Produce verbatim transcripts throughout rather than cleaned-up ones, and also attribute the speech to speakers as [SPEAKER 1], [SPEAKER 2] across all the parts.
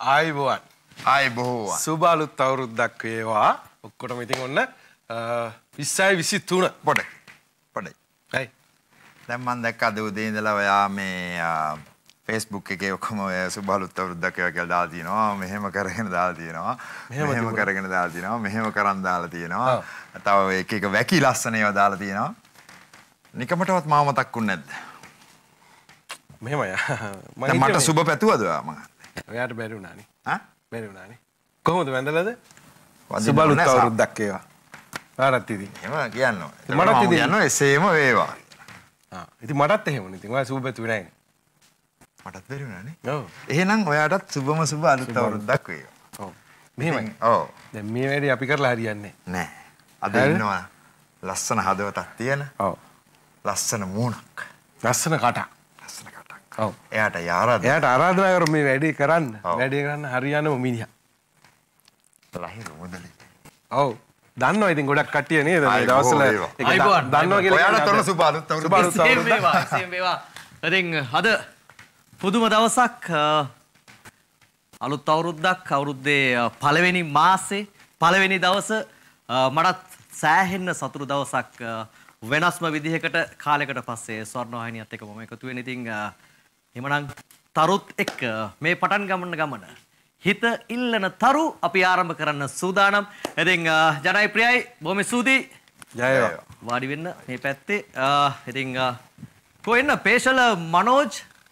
[SPEAKER 1] ආයිබෝවන්.
[SPEAKER 2] ආයිබෝවන්.
[SPEAKER 1] සුබ අලුත් අවුරුද්දක් වේවා. ඔක්කොටම ඉතින් ඔන්න විස්සයි විසිතුන
[SPEAKER 2] පොඩේ. පොඩේ.
[SPEAKER 1] හයි.
[SPEAKER 2] දැන් මම දැක්ක අද උදේ ඉඳලා ඔයා මේ Facebook එකේ ඔක්කොම ඔය සුබ අලුත් අවුරුද්දක් වේවා කියලා දාලා තියෙනවා. මෙහෙම කරගෙන දාලා තියෙනවා. මෙහෙම කරගෙන දාලා තියෙනවා. මෙහෙම කරන් දාලා තියෙනවා. තව එක එක වැකි ලස්සන ඒවා දාලා තියෙනවා. නිකමටවත් මාව මතක්ුන්නේ නැද්ද?
[SPEAKER 1] මෙහෙමයි.
[SPEAKER 2] මම මට සුබ පැතුවද ඔයා මම?
[SPEAKER 1] ඔයාට බැරි වුණානේ.
[SPEAKER 2] හා?
[SPEAKER 1] බැරි වුණානේ. කොහොමද වැඳලාද? සුබ අලුත් අවුරුද්දක් වේවා. ඔයාලත් ඉතින්. එහෙම කියන්න ඕනේ. මටත් ඉතින් කියනවා එසේම වේවා. ආ ඉතින් මටත් එහෙමනේ. ඉතින් ඔයා සුබ පැතුවේ නැහැ.
[SPEAKER 2] මටත් බැරි වුණානේ.
[SPEAKER 1] ඔව්.
[SPEAKER 2] එහෙනම් ඔයාටත් සුබම සුබ අලුත් අවුරුද්දක් වේවා.
[SPEAKER 1] ඔව්. මෙහෙමයි.
[SPEAKER 2] ඔව්.
[SPEAKER 1] දැන් මේ වැඩේ අපි කරලා හරියන්නේ
[SPEAKER 2] නැහැ. අද ඉන්නවා ලස්සන හදවතක් තියෙන.
[SPEAKER 1] ඔව්.
[SPEAKER 2] ලස්සන මූණක්.
[SPEAKER 1] ලස්සන කටක්.
[SPEAKER 2] ලස්සන කටක්.
[SPEAKER 1] ඔව්.
[SPEAKER 2] එයාට ආරාධනා.
[SPEAKER 1] එයාට ආරාධනා කරු මේ වැඩේ කරන්න. වැඩේ කරන්න හරියනම මිනිහා.
[SPEAKER 2] ලහිරු මුදලි.
[SPEAKER 1] ඔව්. දන්නවා ඉතින් ගොඩක් කට්ටිය නේද මේ දවස්වල ඒක දන්නවා කියලා.
[SPEAKER 2] ඔයාලට තොරණ සුබ අලුත් අවුරුද්දක්.
[SPEAKER 3] සේම වේවා. සේම වේවා. ඉතින් අද පුදුම දවසක් අලුත් අවුරුද්දක් අවුරුද්දේ පළවෙනි මාසේ පළවෙනි දවස මටත් සෑහෙන්න සතුටු දවසක් වෙනස්ම විදිහකට කාලයකට පස්සේ ස්වර්ණවාහිනියත් එක්ක මම එකතු වෙන ඉතින් එhmenan තරුත් එක්ක මේ පටන් ගමන ගමන හිත ඉල්ලන තරු අපි ආරම්භ කරන්න සූදානම්. ඉතින් ජනයි ප්‍රියයි බොහොම ස්තුතියි.
[SPEAKER 1] ජය වේවා.
[SPEAKER 3] වාඩි වෙන්න මේ පැත්තේ. ඉතින් කොහෙන්න පේශල මනෝජ්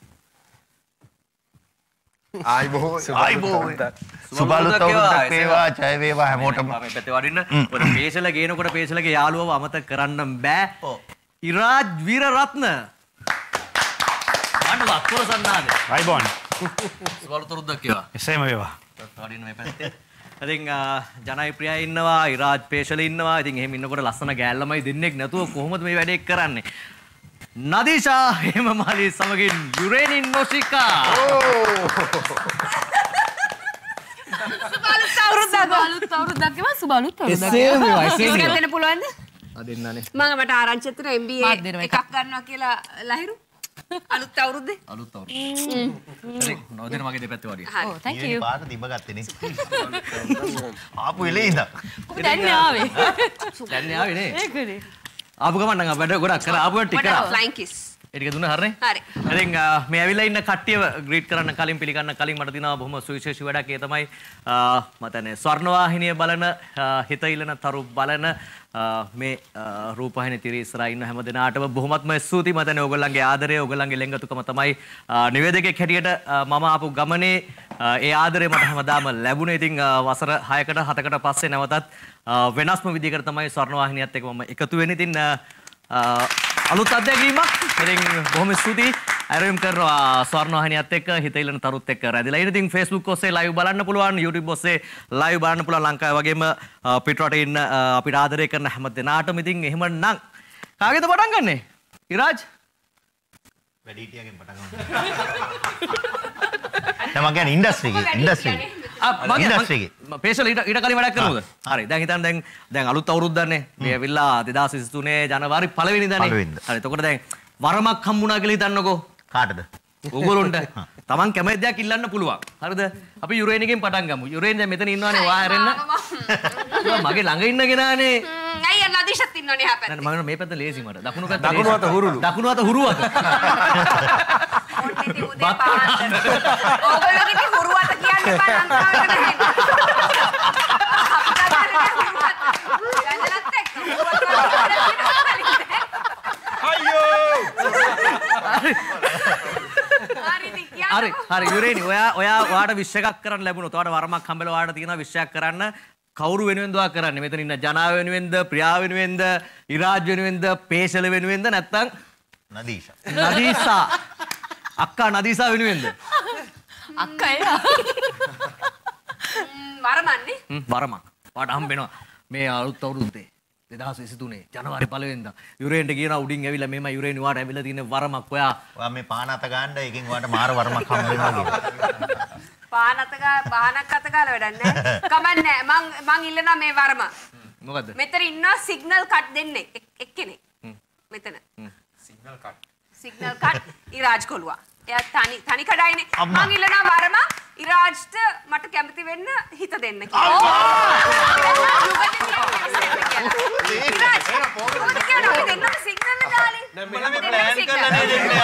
[SPEAKER 2] ආයිබෝ
[SPEAKER 3] ආයිබෝ
[SPEAKER 2] සුබ අලුත් අවුරුද්දක් වේවා ජය වේවා හැමෝටම.
[SPEAKER 3] මේ පැත්තේ වඩින්න. ඔය පේශල ගේනකොට පේශලගේ යාළුවව අමතක කරන්න බෑ. ඉරාජ් වීරරත්න. අන්න වක්කර සන්නාද.
[SPEAKER 4] ආයිබෝන්.
[SPEAKER 3] සුබ අලුත් අවුරුද්දක් වේවා.
[SPEAKER 4] එසේම වේවා.
[SPEAKER 3] වඩින්න මේ පැත්තේ. ඉතින් ජනයි ප්‍රියයි ඉන්නවා, ඉරාජ් පේශල ඉන්නවා. ඉතින් එහෙම ඉන්නකොට ලස්සන ගෑල්ලමයි දෙන්නෙක් නැතුව කොහොමද මේ වැඩේ කරන්නේ? නදීෂා හේමමාලි සමගින් යුරේනින් නොෂිකා.
[SPEAKER 5] සුබ අලුත් අවුරුද්දක්. සුබ අලුත් අවුරුද්දක් ගෙවා සුබ අලුත් අවුරුද්දක්.
[SPEAKER 3] එසේම වේවා. එසේම
[SPEAKER 5] ඉස්කම් දෙන්න පුළුවන්ද?
[SPEAKER 3] ආ දෙන්නනේ.
[SPEAKER 5] මම මට ආරංචිත් වෙන එම් බී ඒ එකක් ගන්නවා කියලා ලහිරු. අලුත් අවුරුද්දේ.
[SPEAKER 3] අලුත් අවුරුද්දේ. හරි. නෝදෙන මගේ දෙපැත්තේ වඩිය.
[SPEAKER 5] ඔව් thank you.
[SPEAKER 2] පාට තිබ්බ ගත්තේ නේ. ආපු වෙලේ ඉඳන්.
[SPEAKER 5] දැන් ආවේ.
[SPEAKER 3] දැන් ආවේ නේ.
[SPEAKER 5] ඒකනේ.
[SPEAKER 3] ආපු ගමන් නම් වැඩ ගොඩක් කරා. ආපු ටික කරා.
[SPEAKER 5] ෆ්ලයින් කිස්.
[SPEAKER 3] ඒ ටික දුන්නා හරිනේ.
[SPEAKER 5] හරි.
[SPEAKER 3] ඉතින් මේ ඇවිල්ලා ඉන්න කට්ටියව ග්‍රීට් කරන්න කලින් පිළිගන්න කලින් මට දිනවා බොහොම සුවිශේෂී වැඩක්. ඒ තමයි මතනේ ස්වර්ණවාහිනිය බලන හිත ඉල්ලන තරු බලන මේ රූපවාහිනිය තිරේ ඉස්සරහා ඉන්න හැම දෙනාටම බොහොමත්ම ස්තුතියි. මතනේ ඔයගොල්ලන්ගේ ආදරය ඔයගොල්ලන්ගේ ලෙන්ගතුකම තමයි නිවේදකෙක් හැටියට මම ආපු ගමනේ ඒ ආදරය මට හැමදාම ලැබුණේ. ඉතින් වසර හයකට හතකට පස්සේ නැවතත් වෙනස්ම විදිහකට තමයි ස්වර්ණවාහිනියත් එක්ක මම එකතු වෙන්නේ. ඉතින් අලුත් අත්දැකීමක්. ඉතින් බොහොම ස්තුතියි. ආරම්භ කරනවා ස්වර්ණවාහිනියත් එක්ක හිත ඉල්ලන තරුත් එක්ක රැඳිලා. ඉතින් Facebook ඔස්සේ live බලන්න පුළුවන්, YouTube ඔස්සේ live බලන්න පුළුවන් ලංකාවේ වගේම පිටරට ඉන්න අපිට ආදරය කරන හැම දෙනාටම. ඉතින් එහෙමනම් කාගෙද පටන් ගන්නෙ? ඉරාජ්?
[SPEAKER 2] වැඩිහිටියගෙන් පටන් ගන්න. දැන් මම කියන්නේ ඉන්ඩස්ට්‍රි එකේ ඉන්ඩස්ට්‍රි එකේ.
[SPEAKER 3] ආ ඉන්ඩස්ට්‍රි එකේ. පේශල ඊට ඊට කලින් වැඩක් කරමුද? හරි. දැන් හිතන්න දැන් දැන් අලුත් අවුරුද්දන්නේ. මේ ඇවිල්ලා දෙදාස් විසිතුනේ ජනවාරි පළවෙනිදානේ. හරි. එතකොට දැන් වරමක් හම්බුණා කියලා හිතන්නකෝ.
[SPEAKER 2] කාටද?
[SPEAKER 3] ඕගොල්ලොන්ට. Taman කැමති දෙයක් ඉල්ලන්න පුළුවන්. හරිද? අපි යුරේන් එකෙන් පටන් ගමු. යුරේන් දැන් මෙතන ඉන්නවනේ වා හැරෙන්න. මගේ ළඟ ඉන්න කෙනානේ.
[SPEAKER 5] අයියා නදීෂත් ඉන්නවනේ එහා පැත්තේ.
[SPEAKER 3] නෑ මම මේ පැත්ත ලේසි මට. දකුණු පැත්ත
[SPEAKER 1] දකුණු අත හුරුලු.
[SPEAKER 3] දකුණු අත හුරු අත.
[SPEAKER 5] ඔන්න ඉතින් උදේ පාන්දර. ඕගොල්ලෝගේ ඉතින් හුරු අත කියන්න බෑ ලංකාවේ නැහැ. ගංජලත් එක්ක හුරු අත අයියෝ.
[SPEAKER 3] හරි හරි යුරේනි ඔයා ඔයා ඔයාට විශ් එකක් කරන්න ලැබුණොත් ඔයාට වරමක් හම්බෙලා ඔයාට තියෙනවා විශ් එකක් කරන්න කවුරු වෙනුවෙන්ද ඔයා කරන්නේ මෙතන ඉන්න ජනාව වෙනුවෙන්ද ප්‍රියා වෙනුවෙන්ද ඉරාජ් වෙනුවෙන්ද පේශල වෙනුවෙන්ද නැත්නම්
[SPEAKER 2] නදීෂා
[SPEAKER 3] නදීෂා අක්කා නදීෂා වෙනුවෙන්ද
[SPEAKER 5] අක්කා එයා වරමන්නේ
[SPEAKER 3] වරමක් ඔයාට හම්බෙනවා මේ අලුත් අවුරුද්දේ දෙදාස් විසිතුනේ ජනවාරි පළවෙනිදා යුරේන්ට කියනවා උඩින් ඇවිල්ලා මෙහෙම යුරේන් ඔයාට ඇවිල්ලා තියෙන වරමක් ඔයා
[SPEAKER 2] ඔයා මේ පාන අත ගන්න එකෙන් ඔයාට මාර වරමක් හම්බ වෙනවා කියලා.
[SPEAKER 5] පාන අත ගා පානක් අත ගාලා වැඩක් නැහැ. කමන්නේ මං මං ඉල්ලනවා මේ වරම.
[SPEAKER 3] මොකද්ද?
[SPEAKER 5] මෙතන ඉන්නවා සිග්නල් කට් දෙන්නේ එක්කෙනෙක්. මෙතන.
[SPEAKER 1] Signal cut.
[SPEAKER 5] Signal cut Iraj කොළුවා. එයා තනි තනි කඩයිනේ. මං ඉල්ලනවා වරම ඉරාජ්ට මට කැමති වෙන්න හිත දෙන්න කියලා. ඉරාජ් මොකද කියන්නේ අපි දෙන්නම සිග්නල් දාලා.
[SPEAKER 1] දැන් මෙහෙම ප්ලෑන් කරලා දෙන්නේ.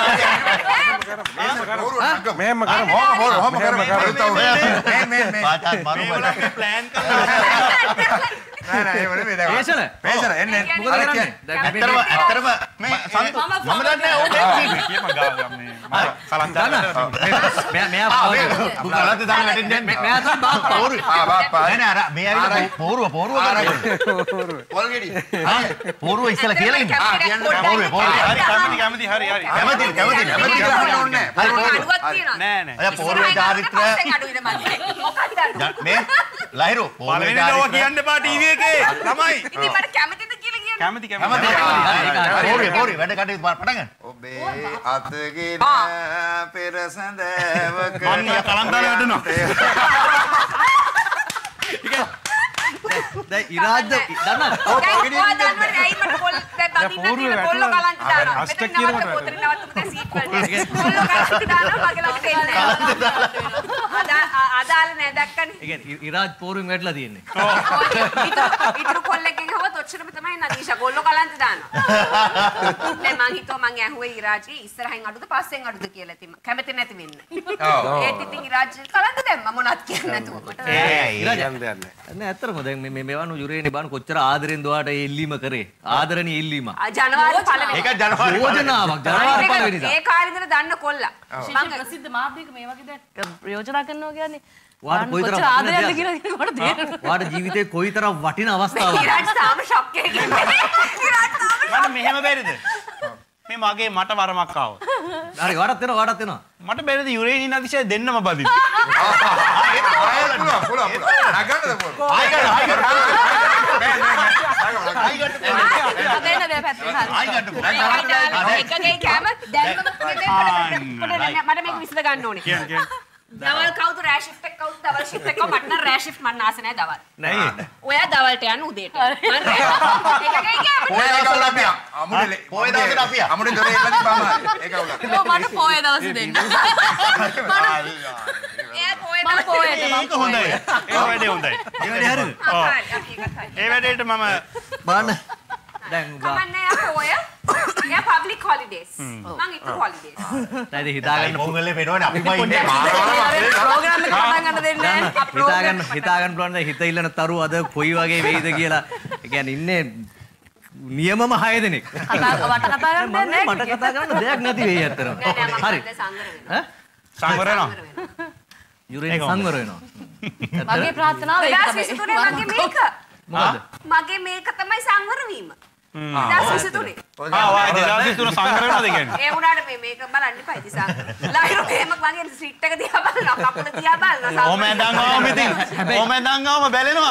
[SPEAKER 1] මෙහෙම කරමු. හොම හොම හොම කරමු. මේ මේ මේ පාටත් මරු බලන්න ප්ලෑන් කරලා. නෑ නෑ ඒ වල මේ දැන්.
[SPEAKER 3] පේසල.
[SPEAKER 1] පේසල එන්නේ. මොකද කියන්නේ?
[SPEAKER 2] ඇත්තටම ඇත්තටම මේ මම දන්නේ ඕනේ
[SPEAKER 1] කියම ගාව මේ කලන්තර.
[SPEAKER 3] මෙයා මෙයා
[SPEAKER 2] කලන්ත දාන්න වැටෙන්නේ නැහැ.
[SPEAKER 3] මෙයා තමයි බාප්පා.
[SPEAKER 2] පෝරු. ආ බාප්පා. නෑ නෑ අර මේ ඇවිල්ලා පෝරුව පෝරුව කරන්නේ. පොල් ගෙඩි. ආ පෝරුව ඉස්සලා කියලා ඉන්නේ. ආ කියන්න පෝරුව පෝරුව.
[SPEAKER 1] හරි කැමති කැමති හරි හරි.
[SPEAKER 2] කැමති කැමති කැමති කියලා ඕනේ නැහැ. හරි
[SPEAKER 5] අඩුවක් තියෙනවා.
[SPEAKER 1] නෑ නෑ.
[SPEAKER 2] අය පෝරුවේ චාරිත්‍ර මේ ලහිරු
[SPEAKER 1] පළවෙනි දව කියන්න එපා ටීවී එකේ. ළමයි.
[SPEAKER 5] ඉතින් මට කැමතිද කියලා කියන්න.
[SPEAKER 1] කැමති කැමති.
[SPEAKER 2] පෝරුවේ පෝරුවේ වැඩ කටයුතු පටන් ගන්න.
[SPEAKER 4] ඔබේ අතගෙන පෙරසඳවක
[SPEAKER 1] අන්න කලන්තර වැටෙනවා.
[SPEAKER 3] දැන් ඉරාජ්ද දන්නවද?
[SPEAKER 5] දැන් ඔයා දන්නවද ඇයි මට පොල් දැන් බඳින්න තියෙන පොල්ලෝ කලන්ත දානවා. මෙතන නවත්ත පොතේ නවත්ත දැන් සීට් වලට. පොල්ලෝ කලන්ත දානවා මගේ ළඟට එන්නේ නැහැ. අදාළ නෑ දැක්කනේ.
[SPEAKER 3] ඒ කියන්නේ ඉරාජ් පෝරුවෙන් වැටලා තියෙන්නේ.
[SPEAKER 5] ඔව්. ඉතුරු කොල්ලෙක්ගෙන් හවත් ඔච්චරම තමයි නදීෂා පොල්ලෝ කලන්ත දානවා. දැන් මං හිතුවා මං ඇහුවේ ඉරාජ්ගේ ඉස්සරහින් අඩුද පස්සෙන් අඩුද කියලා. ඉතින් කැමති නැති වෙන්න. ඔව්. ඒත් ඉතින් ඉරාජ් කලන්ත දැම්මා මොනවත් කියන්නේ නැතුව.
[SPEAKER 3] ඒ ඉරාජ් යන්නේ නෑ ඇත්තටම දැන් මේ මේවනු යුරේනේ බාන කොච්චර ආදරෙන් දුවාට ඒ ඉල්ලීම කරේ. ආදරණීය ඉල්ලීම.
[SPEAKER 5] ජනවාරි පළවෙනි.
[SPEAKER 2] ඒක ජනවාරි
[SPEAKER 3] යෝජනාවක් ජනවාරි පළවෙනිදා.
[SPEAKER 5] ඒ කාලේ ඉඳලා දන්න කොල්ලා.
[SPEAKER 6] මම ප්‍රසිද්ධ මාධ්‍යයක මේ වගේ දෙයක් ප්‍රයෝජනා කරනවා කියන්නේ
[SPEAKER 3] වාට කොයිතරම්
[SPEAKER 6] කොච්චර ආදරයක්ද කියලා මට තේරෙනවා.
[SPEAKER 3] වාට ජීවිතේ කොයිතරම් වටින අවස්ථාවක්.
[SPEAKER 5] ඉරාජ් තාම ෂොක් එකකින් ඉන්නේ. ඉරාජ් තාම
[SPEAKER 1] මට මෙහෙම බැරිද? මේ මගේ මට වරමක් ආවා.
[SPEAKER 3] හරි වඩත් වෙනවා වඩත් වෙනවා.
[SPEAKER 1] මට බැරිද යුරේනි නදිෂය දෙන්නම බදින්න.
[SPEAKER 4] පුළුවන් පුළුවන් පුළුවන්. නගන්නද පුළුවන්.
[SPEAKER 2] ආයි ගන්න ආයි ගන්න
[SPEAKER 6] අගේන බෑ පැත්තට හරි.
[SPEAKER 2] ආයි ගන්න
[SPEAKER 5] එකගේ කැම දැන්ම මට මේක විසඳ ගන්න ඕනේ.
[SPEAKER 1] කියන්න කියන්න.
[SPEAKER 5] දවල් කවුද රෑ ෂිෆ්ට් එක කවුද දවල් ෂිෆ්ට් එක මට නම් රෑ ෂිෆ්ට් මන්න ආස නැහැ දවල්.
[SPEAKER 3] නෑ.
[SPEAKER 5] ඔයා දවල්ට යන්න උදේට. මම රෑ. එකගේ කැම.
[SPEAKER 4] පොය දවසට අපි අමුඩේ
[SPEAKER 2] පොය දවසට අපි
[SPEAKER 4] අමුඩේ දොරේ එල්ලදී පාමාරි. ඒක අවුලක්.
[SPEAKER 6] ඔව් මට පොයේ දවසේ දෙන්න.
[SPEAKER 5] එයා පොය
[SPEAKER 6] මම පොයේට මම
[SPEAKER 1] ඒක හොඳයි. ඒක වැඩේ හොඳයි.
[SPEAKER 3] ඒ වැඩේ හරිද?
[SPEAKER 5] ඔව්. අපි එකත් හරි.
[SPEAKER 1] ඒ වැඩේට මම
[SPEAKER 3] බලන්න. දැන්
[SPEAKER 5] කමන්නේ යා පොය. එයා පබ්ලික් හොලිඩේස්. මං ඉතුරු හොලිඩේස්.
[SPEAKER 3] දැන් ඉතින් හිතාගන්න
[SPEAKER 2] පොංගලේ වෙනවනේ අපිම ඉන්නේ
[SPEAKER 6] ප්‍රෝග්‍රෑම් එක පටන් ගන්න දෙන්නේ නැහැ.
[SPEAKER 3] හිතාගන්න හිතාගන්න පුළුවන් දැන් හිත ඉල්ලන තරු අද කොයි වගේ වෙයිද කියලා. ඒ කියන්නේ ඉන්නේ නියමම හය දෙනෙක්.
[SPEAKER 6] කතා වට කතා කරන්න දෙන්නේ නැහැ.
[SPEAKER 3] මට කතා කරන්න දෙයක් නැති වෙයි අතරම.
[SPEAKER 5] නෑ නෑ මම
[SPEAKER 3] හරි.
[SPEAKER 5] සංගර වෙනවා.
[SPEAKER 3] ඈ?
[SPEAKER 1] සංවර වෙනවා.
[SPEAKER 3] යුරේනි සංවර වෙනවා.
[SPEAKER 6] මගේ ප්‍රාර්ථනාව ඒක
[SPEAKER 5] දවස්
[SPEAKER 6] තමයි.
[SPEAKER 5] විසිතුනේ මගේ මේක.
[SPEAKER 3] මොකද?
[SPEAKER 5] මගේ මේක තමයි සංවර වීම. දවස් විසිතුනේ.
[SPEAKER 1] ආ වා දෙදාස් තුන සංවර වෙනවද කියන්නේ?
[SPEAKER 5] ඒ වුණාට මේ මේක බලන්න එපා ඉතින් සං. ලයිරු මේම මගේ ස්ට්‍රික්ට් එක දිහා බලනවා කකුල දිහා බලනවා.
[SPEAKER 1] ඕම ඇඳන්ගාම ඉතින් ඕම ඇඳන්ගාම බැලෙනවා.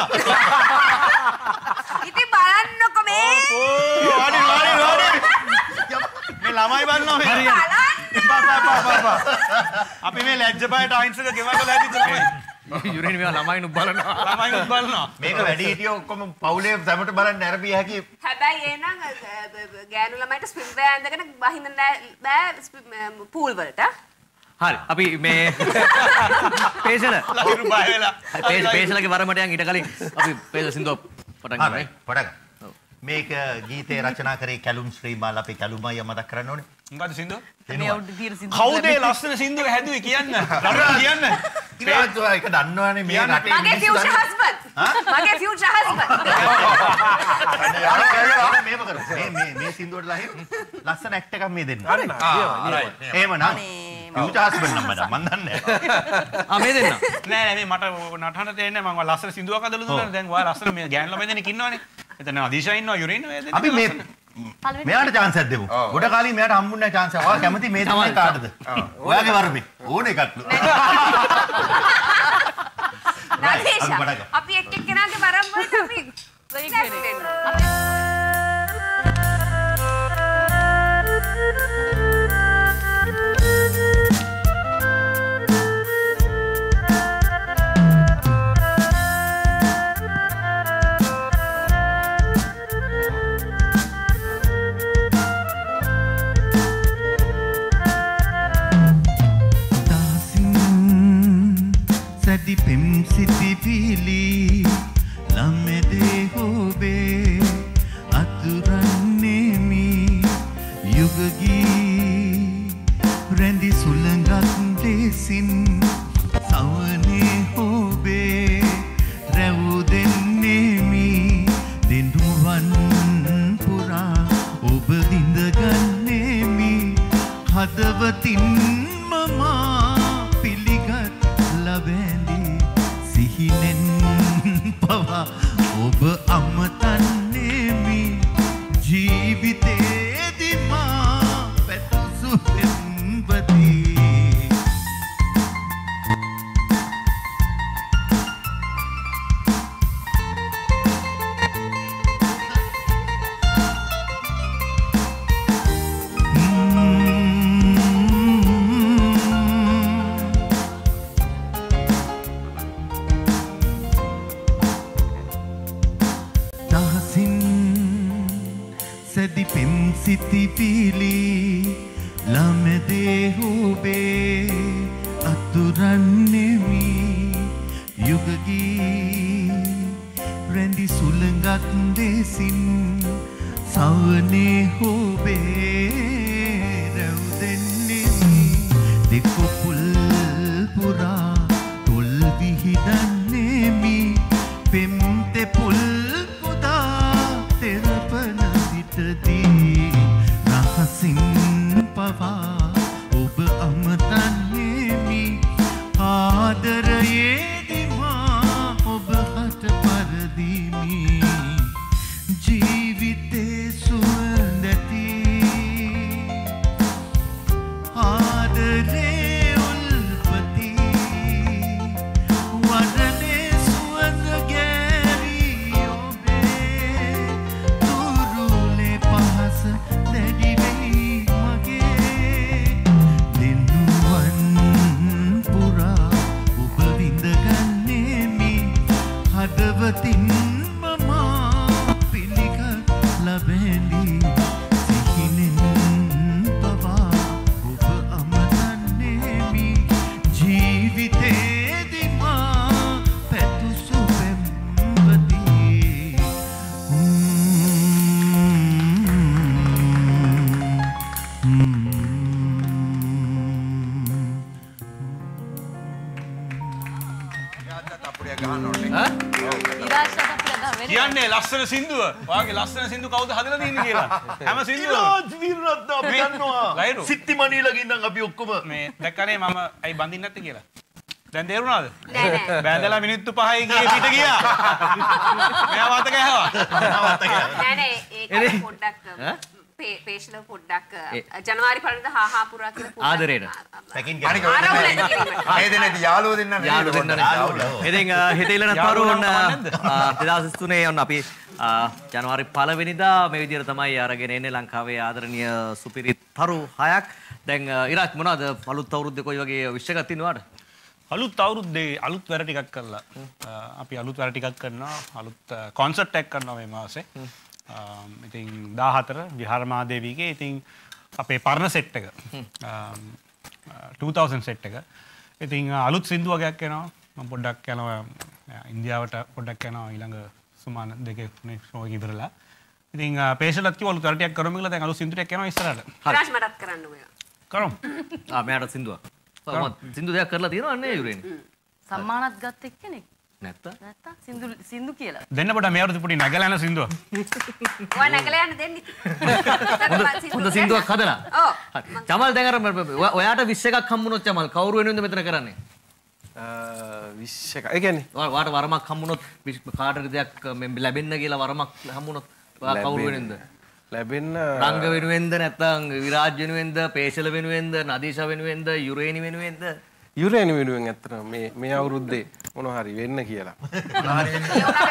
[SPEAKER 5] ඉතින් බලන්නකො මේ.
[SPEAKER 1] ඕ වාඩි වාඩි වාඩි. මේ ළමයි බලනවා මේ.
[SPEAKER 5] බලන්න.
[SPEAKER 1] පා පා පා පා. අපි මේ ලැජ්ජ බයට අයින්ස් එක ගෙවලා ඇති තමයි.
[SPEAKER 3] යුරේනි මේවා ළමයිනුත් බලනවා.
[SPEAKER 1] ළමයිනුත් බලනවා.
[SPEAKER 2] මේක වැඩි හිටියෝ ඔක්කොම පවුලේ සැමට බලන්න නැරපිය හැකි
[SPEAKER 5] හැබැයි එහෙනම් ගෑනු ළමයිට ස්විම් බෑ ඇඳගෙන බහින්න බෑ පූල් වලට.
[SPEAKER 3] හරි අපි මේ පේසල
[SPEAKER 1] ලහිරු බය වෙලා.
[SPEAKER 3] පේස පේසලගේ වරමට යන් ඊට කලින් අපි පේසල සින්දුව පටන් ගමු.
[SPEAKER 2] හරි පටන් මේක ගීතේ රචනා කරේ කැලුම් ශ්‍රීමාල් අපේ කැලුමයි මතක් කරන්න ඕනේ.
[SPEAKER 1] මොකද සින්දුව?
[SPEAKER 6] මේ උඩ తీර සින්දු.
[SPEAKER 1] කවුද ඒ ලස්සන සින්දුව හැදුවේ කියන්න. රටා කියන්න.
[SPEAKER 2] ඉතින් ඒක දන්නවනේ මේ රටේ
[SPEAKER 5] මගේ ෆියුචර් හස්බන්ඩ්. මගේ ෆියුචර් හස්බන්ඩ්.
[SPEAKER 2] මේව කරමු. මේ මේ මේ සින්දුවට ලහිරු ලස්සන ඇක්ට් එකක් මේ දෙන්න.
[SPEAKER 1] හරි නා.
[SPEAKER 2] එහෙමනම් ෆියුචර් හස්බන්ඩ් නම් මම මන් දන්නේ නැහැ.
[SPEAKER 3] ආ මේ දෙන්න.
[SPEAKER 1] නෑ නෑ මේ මට නටන්න තේන්නේ මම ලස්සන සින්දුවක් හදලා දුන්නා. දැන් ඔයා ලස්සන මේ ගෑනු ළමයි දෙනෙක් ඉන්නවනේ. එතන අදීෂා ඉන්නවා යුරේනි මේ දෙන්න.
[SPEAKER 2] අපි මේ මෙයාට chance එකක් දෙමු. ගොඩ කාලේ මෙයාට හම්බුන්නේ chance එක. ඔයා කැමති මේ දෙන්නේ කාටද? ඔයාගේ වරමේ. ඕනේ එකක්ලු.
[SPEAKER 5] නදීෂා අපි එක් එක්කෙනාගේ වරම් වලට අපි වෙයි කරේ.
[SPEAKER 7] සිතිවිලි ළමෙදේ හොබේ අතුරන්නේ මී යුගගී රැඳි සුළඟක් දෙසින් සවනේ හොබේ රැව් දෙන්නේ මී දෙඳුවන් පුරා ඔබ දිඳගන්නේ මී හදවතින් මමා පිළිගත් ලබැඳි සිහිනෙන් පවා ඔබ අමතන්නේ මී ජීවිතේදී මා පැතුසු පෙම්වති සිතිවිලි ළමෙදේ හොබේ අතුරන්නෙමි යුගගී රැඳි සුළඟක් දෙසින් සවනේ හොබේ රැව් දෙන්නෙමි දෙකොපුල් පුරා තොල් විහිදන්නෙමි පෙම් තෙපුල් පුදා තෙරපන විටදී රහසින් පවා ඔබ අමතන්නේමි ආදරයේදී මා ඔබ හට පරදිමි ජීවිතේ සුවඳැති ආදරේ උල්පති වදනේ සුවඳ ගෑවි ඔබේ තුරුලේ පහස දැඩි වෙයි මගේ දෙනුවන් පුරා ඔබ විඳගන්නේමි හදවතින් මමා පිළිගත් ලබැඳි සිහිනෙන් පවා ඔබ අමතන්නේමි ජීවිතේදී මා පැතුසු පෙම්වති
[SPEAKER 8] කියන්නේ ලස්සන සින්දුව. ඔයාගේ ලස්සන සින්දු කවුද හදලා තියන්නේ කියලා. හැම සින්දුවම
[SPEAKER 9] විරත් අපි දන්නවා. සිත්තිමණීලගේ ඉඳන් අපි ඔක්කොම
[SPEAKER 8] මේ දැක්කනේ මම ඇයි බඳින්න නැත්තේ කියලා. දැන් තේරුණාද? නෑ නෑ. බෑදලා මිනිත්තු පහයි ගියේ පිට ගියා. මෙයා වත ගෑවා.
[SPEAKER 5] නෑ නෑ ඒක පොඩ්ඩක් පේශල පොඩ්ඩක් ජනවාරි පළවෙනිදා හා හා පුරා කියලා පොඩ්ඩක්
[SPEAKER 3] ආදරේට.
[SPEAKER 2] පැකින් අනික මේ දෙන්නදී යාළුවෝ දෙන්න
[SPEAKER 3] යාළුවෝ දෙන්න. ඉතින් හිතේලන තරුණ දෙදාස් තුනේ යන අපි ජනවාරි පළවෙනිදා මේ විදිහට තමයි අරගෙන එන්නේ ලංකාවේ ආදරණීය සුපිරි තරු හයක්. දැන් ඉරාජ් මොනවද අලුත් අවුරුද්දේ කොයි වගේ විශ් එකක් තියෙනවද?
[SPEAKER 8] අලුත් අවුරුද්දේ අලුත් වැඩ ටිකක් කරලා අපි අලුත් වැඩ ටිකක් කරනවා. අලුත් කොන්සර්ට් එකක් කරනවා මේ මාසේ. ඉතින් දාහතර විහාරමාදේවීගේ ඉතින් අපේ පරණ සෙට් එක two thousand සෙට් එක. ඉතින් අලුත් සින්දු වගේක් එනවා. මම පොඩ්ඩක් යනවා ඉන්දියාවට පොඩ්ඩක් යනවා ඊළඟ සුමාන දෙකේ තුනේ ෂෝ එක ඉවරලා. ඉතින් පේෂලත් කිව්ව අලුත් කරටියක් කරමු කියලා දැන් අලුත් සින්දු ටිකක් එනවා ඉස්සරහට.
[SPEAKER 5] රාජ් මටත් කරන්න ඔය.
[SPEAKER 8] කරමු.
[SPEAKER 3] ආ මෙයාට සින්දුවක්. සින්දු දෙයක් කරලා තියෙනව නේ යුරේනේ.
[SPEAKER 6] සම්මානත් ගත්ත එක්කෙනෙක්.
[SPEAKER 3] නැත්තා?
[SPEAKER 6] නැත්තා සින්දු සින්දු කියලා.
[SPEAKER 8] දෙන්න පොඩ මෙයාට පොඩි නැගලා යන සින්දුව.
[SPEAKER 5] ඔයා නැගලා යන්න දෙන්න ඉතින්.
[SPEAKER 3] හොඳ සින්දුවක් හදලා.
[SPEAKER 5] ඔව්.
[SPEAKER 3] චමල් දැන් අර ඔයාට විශ් එකක් හම්බුනොත් චමල් කවුරු වෙනුවෙන්ද මෙතන කරන්නේ?
[SPEAKER 1] විශ් එක. ඒ කියන්නේ
[SPEAKER 3] ඔයාට වරමක් හම්බුනොත් කාටද දෙයක් ලැබෙන්න කියලා වරමක් හම්බුනොත් ඔයා කවුරු වෙනුවෙන්ද?
[SPEAKER 1] ලැබෙන්න
[SPEAKER 3] රංග වෙනුවෙන්ද නැත්නම් විරාජ් වෙනුවෙන්ද පේශල වෙනුවෙන්ද නදීෂා වෙනුවෙන්ද යුරේනි වෙනුවෙන්ද?
[SPEAKER 1] යුරේනි වෙනුවෙන් ඇත්තටම මේ මේ අවුරුද්දේ මොන හරි වෙන්න කියලා.
[SPEAKER 5] මොන හරි වෙන්න.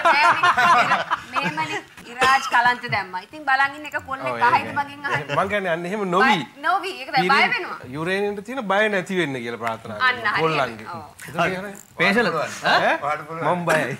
[SPEAKER 5] මේමනේ ඉරාජ් කලන්ත දැම්මා. ඉතින් බලන් ඉන්න එක කොල්ලෙක් අහයිද මගෙන් අහන්නේ.
[SPEAKER 1] මං කියන්නේ අන්න එහෙම නොවි.
[SPEAKER 5] නොවි. ඒක බය වෙනවා.
[SPEAKER 1] යුරේනියට තියෙන බය නැති වෙන්න කියලා ප්‍රාර්ථනා කරනවා. කොල්ලන්ගේ.
[SPEAKER 3] පේශල ඈ
[SPEAKER 1] මම බයයි.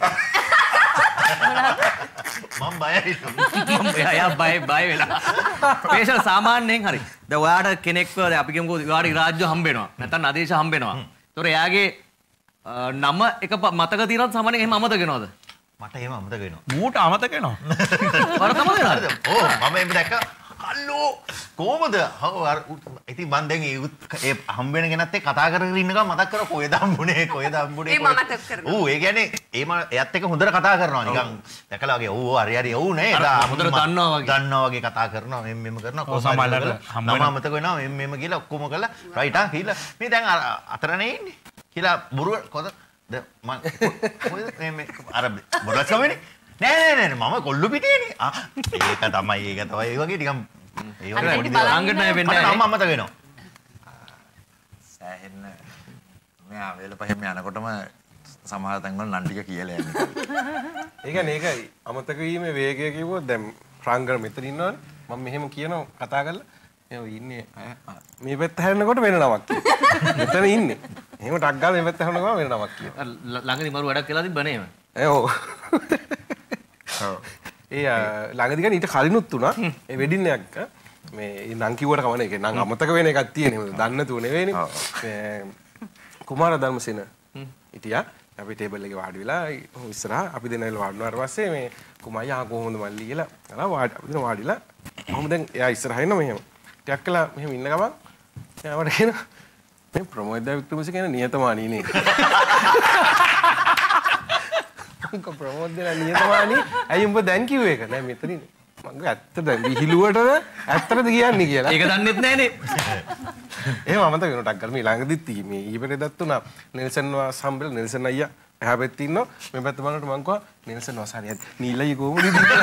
[SPEAKER 9] මම බයයි.
[SPEAKER 3] මම යා බය බය වෙලා. පේශල සාමාන්‍යයෙන් හරි. දැන් ඔයාට කෙනෙක්ව අපි කියමුකෝ ඔයාට ඉරාජ්‍ය හම්බ වෙනවා. නැත්නම් නදීෂ හම්බ වෙනවා. ඒතොර එයාගේ නම එක මතක තියෙනවද සාමාන්‍යයෙන් එහෙම අමතක වෙනවද?
[SPEAKER 10] මට එහෙම අමතක වෙනවා.
[SPEAKER 8] මූට අමතක වෙනවා.
[SPEAKER 3] වරද තමයි නේද?
[SPEAKER 10] ඔව් මම එimhe දැක්ක අල්ලෝ කොහමද? ඉතින් මම දැන් ඒ හම්බ වෙන කෙනත් එක්ක කතා කරගෙන ඉන්න ගමන් මතක් කරා කොහෙද හම්බුනේ කොහෙද හම්බුනේ
[SPEAKER 5] ඒ මම මතක් කරනවා.
[SPEAKER 10] ඔව් ඒ කියන්නේ ඒම එයත් එක්ක හොඳට කතා කරනවා නිකන් දැකලා වගේ ඔව් හරි හරි ඔව් නේ එදා
[SPEAKER 3] හොඳට දන්නවා වගේ
[SPEAKER 10] දන්නවා වගේ කතා කරනවා මෙම් මෙම් කරනවා කොහොමද නම අමතක වෙනවා මෙම් මෙම් කියලා ඔක්කොම කළා රයිට් ආ කියලා මේ දැන් අතරනේ ඉන්නේ කියලා බොරුව කොහොද මම කොහෙද මේ අර බොරස් කමනේ නෑ නෑ නෑ මම කොල්ලු පිටියේනේ ආ ඒක තමයි ඒක තමයි ඒ වගේ නිකන් ඒ වගේ පොඩි දේවල්
[SPEAKER 3] ළඟට නෑ වෙන්නේ
[SPEAKER 10] නෑ මම අමතක වෙනවා
[SPEAKER 2] සෑහෙන්න මෙයා වේල පහෙම යනකොටම සමහර තැන්වල නම් ටික කියලා යන්නේ.
[SPEAKER 1] ඒ කියන්නේ ඒක අමතක වීමේ වේගය කිව්වොත් දැන් ප්‍රාංගණ මෙතන ඉන්නවනේ මම මෙහෙම කියනවා කතා කරලා එහෙම ඉන්නේ මේ පැත්ත හැරෙනකොට වෙන නමක් කියනවා. මෙතන ඉන්නේ. එහෙම ටක් ගාලා මේ පැත්ත හැරෙනකොට වෙන නමක් කියනවා.
[SPEAKER 3] ළඟදී මරු වැඩක් කියලා තිබ්බ නේම.
[SPEAKER 1] ඒ ඔව්. ඔව්. ඒ ළඟදී ගන්න ඊට කලිනුත් උනා ඒ වෙඩින් එකක් මේ නම් කිව්වට කමන එක නම් අමතක වෙන එකක් තියෙනවා. දන්නේ නැතුව නෙවෙයිනේ. මේ කුමාර ධර්මසේන හිටියා. අපි ටේබල් එකේ වාඩි වෙලා ඉස්සරහා අපි දෙන්න වෙලා වාඩි වුණාට පස්සේ මේ කුමයි ආ කොහොමද මල්ලි කියලා අලා වාඩි අපි දෙන්න වාඩිලා කොහොමද දැන් එයා ඉස්සරහා ඉන්න මෙහෙම ටිකක් කළා මෙහෙම ඉන්න ගමන් එයාට කියන මේ ප්‍රමෝද වික්‍රමසිංහ කියන නියතමානී නේ අංක ප්‍රමෝද දෙන නියතමානී ඇයි උඹ දැන් කිව්වේ ඒක නෑ මෙතනින් මං ඇත්තද විහිළුවටද ඇත්තටද කියන්නේ කියලා
[SPEAKER 3] ඒක දන්නෙත් නෑනේ
[SPEAKER 1] එහෙම අමතක වෙනවා ටක් ගාලා මේ ළඟදිත් මේ ඊපෙරේදත් උනා නෙල්සන් වාස් හම්බෙලා නෙල්සන් අයියා එහා පැත්තේ ඉන්නවා මේ පැත්ත බලනකොට මං කිව්වා නෙල්සන් වාස් හරියට නීලයි කොහොමද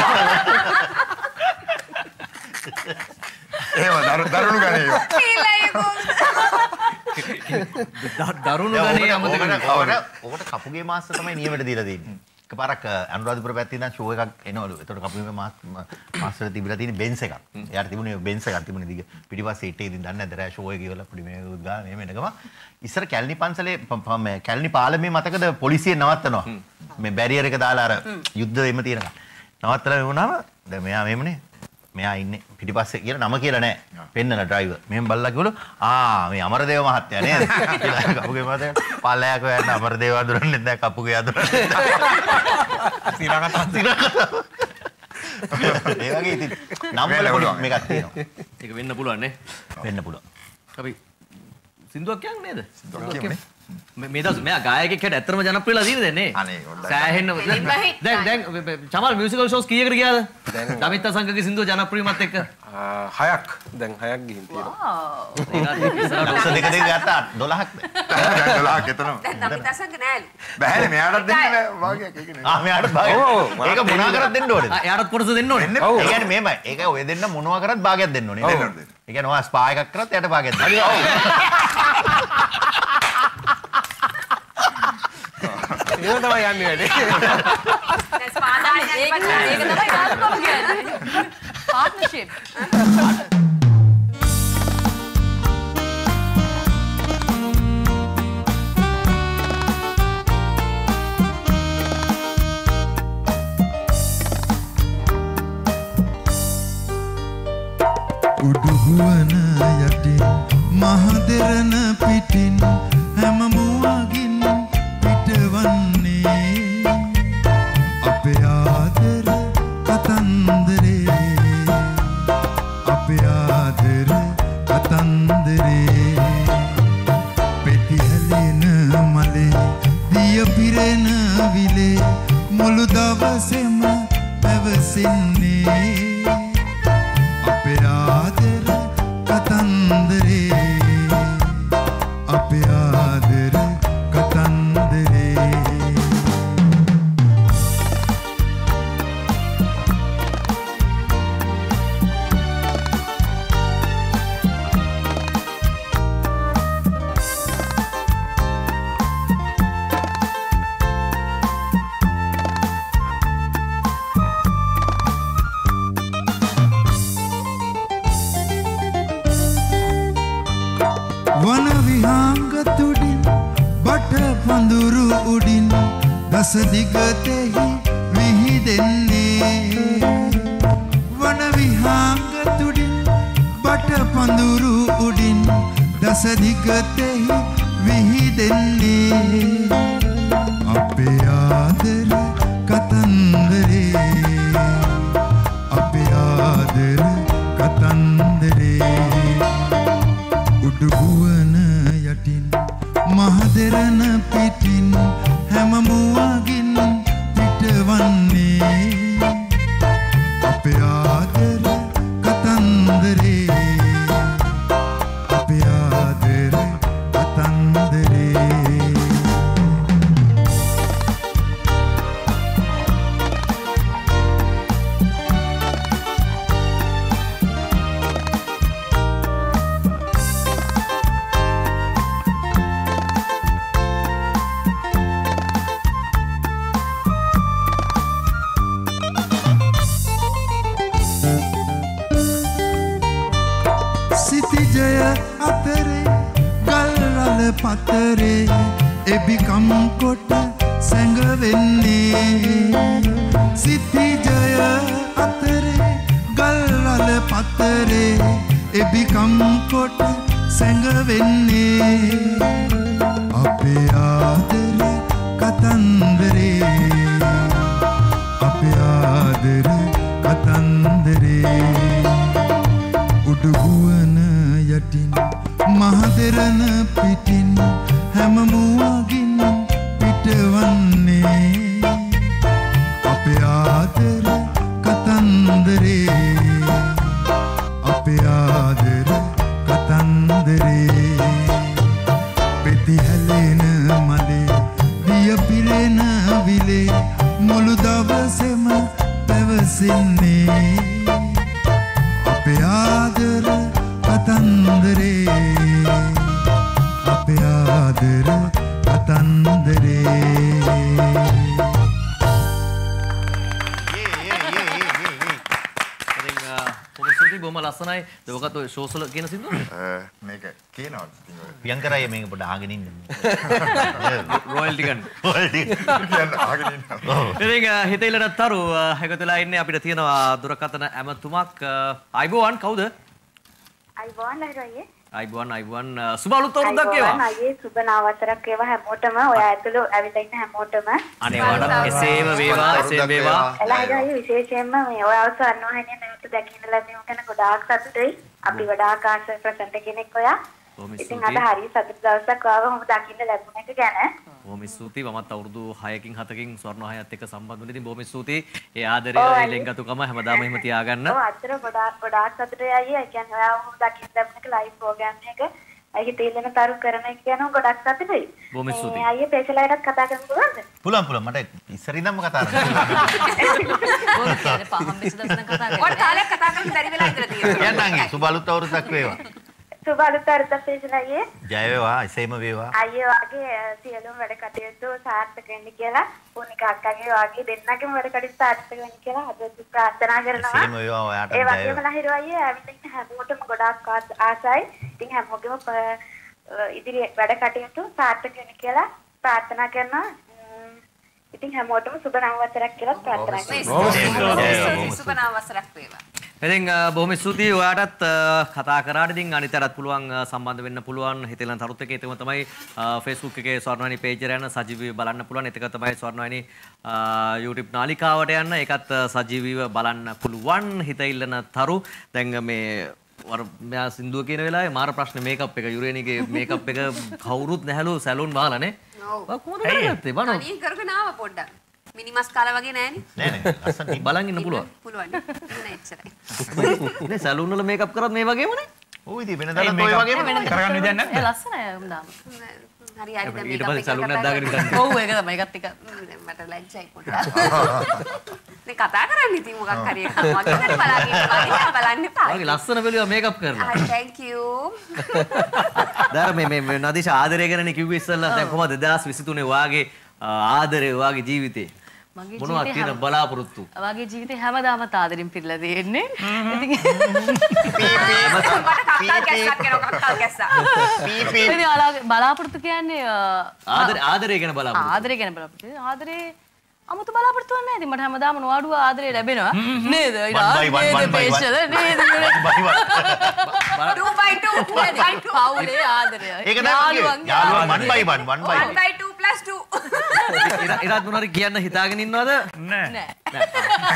[SPEAKER 2] එහෙම දරුණු ගනේ ඒවා
[SPEAKER 5] නීලයි කොහොමද
[SPEAKER 3] දරුණු ගනේ අමතක
[SPEAKER 10] වෙනවා ඔකට කපුගේ මාස්ස තමයි නියමෙට දීලා තියෙන්නේ එකපාරක් අනුරාධපුර පැත්තේ ඉඳන් ෂෝ එකක් එනවලු. එතකොට කපුගේ මාස්ටර් තිබිලා තියෙන බෙන්ස් එකක්. එයාට තිබුණේ බෙන්ස් එකක් තිබුණේ දිග. පිටිපස්සේ ඉටේ ඉඳන් දන්නේ නැද්ද රෑ ෂෝ එක කියලා පොඩි මේ ගාන එහෙම එනකම ඉස්සර කැලණි පන්සලේ මේ කැලණි පාලමේ මතකද පොලිසිය නවත්තනවා. මේ බැරියර් එක දාලා අර යුද්ධ එම තියෙනකම්. නවත්තලා වුණාම දැන් මෙයා මෙහෙමනේ මෙයා ඉන්නේ පිටිපස්සේ කියලා නම කියලා නෑ. පෙන්නන ඩ්‍රයිවර්. මෙහෙම බල්ලා කිව්වලු ආ මේ අමරදේව මහත්තයා නේද? කියලා කපුගේ මහත්තයා පල්ලයක් හොයන්න අමරදේව අඳුරන්නේ නැහැ කපුගේ අඳුරන්නේ. සිරකට සිරකට. ඒ වගේ ඉතින් නම් වල පොඩි මේකක් තියෙනවා.
[SPEAKER 3] ඒක වෙන්න පුළුවන් නේ.
[SPEAKER 10] වෙන්න පුළුවන්.
[SPEAKER 3] අපි සින්දුවක් කියන්නේ නේද? සින්දුවක් කියන්නේ. මේ දවස් මෙයා ගායකයෙක් හැට ඇත්තටම ජනප්‍රියලා තියෙන දැන් නේ.
[SPEAKER 2] අනේ
[SPEAKER 3] සෑහෙන්න දැන් දැන් චමල් මියුසිකල් ෂෝස් කීයකට ගියාද? දැන් දමිත් අසංගගේ සින්දුව ජනප්‍රියමත් එක්ක
[SPEAKER 1] හයක් දැන් හයක් ගිහින් තියෙනවා.
[SPEAKER 10] ලක්ෂ දෙක දෙක ගත්තා දොළහක්
[SPEAKER 2] දැන් දොළහක් එතනම.
[SPEAKER 5] දැන් දමිත් අසංග නෑලු.
[SPEAKER 2] බෑනේ මෙයාටත් දෙන්න භාගයක් ඒක නේ.
[SPEAKER 10] ආ මෙයාට භාගයක්. ඒක මොනවා කරත් දෙන්න ඕනේ.
[SPEAKER 3] ආ එයාටත් කොටස දෙන්න ඕනේ.
[SPEAKER 10] ඒ කියන්නේ මේමයි. ඒක ඔය දෙන්න මොනවා කරත් භාගයක් දෙන්න ඕනේ. දෙන්න ඕනේ. ඒ කියන්නේ ඔයා ස්පා එකක් කරත් එයාට භාගයක් දෙන්න.
[SPEAKER 1] ඔව්. ඒක තමයි යන්නේ වැඩේ.
[SPEAKER 5] දැන් ස්පාදානයක්
[SPEAKER 6] ඒක තමයි ආත්මම කියන්නේ. පාර්ට්නර්ෂිප්.
[SPEAKER 7] උඩුගුවන යටින් මහදෙරණ පිටින් හැම මුවගින් පිටවන්නේ අපේ ආදර කතන්දරේ අපේ ආදර කතන්දරේ පෙතිහැලෙන මලේ දිය පිරෙන විලේ මුළු දවසෙම පැවසෙන්නේ අපේ ආදර කතන්දරේ අපේ ආදර කතන්දරේ වන විහාංග තුඩින් බට පඳුරු උඩින් දස දිගතෙහි විහිදෙන්නේ වන විහාංග තුඩින් බට පඳුරු උඩින් දස දිගතෙහි විහිදෙන්නේ අපේ ආදර කතන්දරේ අපේ ආදර කතන්දරේ උඩුගුවන යටින් මහදෙරණ පිටින් හැම මුවගින් පිටවන්නේ අපේ ආදර කතන්දරේ අපේ ආදර කතන්දරේ පතරේ එබිකම් කොට සැඟවෙන්නේ සිතිජය අතරේ ගල්වල පතරේ එබිකම් කොට සැඟවෙන්නේ අපේ ආදර කතන්දරේ අපේ ආදර කතන්දරේ උඩුගුවන යටින් මහදෙරණ පිටින් හැම මුවගින් පිටවන්නේ අපේ ආදර කතන්දරේ අපේ ආදර කතන්දරේ පෙති හැලෙන මලේ දිය පිරෙන විලේ මුළු දවසෙම පැවසෙන්නේ අපේ ආදර කතන්දරේ අපේ ආදර කතන්දරේ
[SPEAKER 3] බොහොම ලස්සනයි. දවකත් ඔය ෂෝස් වල කියන සින්දුව?
[SPEAKER 2] මේක කියනවාද?
[SPEAKER 10] පියංකරයි මේක පොඩ්ඩ අහගෙන ඉන්න.
[SPEAKER 3] රොයල්ටි ගන්න. රොයල්ටි
[SPEAKER 2] කියන්න අහගෙන ඉන්න.
[SPEAKER 3] ඉතින් හිතෙල්ලට තරු එකතුලා ඉන්නේ අපිට තියෙනවා දුරකථන ඇමතුමක්. අයිබෝවන් කවුද?
[SPEAKER 11] අයිබෝවන් නේරෝයේ.
[SPEAKER 3] අයිබෝවන් අයිබෝවන් සුබ අලුත් අවුරුද්දක් වේවා.
[SPEAKER 11] අයියේ සුබ නවවසරක් වේවා හැමෝටම. ඔය ඇතුළු ඇවිල්ලා ඉන්න හැමෝටම.
[SPEAKER 3] අනේ වඩා එසේම වේවා එසේම වේවා.
[SPEAKER 11] එළයි විශේෂයෙන්ම මේ ඔය අවසන්වහනේ නැවත දකින්න ලැබීම ගැන ගොඩාක් සතුටුයි. අපි ගොඩාක් ආස ප්‍රසන්න කෙනෙක් ඔයා. ඉතින් අද හරිය සතුට දවසක් ආවම දකින්න ලැබුණ එක ගැන.
[SPEAKER 3] බොහොම ස්තුතියි. මමත් අවුරුදු හයකින් හතකින් ස්වර්ණහයත් එක්ක සම්බන්ධ වුණා. ඉතින් බොහොම ස්තුතියි. ඒ ආදරය ඒ ලෙන්ගතුකම හැමදාම එහෙම තියාගන්න.
[SPEAKER 11] ඔව් අතර ගොඩාක් ගොඩාක් සතුටුයි අයියේ. ඒ කියන්නේ ඔයාව දකින්න ලැබුණ එක ලයිව් ප්‍රෝග්‍රෑම් එක. අයියේ තේලෙන තරු කරන එක ගැන ගොඩක් සතුටුයි.
[SPEAKER 3] බොහොම ස්තුතියි.
[SPEAKER 11] අයියේ පේසලයිටත් කතා කරන්න පුළුවන්ද?
[SPEAKER 10] පුළුවන් පුළුවන්. මට ඉස්සර ඉඳන්ම කතා කරන්න.
[SPEAKER 6] ඕක කියන්නේ පහම් විසි දසන කතා කරලා.
[SPEAKER 5] ඔය කාලයක් කතා කරන්න බැරි වෙලා ඉඳලා තියෙනවා.
[SPEAKER 10] යන්නන් සුබ අලුත් අවුරුද්දක් වේවා.
[SPEAKER 11] සුබ අලුත් අවුරුද්දක් පේසලයියේ.
[SPEAKER 10] ජය වේවා එසේම වේවා.
[SPEAKER 11] අයියේ වාගේ සියලුම වැඩ කටයුතු සාර්ථක වෙන්න කියලා පොනික අක්කගේ වාගේ දෙන්නගේම වැඩ කටයුතු සාර්ථක වෙන්න කියලා අද ප්‍රාර්ථනා කරනවා.
[SPEAKER 10] එසේම වේවා ඔයාට.
[SPEAKER 11] ඒ වගේම ලහිරු අයියේ ඇවිත් හැමෝටම ගොඩාක් ආසයි. ඉතින් හැමෝගෙම ඉදිරි වැඩ කටයුතු සාර්ථක වෙන්න කියලා ප්‍රාර්ථනා කරනවා. ඉතින් හැමෝටම සුබ නව වසරක් කියලා ප්‍රාර්ථනා කරනවා.
[SPEAKER 5] සුබ නව වසරක් වේවා.
[SPEAKER 3] ඉතින් බොහොම ස්තුතියි. ඔයාටත් කතා කරාට ඉතින් අනිතරත් පුළුවන් සම්බන්ධ වෙන්න පුළුවන්. හිතෙලන් තරුත් එකේ තම තමයි Facebook එකේ ස්වර්ණවාහිනී page එක යන සජීවීව බලන්න පුළුවන්. ඒක තමයි ස්වර්ණවාහිනී YouTube නාලිකාවට යන්න. ඒකත් සජීවීව බලන්න පුළුවන්. හිතෙල්ලන තරු දැන් මේ වර මෙයා සින්දුව කියන වෙලාවේ මාර ප්‍රශ්නේ මේකප් එක යුරේනිගේ මේකප් එක කවුරුත් නැහැලු සැලූන් වහලානේ. ඔව්. කොහොමද කරගත්තේ? බලන්න.
[SPEAKER 5] අනින් කරගෙන ආව පොඩ්ඩක්. මිනිමස් කාලා වගේ නෑනේ.
[SPEAKER 10] නෑ නෑ. අස්සන්
[SPEAKER 3] බලන් ඉන්න පුළුවන්.
[SPEAKER 5] පුළුවන්. නෑ එච්චරයි.
[SPEAKER 3] නේ සැලූන් වල මේකප් කරත් මේ වගේමනේ.
[SPEAKER 10] ඔව් ඉතින් වෙනදාට ඔය වගේම
[SPEAKER 6] කරගන්න විදියක් නැහැ. ඒ ලස්සනයි උඹදාම.
[SPEAKER 5] හරි හරි දැන්
[SPEAKER 3] ඊට පස්සේ සැලූන් එකක් දාගෙන ඉන්න.
[SPEAKER 6] ඔව් ඒක තමයි ඒකත් එක.
[SPEAKER 5] මට ලැජ්ජයි පොඩ්ඩක්. නේ කතා කරන්නේ ඉතින් මොකක් හරි එකක් මගේ නේද බලන්න බලන්න එපා.
[SPEAKER 3] වගේ ලස්සන බැලුවා මේකප් කරලා.
[SPEAKER 5] හරි thank you.
[SPEAKER 3] දැන් මේ මේ නදීෂ ආදරය ගැනනේ කිව්වේ ඉස්සෙල්ලා. දැන් කොහමද දෙදාස් විසිතුනේ වාගේ ආදරය වාගේ ජීවිතේ
[SPEAKER 6] මගේ
[SPEAKER 3] මොනවද තියෙන බලාපොරොත්තු?
[SPEAKER 6] වගේ ජීවිතේ හැමදාම ආදරෙන් පිරලා තියෙන්නේ. ඉතින්
[SPEAKER 5] මට කක්කල් ගැස්සක් කරනවා කක්කල් ගැස්සා.
[SPEAKER 6] P P. ඉතින් බලාපොරොත්තු කියන්නේ
[SPEAKER 3] ආදරය ආදරය ගැන බලාපොරොත්තු.
[SPEAKER 6] ආදරය ගැන බලාපොරොත්තු. ආදරේ අමුතු බලාපොරොත්තු නැහැ. ඉතින් මට හැමදාම නොඅඩුව ආදරේ ලැබෙනවා. නේද? නේද? පේෂල නේද?
[SPEAKER 5] two by two two by two.
[SPEAKER 6] පවුලේ ආදරය.
[SPEAKER 10] ඒක තමයි යාළුවා one by one one by
[SPEAKER 5] one by two plus two.
[SPEAKER 3] ඉරත් මොනවාරි කියන්න හිතාගෙන ඉන්නවද?
[SPEAKER 8] නෑ.
[SPEAKER 6] නෑ.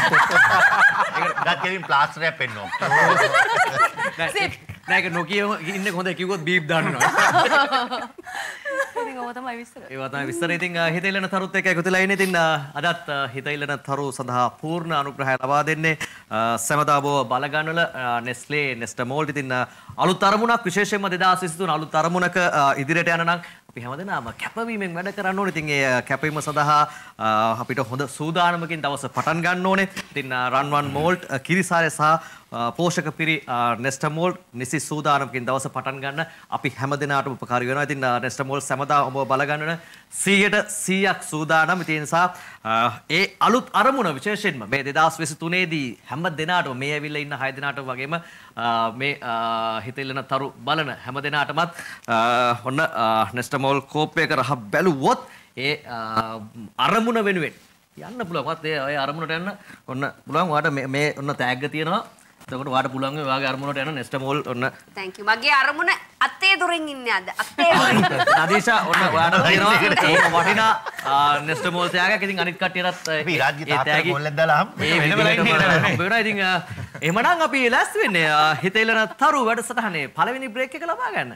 [SPEAKER 10] ගත් කෙලින් ප්ලාස්ටරයක් පෙන්නනවා.
[SPEAKER 3] නෑ ඒක නොකිය ඉන්නේ හොඳයි කිව්වොත් බීප් දාන්නවා.
[SPEAKER 6] ඉතින් ඔය තමයි විස්තර.
[SPEAKER 3] ඒවා තමයි විස්තර. ඉතින් හිතෙල්ලන තරුත් එක්ක එකතු වෙලා ඉන්නේ. ඉතින් අදත් හිතෙල්ලන තරු සඳහා පූර්ණ අනුග්‍රහය ලබා දෙන්නේ සමදාබෝ බලගන්නවල නෙස්ලේ නෙස්ටමෝල්ට්. ඉතින් අලුත් අරමුණක් විශේෂයෙන්ම දෙදාස් විසි තුන අලුත් අරමුණක ඉදිරියට යන නම් අපි හැමදෙනාම කැපවීමෙන් වැඩ කරන්න ඕනේ. ඉතින් ඒ කැපවීම සඳහා අපිට හොඳ සූදානමකින් දවස පටන් ගන්න ඕනේ. ඉතින් රන්වන් මෝල්ට් කිරිසාරය සහ පෝෂක පිරි නෙස්ටමෝල්ට් නිසි සූදානමකින් දවස පටන් ගන්න අපි හැමදෙනාටම උපකාරී වෙනවා. ඉතින් නෙස්ටමෝල්ට් සමදා ඔබ බලගන්න සීයට සීයක් සූදානම්. ඉතින් නිසා ඒ අලුත් අරමුණ විශේෂයෙන්ම මේ දෙදාස් විසි තුනේ දී හැම දෙනාටම මේ ඇවිල්ලා ඉන්න හය දෙනාට වගේම මේ හිතෙල්ලන තරු බලන හැම දෙනාටමත් ඔන්න නෙස්ටමෝල් කෝප්පයක රහ බැලුවොත් ඒ අරමුණ වෙනුවෙන් යන්න පුළුවන්. වත් ඒ අරමුණට යන්න ඔන්න පුළුවන්. ඔයාලට මේ ඔන්න තෑග්ග තියෙනවා. එතකොට ඔයාලට පුළුවන් මේ ඔයාගේ අරමුණට යන නෙස්ටමෝල් ඔන්න.
[SPEAKER 5] thank you. මගේ අරමුණ අත්තේ දුරින් ඉන්නේ අද. අත්තේ දුරින්.
[SPEAKER 3] නදීෂා ඔන්න ඔයාලට තියෙනවා ඒක වටිනා නෙස්ටමෝල් තෑග්ගක්. ඉතින් අනිත් කට්ටියටත්
[SPEAKER 10] අපි රාජ්‍ය තාත්තට මොල්ලක් දාලා හම්
[SPEAKER 3] මේ වෙන වෙන ඉන්නේ. ඉතින් එහෙමනම් අපි ලෑස්ති වෙන්නේ හිතෙල්ලන තරු වැඩසටහනේ පළවෙනි බ්‍රේක් එක ලබා ගන්න.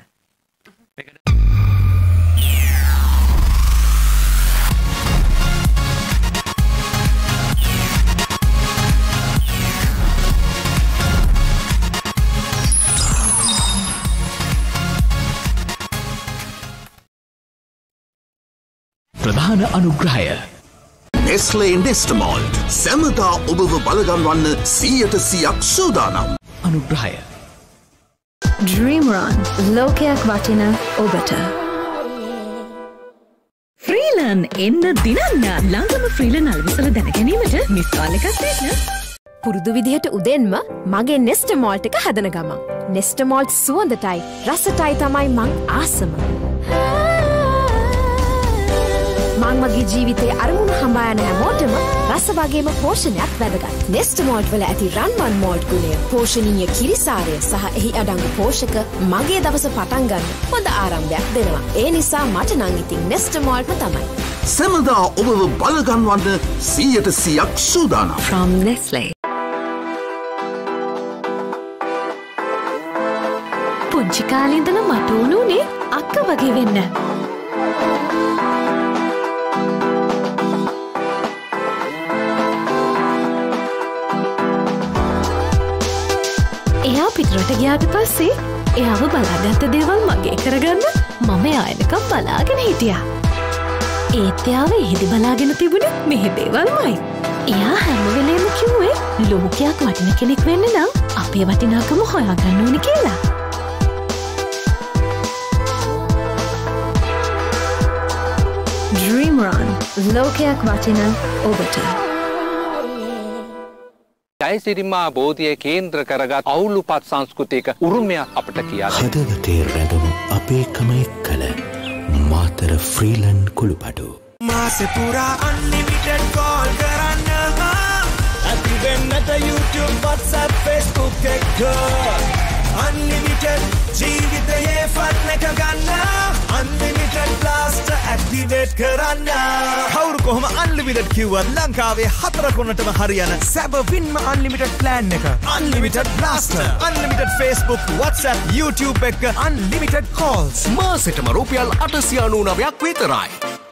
[SPEAKER 12] ප්‍රධාන අනුග්‍රහය Nestle Nestamalt සැමදා ඔබව බලගන්වන්න සීයට සීයක් සූදානම්. අනුග්‍රහය
[SPEAKER 13] Dream Run ලෝකයක් වටින ඔබට ෆ්‍රීලන් එන්න දිනන්න ළඟම ෆ්‍රීලන් අලවිසල දැන ගැනීමට මිස් කාල් එකක් දෙන්න.
[SPEAKER 14] පුරුදු විදිහට උදෙන්ම මගේ නෙස්ටමෝල්ට් එක හදන ගමන් නෙස්ටමෝල්ට් සුවඳටයි රසටයි තමයි මං ආසම. මං මගේ ජීවිතයේ අරමුණු හඹා යන හැමෝටම රස වගේම පෝෂණයක් වැදගත්. නෙස්ටමෝල්ට් වල ඇති රන්වන් මෝල්ට් ගුණය, පෝෂණීය කිරිසාරය සහ එහි අඩංගු පෝෂක මගේ දවස පටන් ගන්න හොඳ ආරම්භයක් දෙනවා. ඒ නිසා මට නම් ඉතින් නෙස්ටමෝල්ට්ම තමයි.
[SPEAKER 12] සැමදා ඔබව බලගන්වන්න සීයට සීයක් සූදානම්.
[SPEAKER 13] From Nestle. පුංචි කාලේ ඉඳලා මට උණුනේ අක්ක වගේ වෙන්න. එයා පිටරට ගියාට පස්සේ එයාව බලාගත්ත දේවල් මගේ කරගන්න මම එයානකම් බලාගෙන හිටියා. ඒත් එයාව එහෙදි බලාගෙන තිබුණේ මෙහෙ දේවල්මයි. එයා හැම වෙලේම කිව්වේ ලෝකයක් වටින කෙනෙක් වෙන්න නම් අපේ වටිනාකම හොයාගන්න ඕනේ කියලා. Dream Run ලෝකයක් වටින ඔබට.
[SPEAKER 15] ජයසිරිමා බෝධිය කේන්ද්‍ර කරගත් අවුලුපත් සංස්කෘතියක උරුමයක් අපට කියා දෙන්න.
[SPEAKER 12] හදවතේ රැඳුණු අපේකම එක්කල මාතර ෆ්‍රීලන් කුළුපඩු.
[SPEAKER 16] මාසෙ පුරා අන්ලිමිටඩ් කෝල් කරන්න ඇති වෙන්නට YouTube WhatsApp Facebook එක අන්ලිමිටඩ් ජීවිතයේ ෆන් එක ගන්න අන්ලිමිටඩ් බ්ලාස්ටර් ඇක්ටිවේට් කරන්න. කවුරු කොහොම අන්ලිමිටඩ් කිව්වත් ලංකාවේ හතර කොනටම හරියන සැබවින්ම අන්ලිමිටඩ් ප්ලෑන් එක unlimited blaster. Unlimited Facebook WhatsApp YouTube එක අන්ලිමිටඩ් කෝල්ස්
[SPEAKER 12] මාසෙටම රුපියල් අටසිය අනූනවයක් විතරයි.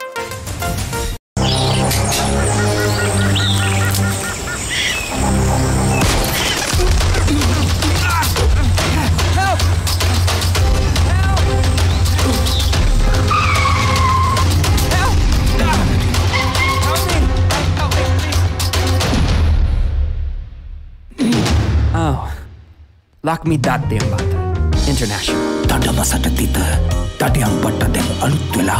[SPEAKER 17] Lock me that damn bata. International.
[SPEAKER 12] Tadama satatita. Tadiyang patta dem alut wela.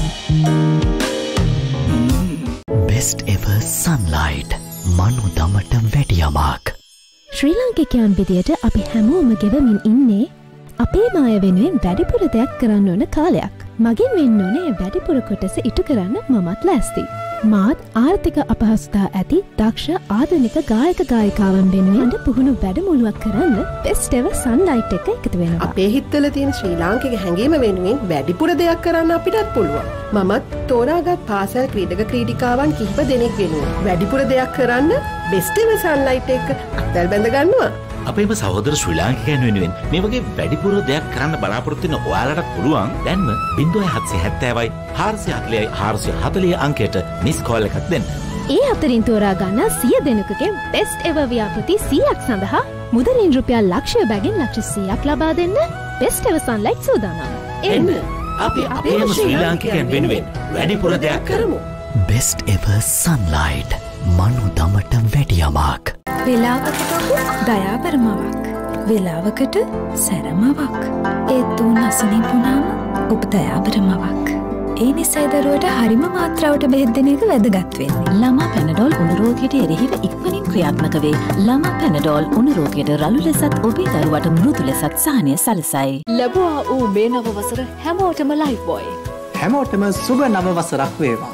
[SPEAKER 12] Best ever sunlight. Manu damata වැඩියමක්.
[SPEAKER 13] Sri ලාංකිකයන් විදියට අපි හැමෝම ගෙවමින් ඉන්නේ අපේ මාය වෙනුවෙන් වැඩිපුර දෙයක් කරන්න ඕන කාලයක්. මගෙන් වෙන්න ඕනේ වැඩිපුර කොටස ඉටු කරන්න මමත් ලෑස්ති. මාත් ආර්ථික අපහසුතා ඇති දක්ෂ ආධුනික ගායක ගායිකාවන් වෙනුවෙන් පුහුණු වැඩමුළුවක් කරන්න බෙස්ට් එවර් සන්ලයිට් එක එකතු වෙනවා.
[SPEAKER 18] අපේ හිතවල තියෙන ශ්‍රී ලාංකික හැඟීම වෙනුවෙන් වැඩිපුර දෙයක් කරන්න අපිටත් පුළුවන්. මමත් තෝරාගත් පාසල් ක්‍රීඩක ක්‍රීඩිකාවන් කිහිප දෙනෙක් වෙනුවෙන් වැඩිපුර දෙයක් කරන්න බෙස්ට් එවර් සන්ලයිට් එක අත්දැල් බැඳ ගන්නවා.
[SPEAKER 19] අපේම සහෝදර ශ්‍රී ලාංකිකයන් වෙනුවෙන් මේ වගේ වැඩිපුර දෙයක් කරන්න බලාපොරොත්තු වෙන ඔයාලට පුළුවන් දැන්ම ज़ीरो सात सात सात හාරසිය හතළිහයි හාරසිය හතළිහ අංකයට මිස් කෝල් එකක් දෙන්න.
[SPEAKER 13] ඒ අතරින් තෝරා ගන්න සිය දෙනෙකුගේ බෙස්ට් එවර් ව්‍යාපෘති සීයක් සඳහා මුදලින් රුපියල් ලක්ෂය බැගින් ලක්ෂ සීයක් ලබා දෙන්න බෙස්ට් එවර් සන්ලයිට් සූදානම්.
[SPEAKER 19] එන්න අපි අපේම ශ්‍රී ලාංකිකයන් වෙනුවෙන් වැඩිපුර දෙයක් කරමු.
[SPEAKER 12] බෙස්ට් එවර් සන්ලයිට් මනු දමට වැඩියමක්.
[SPEAKER 20] වෙලාවකට දයාපරමාවක් වෙලාවකට සැරමාවක් ඒත් උන් අසනීපුනාම ඔබ දයාපරමාවක්. ඒ නිසා දරුවට හරිම මාත්‍රාවට බෙහෙත් දෙන එක වැදගත් වෙන්නේ.
[SPEAKER 21] ළමා පැනඩෝල් උණු රෝගයට එරෙහිව ඉක්මනින් ක්‍රියාත්මක වේ. ළමා පැනඩෝල් උණු රෝගයට රළු ලෙසත් ඔබේ දරුවට මෘදු ලෙසත් සහනය සලසයි.
[SPEAKER 22] ලැබුවා වූ මේ නව වසර හැමෝටම ලයිෆ් බොයි.
[SPEAKER 23] හැමෝටම සුබ නව වසරක් වේවා.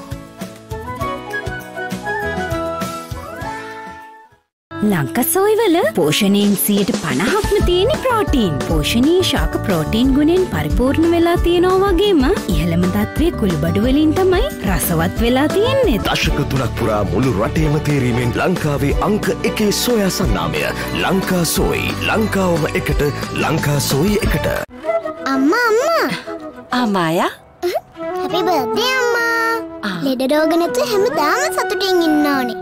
[SPEAKER 21] ලංකසෝයි වල පෝෂණයෙන් සියයට පනහක්ම තියෙන ප්‍රෝටීන්. පෝෂණීය ශාක ප්‍රෝටීන් ගුණෙන් පරිපූර්ණ වෙලා තියෙනවා වගේම ඉහළම තත්ත්වයේ කුළුබඩු වලින් තමයි රසවත් වෙලා තියෙන්නේ.
[SPEAKER 24] දශක තුනක් පුරා මුළු රටේම තේරීමෙන් ලංකාවේ අංක එකේ සෝයා සන්නාමය ලංකා සෝයි. ලංකාවම එකට ලංකා සෝයි එකට.
[SPEAKER 25] අම්මා අම්මා.
[SPEAKER 21] ආමායා.
[SPEAKER 25] හැපි බර්ත්ඩේ අම්මා. ලෙඩ රෝග නැතුව හැමදාම සතුටින් ඉන්න ඕනේ.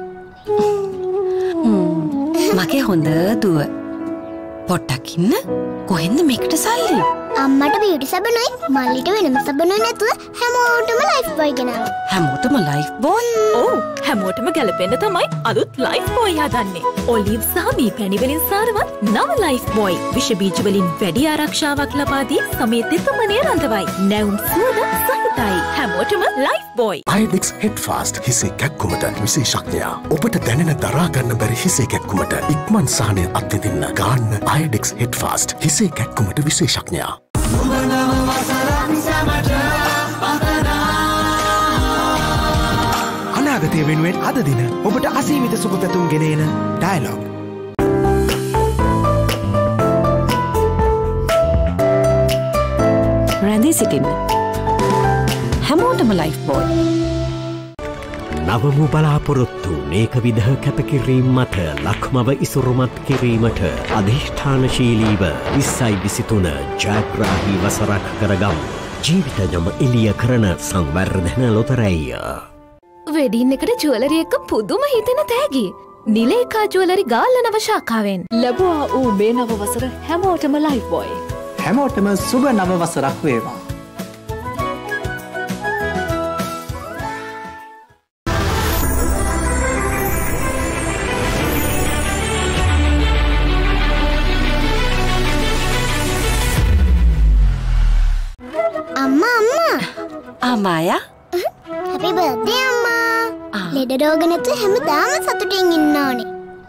[SPEAKER 21] මගේ හොඳ දුව පොට්ටක් ඉන්න කොහෙන්ද මේකට සල්ලි?
[SPEAKER 25] අම්මට බියුටි සබනුයි මල්ලිට වෙනම සබනුයි නැතුව හැමෝටම ලයිෆ් බොයි ගෙනාවා.
[SPEAKER 21] හැමෝටම ලයිෆ් බොයි?
[SPEAKER 22] ඔව් හැමෝටම ගැලපෙන්න තමයි අලුත් ලයිෆ් බොයි හදන්නේ. ඔලිව් සහ මී පැණි වලින් සාරවත් නව ලයිෆ් බොයි. විෂ බීජ වලින් වැඩි ආරක්ෂාවක් ලබා දී සමේ තෙතමනේ රඳවයි. නැවුම් සුවඳ සහිතයි. හැමෝටම Lifebuoy.
[SPEAKER 24] Iodex head fast හිසේ කැක්කුමට විශේෂඥයා. ඔබට දැනෙන දරා ගන්න බැරි හිසේ කැක්කුමට ඉක්මන් සහනය අත්විඳින්න ගන්න අයඩෙක්ස් හෙඩ් ෆාස්ට් හිසේ කැක්කුමට විශේෂඥයා.
[SPEAKER 26] අනාගතය වෙනුවෙන් අද දින ඔබට අසීමිත සුබ පැතුම් ගෙනෙන ඩයලොග්.
[SPEAKER 21] රැඳී සිටින්න. හැමෝටම ලයිෆ් බොයි.
[SPEAKER 27] නවමු බලාපොරොත්තු මේක විදහ කැපකිරීම් මත ලක්මව ඉසුරුමත් කිරීමට අධිෂ්ඨානශීලීව විස්සයි විසිතුන ජයග්‍රාහී වසරක් කරගම් ජීවිතජම එලිය කරන සංවර්ධන ලොතරැයිය.
[SPEAKER 13] වෙඩින් එකට ජුවලරි එක පුදුම හිතෙන තෑගි. නිලේකා ජුවලරි ගාල්ල නව ශාඛාවෙන්
[SPEAKER 22] ලැබුවා වූ මේ නව වසර හැමෝටම ලයිෆ් බොයි.
[SPEAKER 23] හැමෝටම සුබ නව වසරක් වේවා.
[SPEAKER 25] අම්මා අම්මා.
[SPEAKER 21] ආමායා.
[SPEAKER 25] හැපි බර්ත්ඩේ අම්මා. ලෙඩ රෝග නැතුව හැමදාම සතුටින් ඉන්න ඕනේ.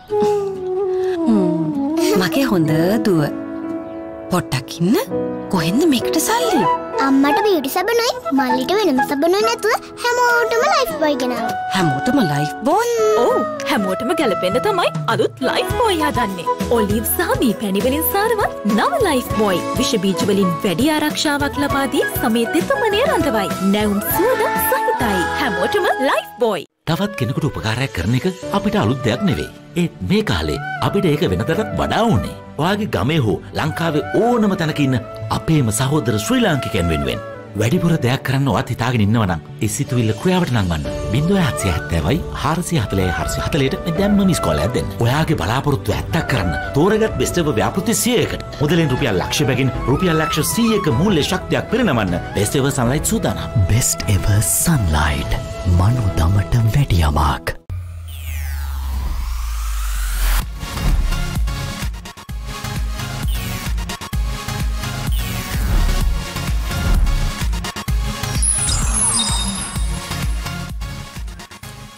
[SPEAKER 21] මගේ හොඳ දුව පොට්ටක් ඉන්න කොහෙන්ද මේකට සල්ලි?
[SPEAKER 25] අම්මට බියුටි සබනුයි මල්ලිට වෙනම සබනුයි නැතුව හැමෝටම ලයිෆ් බොයි ගෙනාවා.
[SPEAKER 21] හැමෝටම ලයිෆ් බොයි?
[SPEAKER 22] ඔව් හැමෝටම ගැලපෙන්න තමයි අලුත් ලයිෆ් බොයි හදන්නේ. ඔලිව් සහ මී පැණි වලින් සාරවත් නව ලයිෆ් බොයි. විෂ බීජ වලින් වැඩි ආරක්ෂාවක් ලබා දී සමේ තෙතමනේ රඳවයි. නැවුම් සුවඳ සහිතයි. හැමෝටම ලයිෆ් බොයි.
[SPEAKER 19] තවත් කෙනෙකුට උපකාරයක් කරන එක අපිට අලුත් දෙයක් නෙවෙයි. ඒත් මේ කාලේ අපිට ඒක වෙනදටත් වඩා ඕනේ. ඔයාගේ ගමේ හෝ ලංකාවේ ඕනම තැනක ඉන්න අපේම සහෝදර ශ්‍රී ලාංකිකයන් වෙනුවෙන් වැඩිපුර දෙයක් කරන්න ඔයත් හිතාගෙන ඉන්නවා නම් ඒ සිතුවිල්ල ක්‍රියාවට නංවන්න. ज़ीरो सात सात सात හාරසිය හතළිහයි හාරසිය හතළිහට මේ දැම්ම මිස් කෝල් එකක් දෙන්න. ඔයාගේ බලාපොරොත්තු ඇත්තක් කරන්න තෝරගත් බෙස්ට් එවර් ව්‍යාපෘති සීයකට මුදලින් රුපියල් ලක්ෂ බැගින් රුපියල් ලක්ෂ සීයක මූල්‍ය ශක්තියක් පිරිනමන්න බෙස්ට් එවර් සන්ලයිට් සූදානම්.
[SPEAKER 12] බෙස්ට් එවර් සන්ලයිට් මනු දමට වැඩියමක්.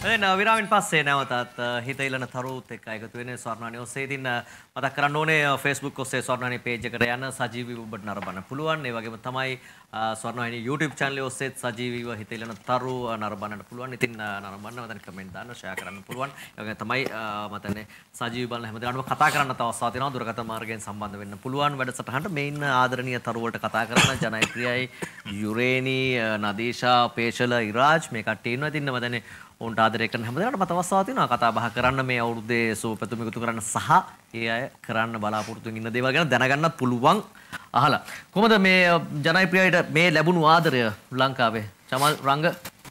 [SPEAKER 3] දැන් විරාමින් පස්සේ නැවතත් හිත ඉලන තරුත් එක්ක එකතු වෙන්නේ ස්වර්ණානි ඔස්සේ. ඉතින් මතක් කරන්න ඕනේ Facebook ඔස්සේ ස්වර්ණානි page එකට යන සජීවීව ඔබට නරඹන්න පුළුවන්. ඒ වගේම තමයි ස්වර්ණානි YouTube channel ඔස්සේ සජීවීව හිත ඉලන තරු නරඹන්නට පුළුවන්. ඉතින් නරඹන්න මතන කමෙන්ට් දාන්න, share කරන්න පුළුවන්. ඒ වගේම තමයි මතන්නේ සජීවී බලන හැමදාම කතා කරන්න තව අවස්ථාවක් තියෙනවා. දුරකථන මාර්ගයෙන් සම්බන්ධ වෙන්න පුළුවන්. වැඩසටහනට මේ ඉන්න ආදරණීය තරු වලට කතා කරන ජනප්‍රියයි යුරේනි, නදීෂා, පේෂල, ඉරාජ් මේ කට්ටිය ඉන්නවා. ඉතින් මතන්නේ උන්ට ආදරය කරන හැමදාම මත අවස්ථාවක් තියෙනවා කතා බහ කරන්න, මේ අවුරුද්දේ සුවපැතුම් එකතු කරන්න සහ ඒ අය කරන්න බලාපොරොත්තු ඉන්න දේවල් ගැන දැනගන්නත් පුළුවන් අහලා. කොහොමද මේ ජනප්‍රියයිට මේ ලැබුණු ආදරය ලංකාවේ? චමල් රංග.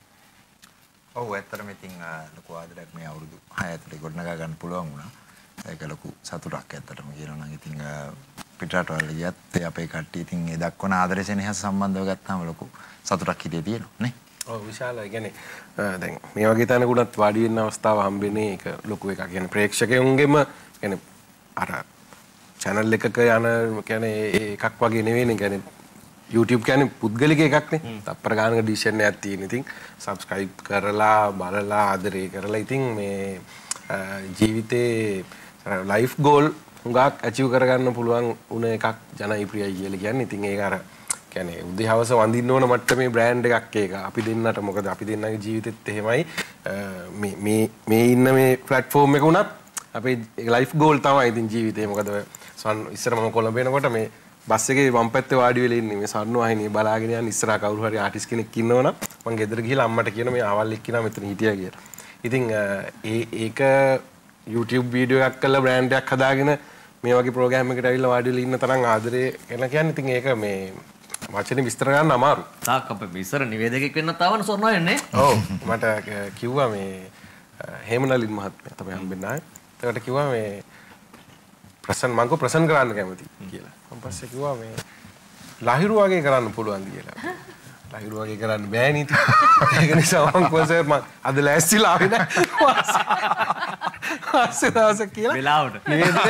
[SPEAKER 1] ඔව් ඇත්තටම ඉතින් ලොකු ආදරයක් මේ අවුරුදු හය ඇතුලේ ගොඩනගා ගන්න පුළුවන් වුණා. ඒක ලොකු සතුටක් ඇත්තටම කියනවා නම් ඉතින් පිටරටවල ගියත් අපේ කට්ටිය ඉතින් ඒ දක්වන ආදරය සෙනෙහස සම්බන්ධව ගත්තාම ලොකු සතුටක් හිතේ තියෙනවා නේ.
[SPEAKER 2] ඔව් විශාල. ඒ කියන්නේ දැන් මේ වගේ තැනකටත් වාඩි වෙන්න අවස්ථාව හම්බෙන්නේ ඒක ලොකු එකක්. කියන්නේ ප්‍රේක්ෂකයන්ගෙම කියන්නේ අර channel එකක යන කියන්නේ එකක් වගේ නෙවෙයිනේ. කියන්නේ YouTube කියන්නේ පුද්ගලික එකක් නේ. තප්පර ගානක ඩිසිෂන් එකක් තියෙන. ඉතින් subscribe කරලා බලලා ආදරය කරලා ඉතින් මේ ජීවිතේ life goal හුඟක් achieve කරගන්න පුළුවන් උන එකක් ජනප්‍රියයි කියලා කියන්නේ. ඉතින් ඒක අර කියන්නේ උදේවස වඳින්න ඕන මට්ටමේ බ්‍රෑන්ඩ් එකක් ඒක. අපි දෙන්නට මොකද අපි දෙන්නගේ ජීවිතෙත් එහෙමයි. මේ මේ මේ ඉන්න මේ platform එක උනත් අපේ life goal තමයි ඉතින් ජීවිතේ. මොකද ඉස්සර මම කොළඹ එනකොට මේ බස් එකේ වම් පැත්තේ වාඩි වෙලා ඉන්නේ මේ ස්වර්ණවාහිනිය බලාගෙන යන ඉස්සරහා කවුරු හරි ආටිස්ට් කෙනෙක් ඉන්නවනම් මම ගෙදර ගිහලා අම්මට කියන මේ ආවල් එක්කිනා මෙතන හිටියා කියලා. ඉතින් ඒ ඒක YouTube වීඩියෝ එකක් කරලා බ්‍රෑන්ඩ් එකක් හදාගෙන මේ වගේ ප්‍රෝග්‍රෑම් එකකට ඇවිල්ලා වාඩි වෙලා ඉන්න තරම් ආදරේ කියලා කියන්නේ ඉතින් ඒක මේ වචනේ විස්තර ගන්න අමාරු. තාක් අපේ විස්තර නිවේදකෙක් වෙන්නත් ආවන ස්වර්ණවාහිනිය නේ. ඔව් මට කිව්වා මේ හේමනලින් මහත්මයා තමයි හම්බෙන්න ආවේ. ඒකට කිව්වා මේ ප්‍රසන්න මං කෝ ප්‍රසන්න කරන්න කැමති කියලා. මම පස්සේ කිව්වා මේ ලහිරු වගේ කරන්න පුළුවන්ද කියලා. ලහිරු වගේ කරන්න බෑ නීති. ඒක නිසා මං කොහොසර් මං අද ලෑස්තිලා ආවේ නෑ. වාස්සේ දවසක් කියලා. වෙලාවට. නේද?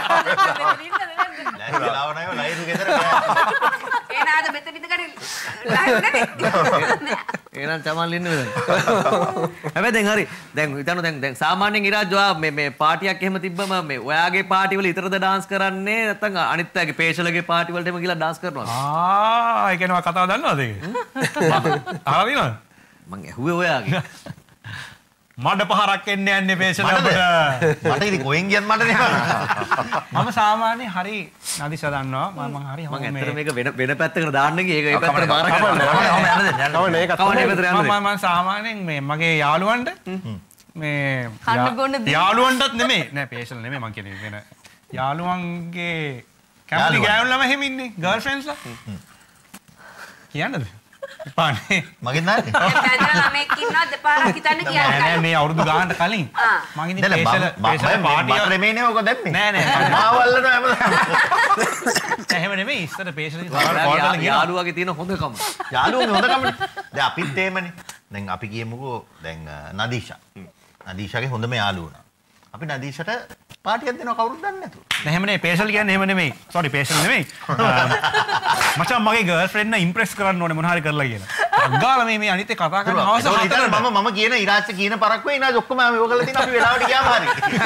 [SPEAKER 10] වෙලාව නෑ ලහිරු ගෙදර ගියා.
[SPEAKER 5] එනාද මෙතන ඉඳගෙන ලහිරු නෙමෙයි.
[SPEAKER 3] එහෙනම් චමල් ඉන්නේ දැන්. හැබැයි දැන් හරි. දැන් හිතන්න දැන් දැන් සාමාන්‍යයෙන් ඉරාජ් ඔයා මේ මේ පාටියක් එහෙම තිබ්බම මේ ඔයාගේ පාටි වල විතරද ඩාන්ස් කරන්නේ නැත්නම් අනිත් අයගේ පේෂලගේ පාටි වලට එහෙම ගිහලා ඩාන්ස් කරනවද?
[SPEAKER 4] ආ ඒ කියන්නේ කතාව දන්නවද ඒක? අහලා දිනවද?
[SPEAKER 3] මං ඇහුවේ ඔයාගේ.
[SPEAKER 4] මඩ පහරක් එන්න යන්නේ පේෂල අපිට.
[SPEAKER 10] මට ඉතින් කොහෙන් ගියත් මට නේ.
[SPEAKER 4] මම සාමාන්‍යයෙන් හරි නදිස දන්නවා මම හරි
[SPEAKER 3] මම ඇත්තට මේක වෙන වෙන පැත්තකට දාන්න ගියේ ඒක ඒ පැත්තට බාර ගන්න.
[SPEAKER 4] කවම මේක තමයි මම මම සාමාන්‍යයෙන් මේ මගේ යාළුවන්ට මේ යාළුවන්ටත් නෙමෙයි නෑ පේෂල් නෙමෙයි මං කියන්නේ වෙන යාළුවන්ගේ කැමති ගෑනුන් ළම එහෙම ඉන්නේ ගර්ල්ෆ්‍රෙන්ඩ්ස්ලා කියන්නද? පානේ
[SPEAKER 10] මගෙන් නාන්නේ.
[SPEAKER 5] දැන් ළමෙක් ඉන්නවා දෙපාරක් හිතන්න කියන්නේ.
[SPEAKER 4] නෑ මේ අවුරුදු ගානට කලින් මං ඉතින් පේෂල් පේෂල්
[SPEAKER 10] පාටිය රෙමේනේ ඔක දැම්මේ.
[SPEAKER 4] නෑ නෑ
[SPEAKER 10] මාවල්ලන හැමදාම.
[SPEAKER 4] එහෙම නෙමෙයි ඉස්සර පේෂල්
[SPEAKER 3] යාළුවාගේ තියෙන හොඳකම.
[SPEAKER 10] යාළුවෝගේ හොඳකමනේ. දැන් අපිත් එහෙමනේ. දැන් අපි කියමුකෝ දැන් නදීෂා. නදීෂාගේ හොඳම යාළුවා. අපි නදීෂට පාටියක් දෙනවා කවුරුත් දන්නේ නැතුව.
[SPEAKER 4] නෑ එහෙම නෙමෙයි පේෂල් කියන්නේ එහෙම නෙමෙයි. සෝරි පේෂල් නෙමෙයි. මචං මගේ ගර්ල්ෆ්‍රෙන්ඩ් න ඉම්ප්‍රෙස් කරන්න ඕනේ මොන හරි කරලා කියලා. අග්ගාලා මේ මේ අනිත් එක කතා කරන අවශ්‍ය
[SPEAKER 10] හතර මම මම කියන ඉරාජ්‍ය කියන පරක් වෙයි ඉරාජ් ඔක්කොම මේව කරලා තියෙන අපි වෙලාවට ගියාම හරි.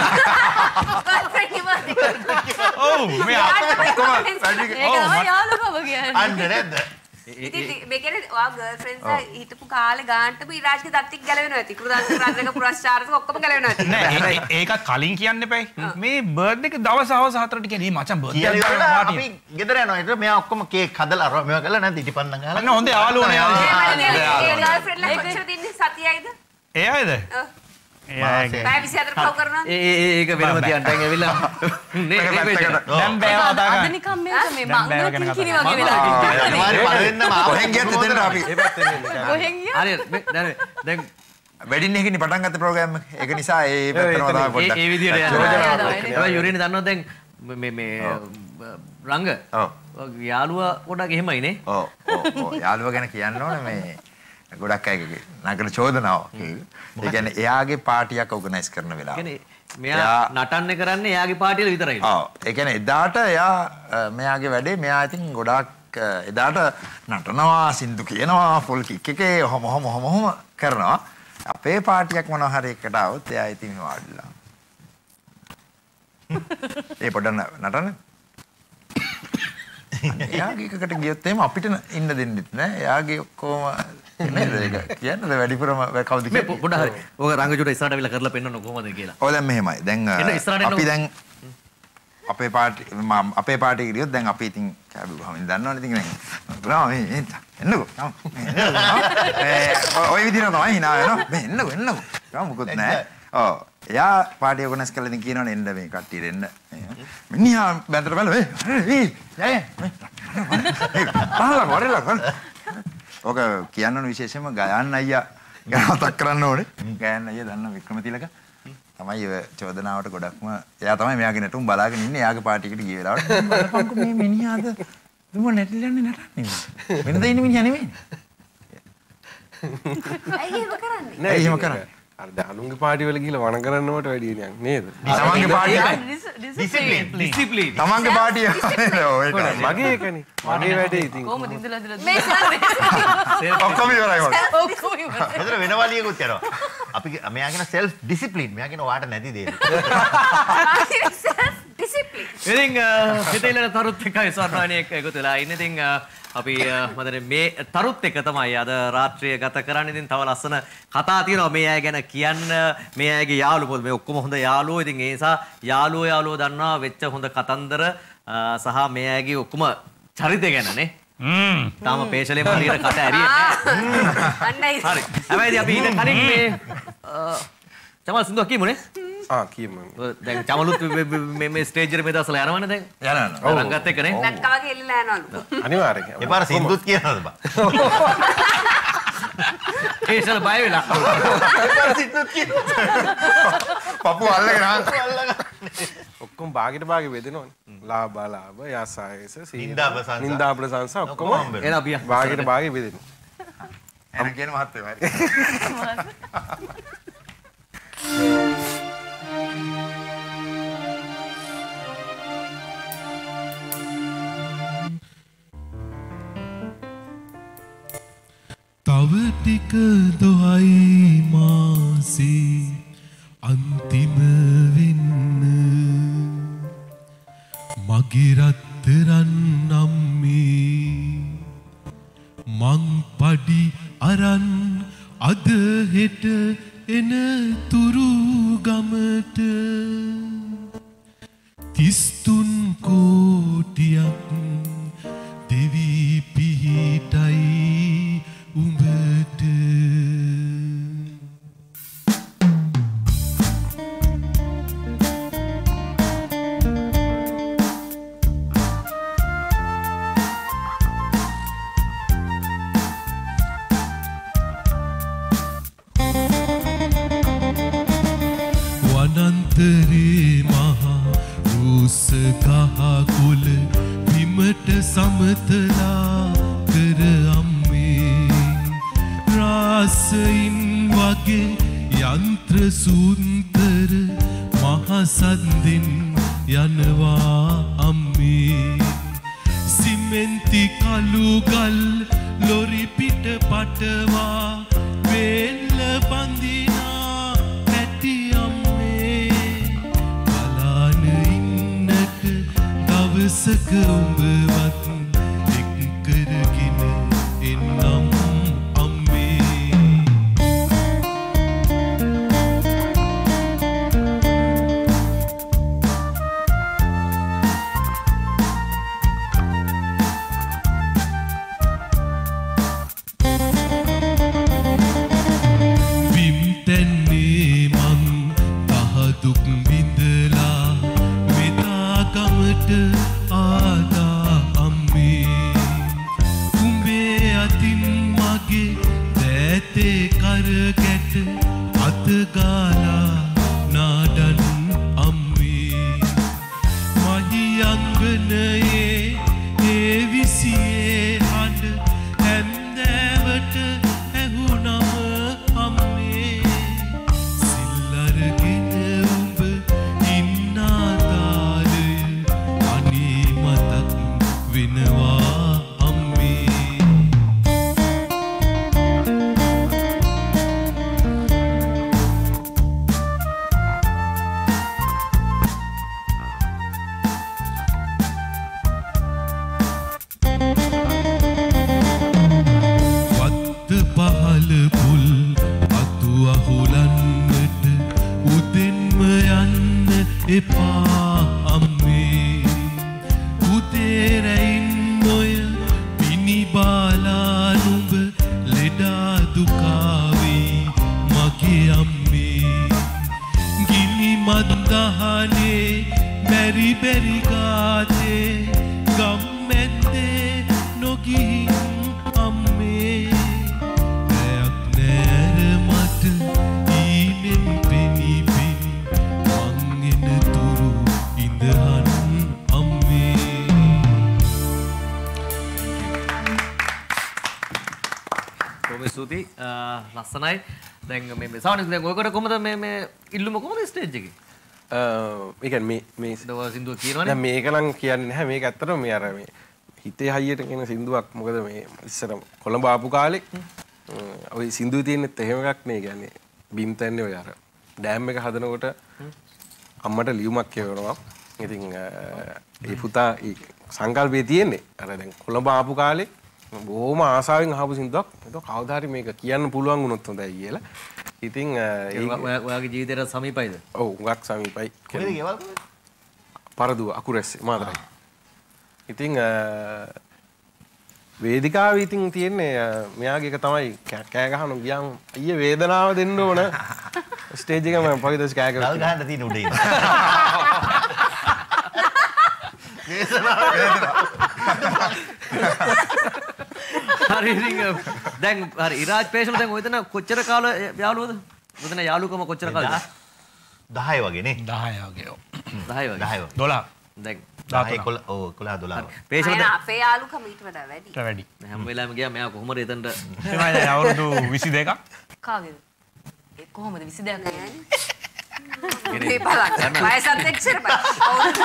[SPEAKER 4] ඔව් මේ ඔක්කොම
[SPEAKER 6] ඒක යාළුකම කියන්නේ.
[SPEAKER 10] අන්න නේද?
[SPEAKER 5] ඉතින් මේ කියන්නේ ඔයා ගර්ල්ෆ්‍රෙන්ඩ්ස්ලා හිටපු කාලේ ගානටම ඉරාජ්ගේ දත්තික් ගැලවෙනවා ඇති. කෘදාංශ රාජ්‍යක පුරස්කාරක ඔක්කොම ගැලවෙනවා ඇති.
[SPEAKER 4] නෑ ඒකත් කලින් කියන්න එපයි. මේ බර්ත්ඩේ එක දවස් හවස හතරට කියන්නේ මචං බර්ත්ඩේ එක ගන්න පාටිය.
[SPEAKER 10] අපි ගෙදර යනවා. ඊට මෙයා ඔක්කොම කේක් හදලා අර මේවා කළා නැද්ද ඉටිපන්නම් ගහලා.
[SPEAKER 4] අන්න හොඳ යාළුවනේ යාළුවා.
[SPEAKER 5] ඒ ගර්ල්ෆ්‍රෙන්ඩ්ලා කොච්චර දින්නේ සතියයිද?
[SPEAKER 4] ඒ අයද?
[SPEAKER 5] බෑ විසිහතර පව් කරනවා.
[SPEAKER 3] ඒ ඒක වෙනම තියන්න දැන් ඇවිල්ලා නේ
[SPEAKER 4] දැන් බෑ කතා කරන්න.
[SPEAKER 6] අද නිකම් මේක මේ මංගල කිරි වගේ වෙලා.
[SPEAKER 1] කොහෙන් ගියත් එතනට අපි
[SPEAKER 6] කොහෙන් ගියා?
[SPEAKER 3] හරි දැන් දැන්
[SPEAKER 1] වෙඩින් එකකින් පටන් ගත්ත ප්‍රෝග්‍රෑම් එක. ඒක නිසා ඒ පැත්තම තමයි පොඩ්ඩක්.
[SPEAKER 3] ඒ විදියට යනවා. ඒ යුරින් දන්නවද දැන් මේ මේ රංග. ඔව්. යාළුවා පොඩක් එහෙමයි නේ.
[SPEAKER 1] ඔව් ඔව් යාළුවා ගැන කියන්න ඕනේ මේ ගොඩක් අයගේ නගර චෝදනාවක්. ඒ කියන්නේ එයාගේ පාටියක් ඕගනයිස් කරන වෙලාව.
[SPEAKER 3] කියන්නේ මෙයා නටන්නේ කරන්නේ එයාගේ පාටියල විතරයි.
[SPEAKER 1] ඔව්. ඒ කියන්නේ එදාට එයා මෙයාගේ වැඩේ මෙයා ඉතින් ගොඩාක් එදාට නටනවා, සින්දු කියනවා, ෆුල් කික් එකේ ඔහොම ඔහොම ඔහොම කරනවා. අපේ පාටියක් මොනවා හරි එකට આવොත් එයා ඉතින් වාඩිලා. ඒ පොඩ්ඩක් නටන්න. එයාගේ එකකට ගියොත් එහෙම අපිට ඉන්න දෙන්නෙත් නෑ. එයාගේ ඔක්කොම නේද ඒක කියන්නද වැඩිපුරම කවුද
[SPEAKER 3] මේ පොඩ්ඩක් හරි. ඕක රංගජුට ඉස්සරහට අවිලා කරලා පෙන්නන්න කොහොමද කියලා.
[SPEAKER 1] ඔය දැන් මෙහෙමයි. දැන් අපි දැන් අපේ පාටි අපේ පාටි ගියොත් දැන් අපි ඉතින් කැබුවාම දන්නවනේ ඉතින් දැන් මේ එන්නකෝ ඒ ඔය විදිහට තමයි hina වෙනවා මේ එන්නකෝ එන්නකෝ තාම මොකුත් නැහැ ඔව් එයා පාටි ඕගනයිස් කරලා ඉතින් කියනවනේ එන්න මේ කට්ටියට එන්න මිනිහා බැඳලා බලලා මේ යයි පාලා වරලා ගන්න ඔක කියන්න විශේෂයෙන්ම ගයන් අයියා ගැන මතක් කරන්න ඕනේ ගයන් අයියා දන්න වික්‍රමතිලක තමයි ඔය චෝදනාවට ගොඩක්ම එයා තමයි මෙයාගේ නටුම් බලාගෙන ඉන්නේ එයාගේ පාටියකට ගිය වෙලාවට බලපන්කො මේ මිනිහාද දුම නැටිලන්නේ නටන්නේ වෙනද ඉන්න මිනිහා නෙමෙයි
[SPEAKER 5] ඇයි එහෙම කරන්නේ
[SPEAKER 1] නෑ එහෙම කරන්නේ
[SPEAKER 2] අර දානුන්ගේ පාටි වල ගිහලා වණ කරන්නවට වැඩිය නිකන් නේද
[SPEAKER 1] තමන්ගේ පාටිය
[SPEAKER 3] ඩිසිප්ලින් ඩිසිප්ලින්
[SPEAKER 1] තමන්ගේ පාටිය ඔය
[SPEAKER 2] මගේ එකනේ මගේ වැඩේ ඉතින්
[SPEAKER 6] කොහොමද ඉඳලා ඉඳලා
[SPEAKER 5] මේ
[SPEAKER 1] ඔක්කොම ඉවරයි මොකද
[SPEAKER 6] ඔක්කොම ඉවරයි
[SPEAKER 10] එතන වෙනවලියකුත් යනවා අපි මෙයා කියන self discipline මෙයා කියන ඔයාට නැති දේ
[SPEAKER 5] self discipline
[SPEAKER 3] ඉතින් හිතේලන තරුත් එකයි ස්වර්ණවාහිනිය එක්ක එකතු වෙලා ඉන්නේ ඉතින් අපි මම මේ තරුත් එක තමයි අද රාත්‍රිය ගත කරන්නේ. ඉතින් තව ලස්සන කතා තියෙනවා මේ අය ගැන කියන්න. මේ අයගේ යාළුවෝ මේ ඔක්කොම හොඳ යාළුවෝ. ඉතින් ඒ නිසා යාළුවෝ යාළුවෝ දන්නවා වෙච්ච හොඳ කතන්දර සහ මේ අයගේ ඔක්කොම චරිතය ගැන නේ. හ්ම්. තාම පේෂලේ හරියට කට ඇරියේ නැහැ. හරි. හැබැයි අපි ඊට කලින් මේ චමල් සින්දුවක් කියමුනේ.
[SPEAKER 2] ආ කියමු.
[SPEAKER 3] දැන් චමලුත් මේ මේ ස්ටේජ් එකේ මේ දවස්වල යනවනේ දැන්.
[SPEAKER 1] යනවා.
[SPEAKER 3] ඔව්. රංගත් එක්ක නේ.
[SPEAKER 5] නැක්කා වගේ එල්ලලා යනවලු.
[SPEAKER 2] අනිවාර්යයෙන්.
[SPEAKER 10] ඒ පාර සින්දුත් කියනවාද බා?
[SPEAKER 3] ඒසල බය වෙලා.
[SPEAKER 10] ඒ පාර සින්දුත් කියනවා.
[SPEAKER 1] පපු අල්ලගෙන
[SPEAKER 10] අල්ලගෙන.
[SPEAKER 2] ඔක්කොම භාගයට භාගෙ බෙදෙනවනේ. ලාභ ලාභ යසායස
[SPEAKER 10] නින්දා ප්‍රශංසා
[SPEAKER 2] නින්දා ප්‍රශංසා ඔක්කොම
[SPEAKER 3] එන අපි
[SPEAKER 2] භාගයට භාගෙ බෙදෙනවා.
[SPEAKER 1] එන කියන මහත්තයෝ හරි.
[SPEAKER 7] තව ටික දොහයි මාසේ අන්තිම වෙන්න මගේ රත්තරන් අම්මේ මං පඩි අරන් අද හෙට එන තුරු ගමට තිස්තුන් කෝටියක් දෙවි පිහිටයි උඹට වනන්තරේ මහා රූස කහ කුල බිමට සමතලා කර අම්මේ රාසයින් වගේ යන්ත්‍ර සුන්දර මහසන්දින් යනවා අම්මේ සිමෙන්ති කළුගල් ලොරි පිට පටවා වෙල්ල බඳිනා පැටි අම්මේ බලාන ඉන්නට දවසක උඹවත් එක් කරගෙන එන්නම් ආදා අම්මේ
[SPEAKER 3] බොහොම ස්තුතියි. ලස්සනයි. දැන් මේ මේ සාමාන්‍යයෙන් දැන් ඔයකට කොහමද මේ මේ ඉල්ලුම කොහමද ස්ටේජ් එකේ?
[SPEAKER 2] ඒ කියන්නේ මේ මේ
[SPEAKER 3] සින්දුව කියනවනේ.
[SPEAKER 2] දැන් මේක නම් කියන්නේ නැහැ. මේක ඇත්තටම මේ අර මේ හිතේ හයියට කියන සින්දුවක්. මොකද මේ ඉස්සර කොළඹ ආපු කාලේ ඔය සින්දුවේ තියෙනෙත් එහෙම එකක් නේ. කියන්නේ බිම් තැන්නේ ඔය අර ඩෑම් එක හදනකොට අම්මට ලියුමක් කියවනවා. ඉතින් ඒ පුතා සංකල්පයේ තියෙන්නේ අර දැන් කොළඹ ආපු කාලේ බොහොම ආසාවෙන් අහපු සින්දුවක්. ඒක කවදා හරි මේක කියන්න පුළුවන් වුණොත් හොඳයි කියලා. ඉතින්
[SPEAKER 3] ඔයාගේ ජීවිතේට සමීපයිද?
[SPEAKER 2] ඔව් උගක් සමීපයි.
[SPEAKER 10] කොහෙද ගෙවල්?
[SPEAKER 2] පරදුව අකුරැස්සේ මාතරයි. ඉතින් වේදිකාවේ ඉතින් තියෙන්නේ මෙයාගේ එක තමයි කෑ ගහන ගියාම අයියේ වේදනාව දෙන්න ඕන ස්ටේජ් එකේ මම පොයිදස් කෑ ගහලා
[SPEAKER 10] ගල් ගහන්න තියෙන උඩේ.
[SPEAKER 3] හරි ඉතින් දැන් හරි ඉරාජ් පේෂල් දැන් ඔයතන කොච්චර කාල යාළුවද? ඔතන යාළුකම කොච්චර කාලද?
[SPEAKER 10] දහය වගේ නේ.
[SPEAKER 4] දහය වගේ.
[SPEAKER 3] දහය වගේ.
[SPEAKER 10] දහය වගේ.
[SPEAKER 4] දොළහ.
[SPEAKER 3] දැන්
[SPEAKER 10] දහය කොළ ඔව් කොළහ දොළහ.
[SPEAKER 3] පේෂල්
[SPEAKER 5] දැන් අපේ යාළුකම ඊට වඩා වැඩි.
[SPEAKER 4] ඊට වැඩි.
[SPEAKER 3] හැම වෙලාවෙම ගියා මෙයා කොහොමද එතනට
[SPEAKER 4] එනවා දැන් අවුරුදු විසි දෙකක්.
[SPEAKER 6] කාගේද? ඒ කොහොමද විසි දෙකක් නෑනේ.
[SPEAKER 5] මේ බලන්න. වයසත් එක්සර බලන්න.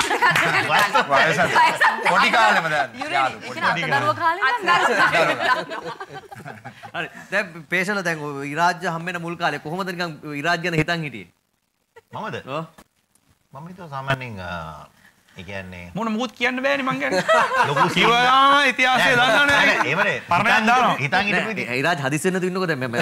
[SPEAKER 1] වයසත් පොඩි කාලෙම දැන්
[SPEAKER 6] යාළු පොඩි අතදරුව කාලේ නම්
[SPEAKER 3] හරි දැන් පේෂල් දැන් ඉරාජ් හම්බෙන මුල් කාලේ කොහොමද නිකන් ඉරාජ් ගැන හිතන් හිටියේ?
[SPEAKER 10] මමද?
[SPEAKER 3] ඔව්.
[SPEAKER 10] මම හිතුවා සාමාන්‍යයෙන් ඒ කියන්නේ
[SPEAKER 4] මොන මුකුත් කියන්න බෑනේ මං ගැන. ලොකු කිව්වා ඉතිහාසය දන්නවනේ.
[SPEAKER 10] ඒවනේ.
[SPEAKER 4] පරණයක් දානවා.
[SPEAKER 10] හිතන් හිටපු විදිහ.
[SPEAKER 3] ඉරාජ් හදිස්සෙන් නැතු ඉන්නකො දැන් මම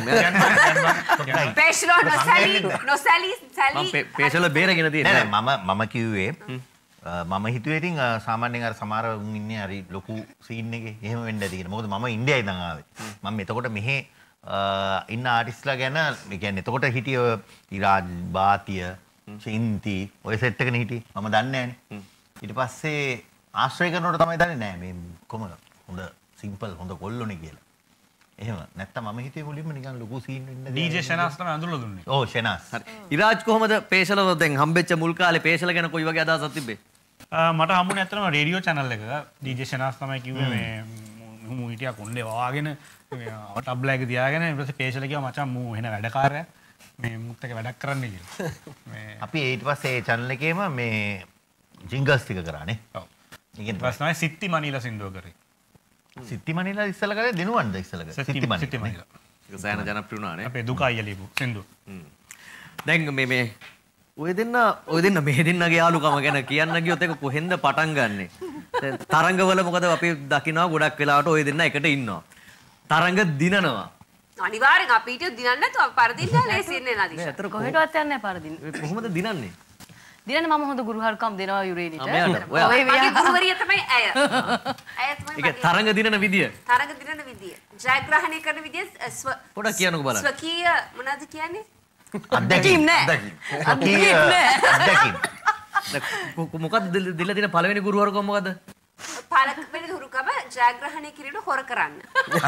[SPEAKER 3] මම
[SPEAKER 5] පේෂල් නොසැලි නොසැලි සැලි
[SPEAKER 3] මම පේෂල් බේරගෙන තියෙන්නේ.
[SPEAKER 10] නෑ මම මම කිව්වේ මම හිතුවේ ඉතින් සාමාන්‍යයෙන් අර සමහර උන් ඉන්නේ හරි ලොකු සීන් එකේ එහෙම වෙන්න ඇති කියලා. මොකද මම ඉන්දියාවේ ඉඳන් ආවේ. මම එතකොට මෙහෙ ඉන්න ආටිස්ලා ගැන ඒ කියන්නේ එතකොට හිටිය ඉරාජ් බාතිය චින්ති ඔය සෙට් එකනේ හිටියේ. මම දන්නේ නෑනේ. ඊට පස්සේ ආශ්‍රය කරනකොට තමයි දන්නේ නෑ මේ කොහොමද හොඳ සිම්පල් හොඳ කොල්ලෝනේ කියලා. එහෙම නැත්තම් මම හිතුවේ මුලින්ම නිකන් ලොකු සීන් වෙන්න
[SPEAKER 4] ඩීජේ ෂෙනාස් තමයි අඳුරලා දුන්නේ.
[SPEAKER 10] ඔව් ෂෙනාස්.
[SPEAKER 3] හරි. ඉරාජ් කොහොමද පේෂල්ව දැන් හම්බෙච්ච මුල් කාලේ පේෂල් ගැන කොයි වගේ අදහසක් තිබ්බේ?
[SPEAKER 4] මට හම්බුනේ ඇත්තටම රේඩියෝ channel එකක ඩීජේ ෂෙනාස් තමයි කිව්වේ මේ මූ හිටියා කොණ්ඩේ වවාගෙන ටබ්ලා එක තියාගෙන ඊට පස්සේ පේෂල් කිව්වා මචං මූ එන වැඩකාරයා මේ මුත් එක වැඩක් කරන්න කියලා.
[SPEAKER 10] මේ අපි ඊට පස්සේ ඒ channel එකේම මේ ජින්ගල්ස් ටික කරානේ.
[SPEAKER 4] ඔව්. ඊට පස්සේ තමයි සිත්ති මනිලා සින්දුව කරේ.
[SPEAKER 10] සිත්ති මනිලා ඉස්සලා කරේ දිනුවන්ද ඉස්සලා කරේ?
[SPEAKER 4] සිත්ති මනිලා. සිත්ති මනිලා.
[SPEAKER 3] ඒක සෑහෙන ජනප්‍රිය වුණානේ.
[SPEAKER 4] අපේ දුක අයියා ලියපු සින්දුව.
[SPEAKER 3] දැන් මේ මේ ඔය දෙන්න ඔය දෙන්න මේ දෙන්නගේ යාළුකම ගැන කියන්න ගියොත් ඒක කොහෙන්ද පටන් ගන්නෙ? දැන් තරංගවල මොකද අපි දකිනවා ගොඩක් වෙලාවට ඔය දෙන්න එකට ඉන්නවා. තරංග දිනනවා.
[SPEAKER 5] අනිවාර්යෙන් අපි හිටියොත් දිනන්න නැතුව අපි පරදින්න ලේසියෙන්නේ නැති.
[SPEAKER 6] නෑ අතර කොහෙටවත් යන්නේ නැහැ පරදින්න.
[SPEAKER 3] කොහොමද දිනන්නේ?
[SPEAKER 6] දිනන්නේ මම හොඳ ගුරුහරුකම් දෙනවා යුරේනිට.
[SPEAKER 5] ඔය මගේ ගුරුවරිය තමයි ඇය. ඇය තමයි
[SPEAKER 3] ඒක තරංග දිනන විදිය.
[SPEAKER 5] තරංග දිනන විදිය. ජයග්‍රහණය කරන විදිය
[SPEAKER 3] පොඩක් කියන්නකෝ බලන්න.
[SPEAKER 5] ස්වකීය මොනවද කියන්නේ?
[SPEAKER 10] අත්දැකීම්
[SPEAKER 5] නෑ.
[SPEAKER 10] අත්දැකීම් නෑ. අත්දැකීම්.
[SPEAKER 3] මොකද්ද දෙලා දින පළවෙනි ගුරුවරකම මොකද්ද?
[SPEAKER 5] පළවෙනි ගුරුකම ජයග්‍රහණය කිරීම හොර කරන්න.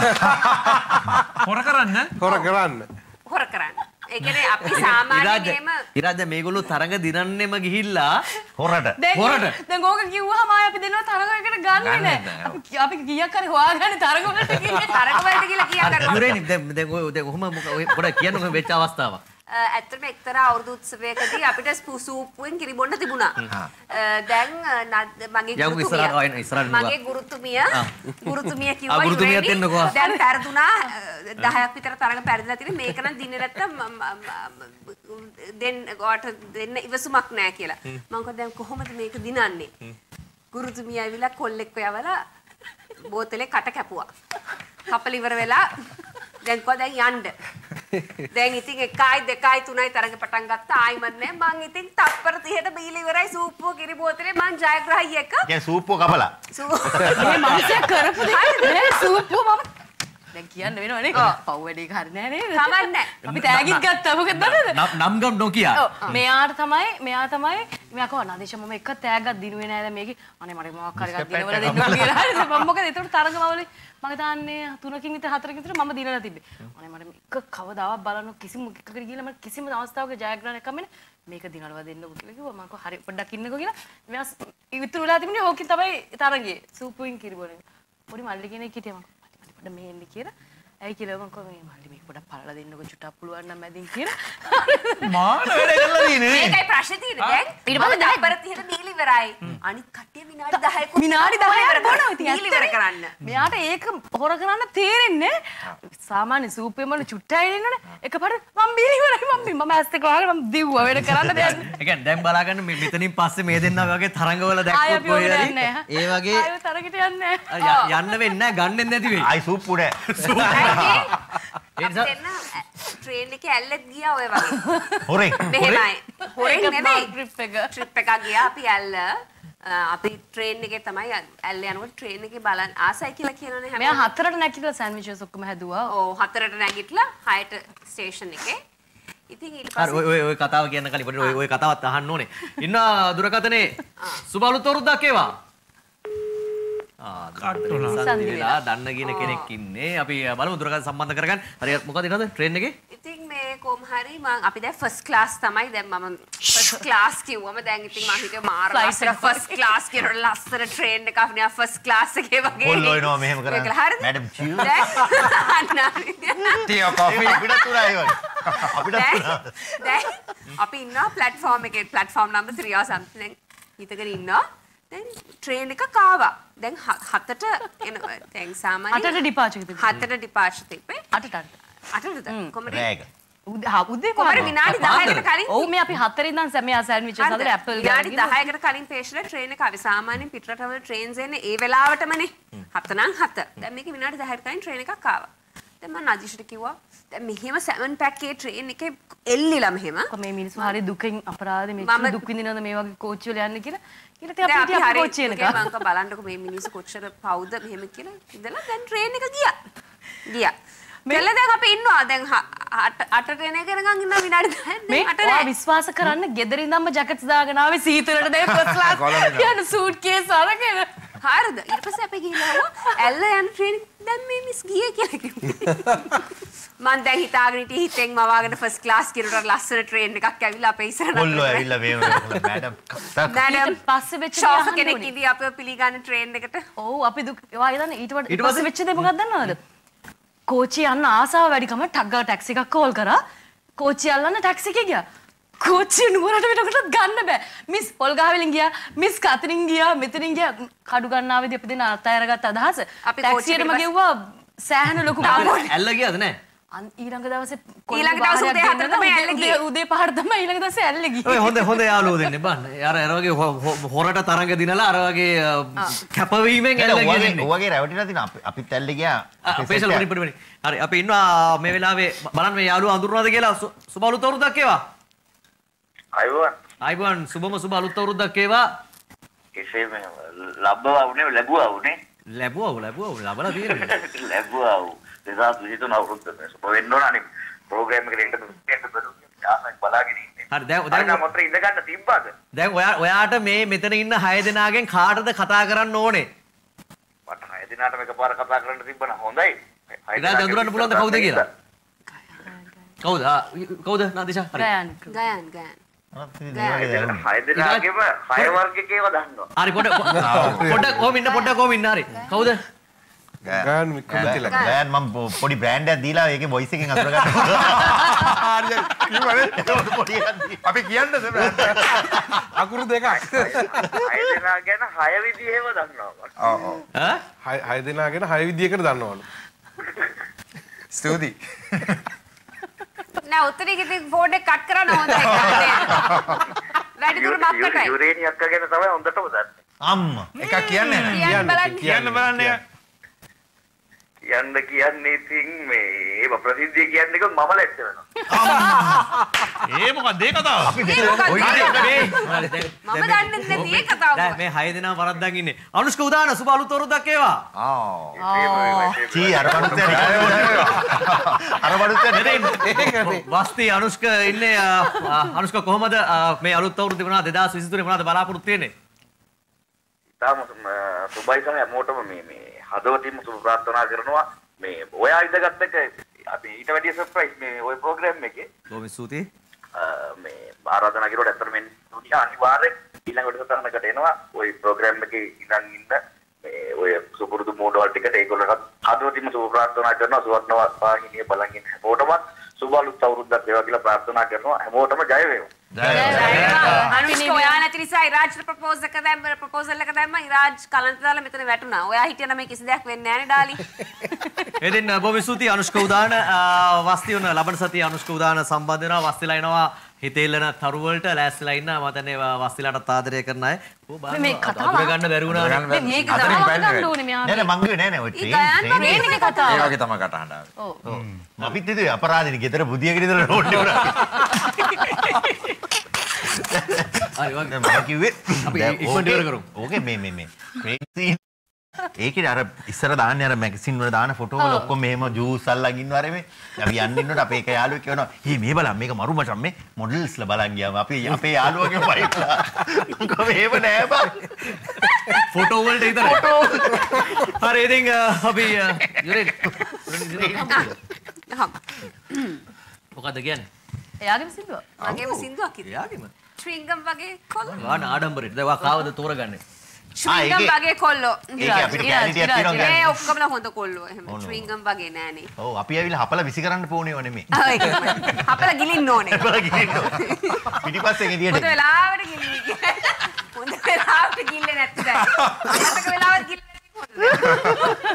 [SPEAKER 4] හොර කරන්න?
[SPEAKER 2] හොර කරන්න.
[SPEAKER 5] හොර කරන්න. ඒ කියන්නේ අපි සාමාන්‍යයෙන්ම
[SPEAKER 3] ඉරාජ් මේගොල්ලෝ තරඟ දිනන්නෙම ගිහිල්ලා
[SPEAKER 10] හොරට.
[SPEAKER 6] හොරට. දැන් ඕක කිව්වහම ආයෙ අපි දෙනවා තරඟයකට ගන්නෙ නෑ. අපි අපි කීයක් හරි හොයාගන්න තරඟ වලට කියලා.
[SPEAKER 5] තරඟ වලට කියලා කීයක් හරි.
[SPEAKER 3] යුරේනි දැන් දැන් ඔය දැන් ඔහම පොඩක් කියන්නකෝ වෙච්ච අවස්ථාවක්.
[SPEAKER 5] ඇත්තටම එක්තරා අවුරුදු උත්සවයකදී අපිට සූප්පුවෙන් කිරි බොන්න තිබුණා. දැන් මගේ ගුරුතුමිය මගේ ගුරුතුමිය ගුරුතුමිය කිව්වා
[SPEAKER 3] ගුරුතුමියත් එන්නකෝ.
[SPEAKER 5] දැන් පෙරදුනා දහයක් විතර තරඟ පෙරදලා තියෙන මේක නම් දින්නේ නැත්තම් දෙන්න ඔයාට දෙන්න ඉවසුමක් නැහැ කියලා. මම කිව්වා දැන් කොහොමද මේක දිනන්නේ? ගුරුතුමිය ඇවිල්ලා කොල්ලෙක්ව යවලා බෝතලේ කට කැපුවා. කපල ඉවර වෙලා දැන් කොහොද දැන් යන්න. දැන් ඉතින් එකයි දෙකයි තුනයි තරඟ පටන් ගත්තා ආයිමත් නෑ මං ඉතින් තප්පර තිහට බීලා ඉවරයි සූප්පුව කිරි බෝතලේ මං ජයග්‍රහයි එක
[SPEAKER 10] දැන් සූප්පුව කපලා
[SPEAKER 6] මේ මනුස්සයා කරපු දෙයක් නේ සූප්පුව මම දැන් කියන්න වෙනවනේ පව් වැඩේ හරි නෑ නේද
[SPEAKER 5] කමන්නේ
[SPEAKER 6] අපි තෑගිත් ගත්තා මොකද දන්නද
[SPEAKER 3] නම් ගම් නොකිය
[SPEAKER 6] මෙයාට තමයි මෙයා තමයි මෙයා කව නදේශ මම එක තෑග්ගක් දිනුවේ නෑ දැන් මේකේ අනේ මට මොකක් හරි එකක් දිනවල දෙන්න කියලා හරි මම මොකද ඒකට තරඟමවලේ මම තාන්නේ තුනකින් විතර හතරකින් විතර මම දිනලා තිබ්බේ අනේ මට එක කවදාවත් බලන්න කිසිම එකකට ගිහලා මට කිසිම අවස්ථාවක ජයග්‍රහණයක් හම්බෙන්නේ මේක දිනනවා දෙන්නකෝ කියලා කිව්වා මම කිව්වා හරි පොඩ්ඩක් ඉන්නකෝ කියලා මෙයා ඉතුරු වෙලා තිබුණේ ඕකෙන් තමයි තරඟේ සූපුයින් කිරිබෝනේ පොඩි මල්ලි කෙනෙක් හිටියා මම පොඩ්ඩ මේ එන්න කියලා ඇයි කියලා මම කිව්වා මේ මල්ලි මේක පොඩක් පළලා දෙන්නකො චුට්ටක් පුළුවන් නම් මැදින් කියලා.
[SPEAKER 4] මාන වැඩ කරලා දිනේ.
[SPEAKER 5] මේකයි ප්‍රශ්නේ තියෙන්නේ දැන්. ඊට පස්සේ දහපර තිහට දීලා ඉවරයි. අනිත් කට්ටිය විනාඩි දහයක
[SPEAKER 6] විනාඩි දහයක් බොනවා ඉතින්
[SPEAKER 5] ඉවර කරන්න.
[SPEAKER 6] මෙයාට ඒක හොර කරන්න තේරෙන්නේ සාමාන්‍ය සූපේ මොන චුට්ටයි ඉන්නනේ. එකපාරට මම බීලි ඉවරයි මම මම ඇස් දෙක වහගෙන මම දිව්වා වැඩ කරන්න දෙයක් නෑ.
[SPEAKER 3] ඒ කියන්නේ දැන් බලාගන්න මෙතනින් පස්සේ මේ දෙන්නා වගේ තරංගවල දැක්කොත් කොහෙද ඒ වගේ
[SPEAKER 6] ආයෙ තරකට යන්නේ
[SPEAKER 3] නෑ. යන්න වෙන්නේ නෑ ගන්නෙත් නැති වෙයි.
[SPEAKER 10] ආයි සූප් උඩ.
[SPEAKER 5] ට්‍රේන් එකේ ඇල්ලෙත් ගියා ඔය වගේ.
[SPEAKER 10] හොරෙන්.
[SPEAKER 5] මෙහෙමයි. හොරෙන් නෙමෙයි.
[SPEAKER 6] ට්‍රිප් එක.
[SPEAKER 5] ට්‍රිප් එකක් ගියා අපි ඇල්ල. අපි ට්‍රේන් එකේ තමයි ඇල්ල යනකොට ට්‍රේන් එකේ බලන් ආසයි කියලා කියනනේ හැම.
[SPEAKER 6] මෙයා හතරට නැගිටලා සෑන්ඩ්විචස් ඔක්කොම හැදුවා.
[SPEAKER 5] ඔව් හතරට නැගිටලා හයට ස්ටේෂන් එකේ. ඉතින් ඊට පස්සේ
[SPEAKER 3] ඔය ඔය ඔය කතාව කියන්න කලින් පොඩි ඔය ඔය කතාවත් අහන්න ඕනේ. ඉන්න දුරකථනේ සුබ අලුත් අවුරුද්දක් ඒවා. ආ සංදිලා දන්න කියන කෙනෙක් ඉන්නේ. අපි බලමු දුරකථන සම්බන්ධ කරගන්න. හරි මොකද ඊටද ට්‍රේන් එකේ?
[SPEAKER 5] ඉතින් මේ කොම් හරි මම අපි දැන් ෆස්ට් ක්ලාස් තමයි දැන් මම ෆස්ට් ක්ලාස් කිව්වම දැන් ඉතින් මම හිතුවේ මාර ලස්සන ෆස්ට් ක්ලාස් කියන ලස්සන ට්‍රේන් එකක් අපිට ෆස්ට් ක්ලාස් එකේ වගේ.
[SPEAKER 10] කොල්ලෝ එනවා මෙහෙම කරන්නේ. Madam cheer. ටියෝ කොෆි අපිට තුරයි වගේ. අපිට
[SPEAKER 5] දැන් අපි ඉන්නවා ප්ලැට්ෆෝම් එකේ platform number three or something හිතගෙන ඉන්නවා. දැන් ට්‍රේන් එක කාවා. දැන් හතට එන දැන් සාමාන්‍ය
[SPEAKER 6] අටට ඩිපාර්චර් තිබ්බේ.
[SPEAKER 5] හතට ඩිපාර්චර් තිබ්බේ.
[SPEAKER 6] අටට
[SPEAKER 5] අටටද කොහමද?
[SPEAKER 10] රෑග.
[SPEAKER 6] උදේ උදේ
[SPEAKER 5] කොහමද විනාඩි දහයකට කලින්?
[SPEAKER 6] ඔව් මේ අපි හතරේ ඉඳන් සැමියා සෑන්ඩ්විචස් හදලා ඇපල් ගාලා
[SPEAKER 5] විනාඩි දහයකට කලින් පේෂලා ට්‍රේන් එක ආවේ. සාමාන්‍යයෙන් පිටරටවල ට්‍රේන්ස් එන්නේ ඒ වෙලාවටමනේ. හත නම් හත. දැන් මේක විනාඩි දහයකට කලින් ට්‍රේන් එකක් ආවා. දැන් මම නදීෂට කිව්වා දැන් මෙහෙම සෙවන් පැක් එකේ ට්‍රේන් එකේ එල්ලිලා මෙහෙම.
[SPEAKER 6] මේ මිනිස්සු හරි දුකින් අපරාධේ මෙච්චර දුක් විඳිනවද මේ වගේ කෝච්චි වල යන්නේ කියලා. ඊට අපි අපි අපි කෝච්චි එනක.
[SPEAKER 5] මම බලන්නකො මේ මිනිස්සු කොච්චර පවුද මෙහෙම කියලා. ඉඳලා දැන් ට්‍රේන් එක ගියා. ගියා. මෙල්ල දැන් අපි ඉන්නවා දැන් අටට එන එක නිකන් ඉන්න විනාඩි දහයක්
[SPEAKER 6] මේ ඔයා විශ්වාස කරන්න ගෙදර ඉඳන්ම ජැකට්ස් දාගෙන ආවේ සීතලට දැන් ෆස්ට් ක්ලාස් යන සූට් කේස් අරගෙන.
[SPEAKER 5] හරිද? ඊට පස්සේ අපි ගිහලා ඇල්ල යන ට්‍රේන් දැන් මේ මිස් ගියේ කියලා කිව්වා. මම දැන් හිතාගෙන හිටියේ හිතෙන් මවාගෙන ෆස්ට් ක්ලාස් කිරුවට ලස්සන ට්‍රේන් එකක් ඇවිල්ලා අපේ ඉස්සරහට.
[SPEAKER 10] කොල්ලෝ ඇවිල්ලා මේ මැඩම්
[SPEAKER 5] මැඩම්
[SPEAKER 6] පස්සේ වෙච්ච
[SPEAKER 5] ෂෝෆ් කෙනෙක් ඉදී අපිව පිළිගන්න ට්‍රේන් එකට.
[SPEAKER 6] ඔව් අපි දුක් ඔයා දන්නේ ඊට පස්සේ වෙච්ච දේ මොකක්ද දන්නවද? කෝච්චිය යන්න ආසාව වැඩිකම ටක් ගාලා ටැක්සි එකක් කෝල් කරා. කෝච්චිය අල්ලන්න ටැක්සි එකේ ගියා. කෝච්චිය නුවරට වෙනකොටත් ගන්න බෑ. මිස් පොල්ගහවෙලින් ගියා, මිස් කතරින් ගියා, මෙතනින් ගියා. කඩු ගන්නාවේදී අපි දෙන අතෑරගත් අදහස. ටැක්සියටම ගෙව්වා සෑහෙන ලොකු ගාණක්.
[SPEAKER 3] ඇල්ල ගියාද නෑ?
[SPEAKER 6] ඊළඟ දවසේ
[SPEAKER 5] ඊළඟ දවසේ උදේ හතර තමයි ඇල්ල ගියේ.
[SPEAKER 6] උදේ පහට තමයි ඊළඟ දවසේ ඇල්ල ගියේ.
[SPEAKER 3] ඔය හොඳ හොඳ යාළුවෝ දෙන්නේ බන්න. අර අර වගේ හොරට තරංග දිනලා අර වගේ කැපවීමෙන් ඇල්ල ගියේ.
[SPEAKER 10] ඔයගේ රැවටිලා තිනා අපිත් ඇල්ල ගියා.
[SPEAKER 3] ස්පෙෂල් පොඩි පොඩි. හරි අපි ඉන්නවා මේ වෙලාවේ බලන්න මේ යාළුවා අඳුරනවාද කියලා සුබ අලුත් අවුරුද්දක් ඒවා.
[SPEAKER 8] අයුවන්.
[SPEAKER 3] අයුවන් සුබම සුබ අලුත් අවුරුද්දක් ඒවා.
[SPEAKER 8] කෙසේම ලැබුවා උනේ ලැබුවා උනේ.
[SPEAKER 3] ලැබුවා ලැබුවා ලබලා තියෙනවා.
[SPEAKER 8] ලැබුවා. දෙදාස් විසිතුන අවුරුද්දේ සුබ වෙන්න ඕන අනේ ප්‍රෝග්‍රෑම් එකේ ඉන්න දෙන්න බැලුවා. ආසක් බලාගෙන ඉන්නේ.
[SPEAKER 3] හරි දැන් දැන්
[SPEAKER 8] මොකද ඉඳ ගන්න තිබ්බද?
[SPEAKER 3] දැන් ඔයා ඔයාට මේ මෙතන ඉන්න හය දෙනාගෙන් කාටද කතා කරන්න ඕනේ?
[SPEAKER 8] මට හය දෙනාටම එකපාර කතා කරන්න තිබ්බන හොඳයි.
[SPEAKER 3] ඉතින් අඳුරන්න පුළුවන්ද කවුද කියලා? කවුද? කවුද නදීෂා? හරි.
[SPEAKER 5] ගයන් ගයන් ගයන්.
[SPEAKER 8] හය දෙනාගේම හය වර්ගයකේව දන්නවා.
[SPEAKER 3] හරි පොඩ පොඩ කොහොම ඉන්න පොඩ කොහොම ඉන්න හරි. කවුද?
[SPEAKER 10] ගයන් මිකුතිලා. ගයන් මම පොඩි බ්‍රෑන්ඩ් එකක් දීලා ඒකේ වොයිස් එකෙන් අඳුර ගන්න.
[SPEAKER 4] හරි. කිව්වනේ පොඩි අපි කියන්නද බ්‍රෑන්ඩ් අකුරු දෙකක්.
[SPEAKER 8] හය දෙනා ගැන හය විදිහෙම දන්නවා.
[SPEAKER 2] ඔව් ඔව්. ඈ හය දෙනා ගැන හය විදියකට දන්නවලු.
[SPEAKER 4] ස්තුතියි.
[SPEAKER 5] නෑ උත්තරේ ඉතින් ෆෝන් එක කට් කරන්න හොඳයි. වැඩිදුර මක්කටයි.
[SPEAKER 8] යුරේනි අක්කා ගැන තමයි හොඳටම දන්නේ.
[SPEAKER 10] අම්මා.
[SPEAKER 4] එකක් කියන්නේ නැහැ. කියන්න බලන්න.
[SPEAKER 8] කියන්න කියන්නේ ඉතින් මේ ප්‍රසිද්ධිය කියන්නේ කො මම ලැජ්ජ වෙනවා.
[SPEAKER 4] ඒ මොකක්ද ඒ කතාව?
[SPEAKER 5] අපි මම දන්නේ නැති ඒ කතාව.
[SPEAKER 3] දැන් මේ හය දෙනා වරද්දන් ඉන්නේ. අනුෂ්ක උදාන සුබ අලුත් අවුරුද්දක් ඒවා.
[SPEAKER 10] ආ. චී අර බඩුත් අර බඩුත්
[SPEAKER 3] නෙරේ. වස්ති අනුෂ්ක ඉන්නේ අනුෂ්ක කොහමද මේ අලුත් අවුරුද්දේ මොනවද දෙදාස් විසිතුනේ මොනවද බලාපොරොත්තු වෙන්නේ?
[SPEAKER 8] තාම සුබයි තමයි හැමෝටම මේ මේ හදවතින්ම සුබ ප්‍රාර්ථනා කරනවා මේ ඔයා ඉඳගත් එක අපි ඊට වැඩිය සර්ප්‍රයිස් මේ ওই ප්‍රෝග්‍රෑම් එකේ
[SPEAKER 3] බොහොම ස්තුතියි
[SPEAKER 8] මේ ආරාධනා කරුවට ඇත්තට මේ දුනියා අනිවාර්යෙන් ඊළඟ කොටසකට එනවා ওই ප්‍රෝග්‍රෑම් එකේ ඉඳන් ඉන්න මේ ඔය සුපුරුදු මෝඩවල් ටිකට ඒගොල්ලන්ට හදවතින්ම සුබ ප්‍රාර්ථනා කරනවා සුවර්ණ වාහිනිය බලන් ඉන්න හැමෝටම සුබ අලුත් අවුරුද්දක් වේවා කියලා ප්‍රාර්ථනා කරනවා හැමෝටම ජය වේවා. ජය
[SPEAKER 5] වේවා. අනුෂ්ක ඔයා නැති නිසා ඉරාජ්ට ප්‍රොපෝස් එක දැම්ම ප්‍රොපෝසල් එක දැම්ම ඉරාජ් කලන්ත දාලා මෙතන වැටුණා. ඔයා හිටියනම් මේ කිසි දෙයක් වෙන්නේ නැහැ නේ ඩාලි.
[SPEAKER 3] එදින් බොහොම ස්තුතියි අනුෂ්ක උදාන වස්ති වුණ ලබන සතියේ අනුෂ්ක උදාන සම්බන්ධ වෙනවා වස්තිලා එනවා හිතෙල්ලන තරු වලට ලෑස්තිලා ඉන්න මම දැන් ඒවා වස්තිලාටත් ආදරය කරන අය.
[SPEAKER 6] මේ කතාව
[SPEAKER 3] ගන්න බැරි වුණා.
[SPEAKER 6] මේක කතාව ගන්න ඕනේ මෙයා.
[SPEAKER 10] නෑ නෑ මං ගියේ නෑ නෑ ඔය ට්‍රේන්
[SPEAKER 6] ට්‍රේන් එකේ කතාව.
[SPEAKER 1] ඒ වගේ තමයි කටහඬ ආවේ.
[SPEAKER 6] ඔව්.
[SPEAKER 10] අපිත් හිතුවේ අපරාධිනේ ගෙදර බුදියගෙන ඉඳලා රෝඩ් එක උඩ.
[SPEAKER 3] හරි වගේ
[SPEAKER 10] මම කිව්වේ
[SPEAKER 3] අපි ඉක්මනට ඉවර කරමු.
[SPEAKER 10] ඕකේ මේ මේ මේ ට්‍රේන් සීන් ඒකේ අර ඉස්සර දාන්නේ අර මැගසින් වල දාන ෆොටෝ වල ඔක්කොම මෙහෙම ජූස් අල්ලන් ඉන්නවාරේ මේ අපි යන්න ඉන්නකොට අපේ එක යාළුවෙක් කියනවා "හී මේ බලන්න මේක මරු මචං මේ මොඩල්ස්ලා බලන් ගියාම අපි අපේ යාළුවගේ වයිෆ්ලා කොහොම එහෙම නෑ බං
[SPEAKER 3] ෆොටෝ වලට විතරයි හරි ඉතින් අපි යුරේ මොකද කියන්නේ
[SPEAKER 6] එයාගේම සින්දුව
[SPEAKER 5] මගේම සින්දුවක් ඉතින්
[SPEAKER 3] එයාගේම
[SPEAKER 5] ශ්‍රීංගම් වගේ කොල්ලෝ
[SPEAKER 3] ගාන ආඩම්බරෙට දැන් වා කාවද තෝරගන්නේ
[SPEAKER 5] ශ්‍රීංගම් වගේ කොල්ලෝ
[SPEAKER 10] ඒක අපිට කැලිටියක් තියෙනවා
[SPEAKER 5] කියන්නේ ඒ ඔක්කොමලා හොඳ කොල්ලෝ එහෙම ශ්‍රීංගම් වගේ නෑනේ
[SPEAKER 10] ඔව් අපි ඇවිල්ලා හපලා විසි කරන්න පෝනේ ඕනේ මේ
[SPEAKER 5] ආ ඒක තමයි හපලා ගිලින්න ඕනේ
[SPEAKER 10] හපලා ගිලින්න ඕනේ පිටිපස්සේ ගෙදියට
[SPEAKER 5] හොඳ වෙලාවට ගිලින්න හොඳ වෙලාවට ගිල්ලේ නැත්නම් අමතක වෙලාවට ගිල්ලේ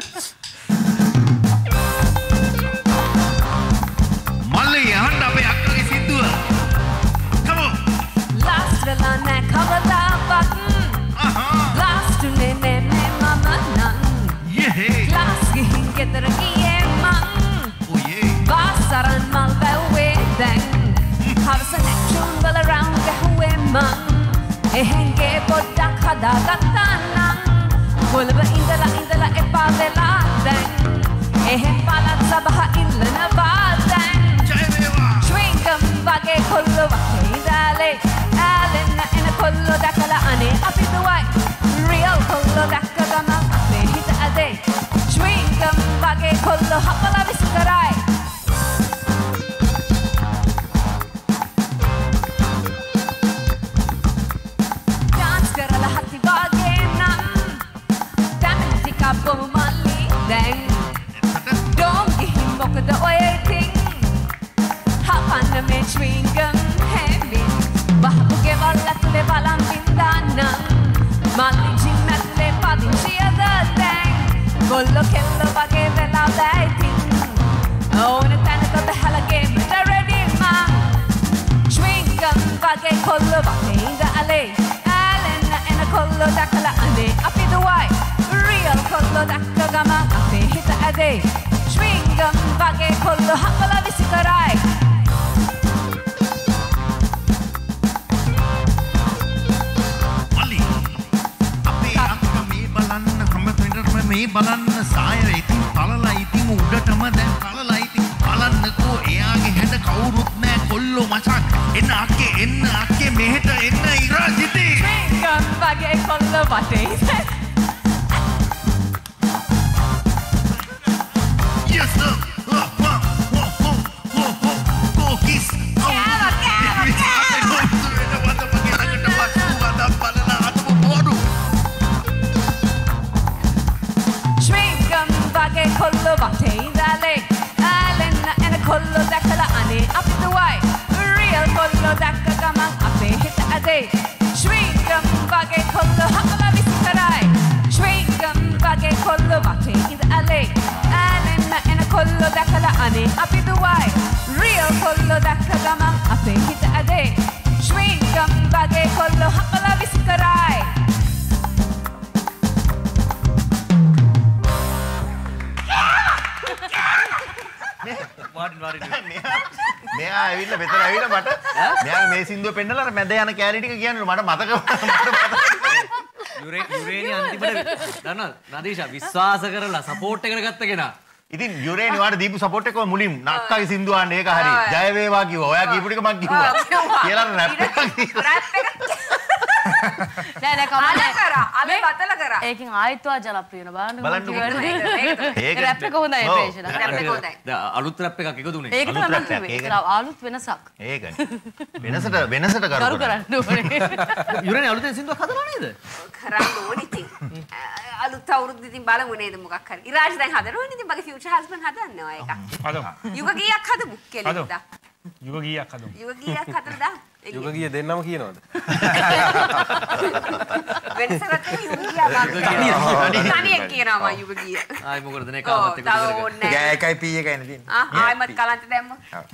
[SPEAKER 9] මල්ලේ යහන්න අපේ අක්කගේ සින්දුව come on
[SPEAKER 5] last වෙලා නැ කවදාවත් last නේ නේ නේ මම නම්
[SPEAKER 9] yeah
[SPEAKER 5] last ගිහින් ගෙදර ගියේ මං
[SPEAKER 9] oh yeah
[SPEAKER 5] බාසරන් මල් වැව්වේ දැන් හවස නැක්ෂුන් වල රවුන්ඩ් ගැහුවේ මං එහෙන්ගේ පොඩ්ඩක් හදාගත්තා නම් කොළඹ ඉඳලා ඉඳලා එපා වෙලා දැන් එහෙන් පළත් සබහ ඉල්ලනවා දැන් ශ්‍රීංගම් වගේ කොල්ලෝ වගේ ඉඳාලේ ඈලෙන්න එන කොල්ලෝ දැකලා අනේ අපි දුවයි රියල් කොල්ලෝ දැක්ක ගමන් අපේ හිත ඇදේ ශ්‍රීංගම් වගේ කොල්ලෝ හපලා විසි කරයි ඩාන්ස් කරලා හති වගේ නම් දැන් ටිකක් බොමු මල්ලි දැන් ඩෝන් ගිහින් මොකද ඔය ඉතින් හපන්න මේ ශ්‍රීංගම් හැමින් බහුගේ වල්ලතුලේ බලන් බින්දානම් මල්ලි ජිම් ඇතුලේ පදිංචියද දැන් කොල්ලෝ කෙල්ලෝ වගේ වෙලා දැයිතින් ඕන තැනක බහලා ගේමට රෙඩි මං ශ්‍රීංගම් වගේ කොල්ලෝ වගේ ඉඳාලේ ඈලෙන්න එන කොල්ලෝ දැකලා අනේ අපි දුවයි රියල් කොල්ලෝ දැක්ක ගමන් අපේ හිත ඇදේ ශ්‍රීංගම් වගේ කොල්ලෝ හපලා විසි කරයි
[SPEAKER 9] මේ බලන්න සායර ඉතින් පළලා ඉතින් උඩටම දැන් පළලා ඉතින් බලන්නකෝ එයාගේ හැඩ කවුරුත් නෑ කොල්ලෝ මචං එන්න අක්කේ එන්න අක්කේ මෙහෙට එන්න ඉරාජිතේ
[SPEAKER 5] ශ්‍රීංගම් වගේ කොල්ලෝ වටේ
[SPEAKER 9] yes sir ho ho ho ho ho ho go kiss
[SPEAKER 5] කෑවා කෑවා කෑවා
[SPEAKER 9] වද මගේ ළඟට වස්තු වද බලලා අතම පොඩු
[SPEAKER 5] වගේ කොල්ලෝ වටේ ඉඳාලේ ඈලෙන්න එන කොල්ලෝ දැකලා අනේ අපි දුවයි රියල් කොල්ලෝ දැක්ක ගමන් අපේ හිත ඇදේ ශ්‍රීංගම් වගේ කොල්ලෝ හපලා විසි කරයි ශ්‍රීංගම් වගේ කොල්ලෝ වටේ ඉඳාලේ ඈලෙන්න එන කොල්ලෝ දැකලා අනේ අපි දුවයි රියල් කොල්ලෝ දැක්ක ගමන් අපේ හිත ඇදේ ශ්‍රීංගම් වගේ කොල්ලෝ හපලා විසි කරයි
[SPEAKER 10] මෙයා ඇවිල්ලා මෙතන ඇවිල්ලා මට මෙයා මේ සින්දුව පෙන්නලා අර මැද යන කැලේ ටික කියන්නලු මට මතක
[SPEAKER 3] යුරේ යුරේනි අන්තිමට දන්නවද නදීෂා විශ්වාස කරලා සපෝට් එකට ගත්ත කෙනා
[SPEAKER 10] ඉතින් යුරේනි වාට දීපු සපෝට් එක මුලින් නක්කාගේ සින්දුව අහන්න ඒක හරි ජය වේවා කිව්වා ඔයා කියපු ටික මං කිව්වා කියලා රැප් එක
[SPEAKER 6] නෑ නෑ කමන්නේ.
[SPEAKER 5] අල කරා. අල බතල කරා.
[SPEAKER 6] ඒකෙන් ආයෙත් වා ජනප්‍රිය වෙන බලන්න.
[SPEAKER 10] බලන්න.
[SPEAKER 6] ඒක රැප් එක හොඳයි ප්‍රේෂණ.
[SPEAKER 5] රැප් එක හොඳයි.
[SPEAKER 3] දැන් අලුත් රැප් එකක් එකතුනේ.
[SPEAKER 6] ඒක තමයි කිව්වේ. අලුත් වෙනසක්.
[SPEAKER 10] ඒකනේ. වෙනසට වෙනසට කරු
[SPEAKER 6] කරන්න ඕනේ.
[SPEAKER 3] යුරනේ අලුතෙන් සින්දුවක් හදනවා නේද?
[SPEAKER 5] කරන්න ඕනේ ඉතින්. අලුත් අවුරුද්ද ඉතින් බලමු නේද මොකක් හරි. ඉරාජ් දැන් හදනවනේ ඉතින් මගේ ෆියුචර් හස්බන්ඩ් හදන්නේ ඔය එක.
[SPEAKER 4] හදමු.
[SPEAKER 5] යුග ගීයක් හදමු කෙලින්දා.
[SPEAKER 4] යුග ගීයක් හදමු.
[SPEAKER 5] යුග ගීයක් හදලා දාමු.
[SPEAKER 2] යුග ගීය දෙන්නම කියනවද?
[SPEAKER 5] වෙනසකට යුග ගීය තනියෙන් කියනවා යුග ගීය.
[SPEAKER 3] ආයි මොකටද නේ කාමත් එක
[SPEAKER 5] කරගෙන.
[SPEAKER 1] ගෑ එකයි පී එකයි නේ තියෙන්නේ.
[SPEAKER 5] ආ ආයිමත් කලන්ත දැම්ම.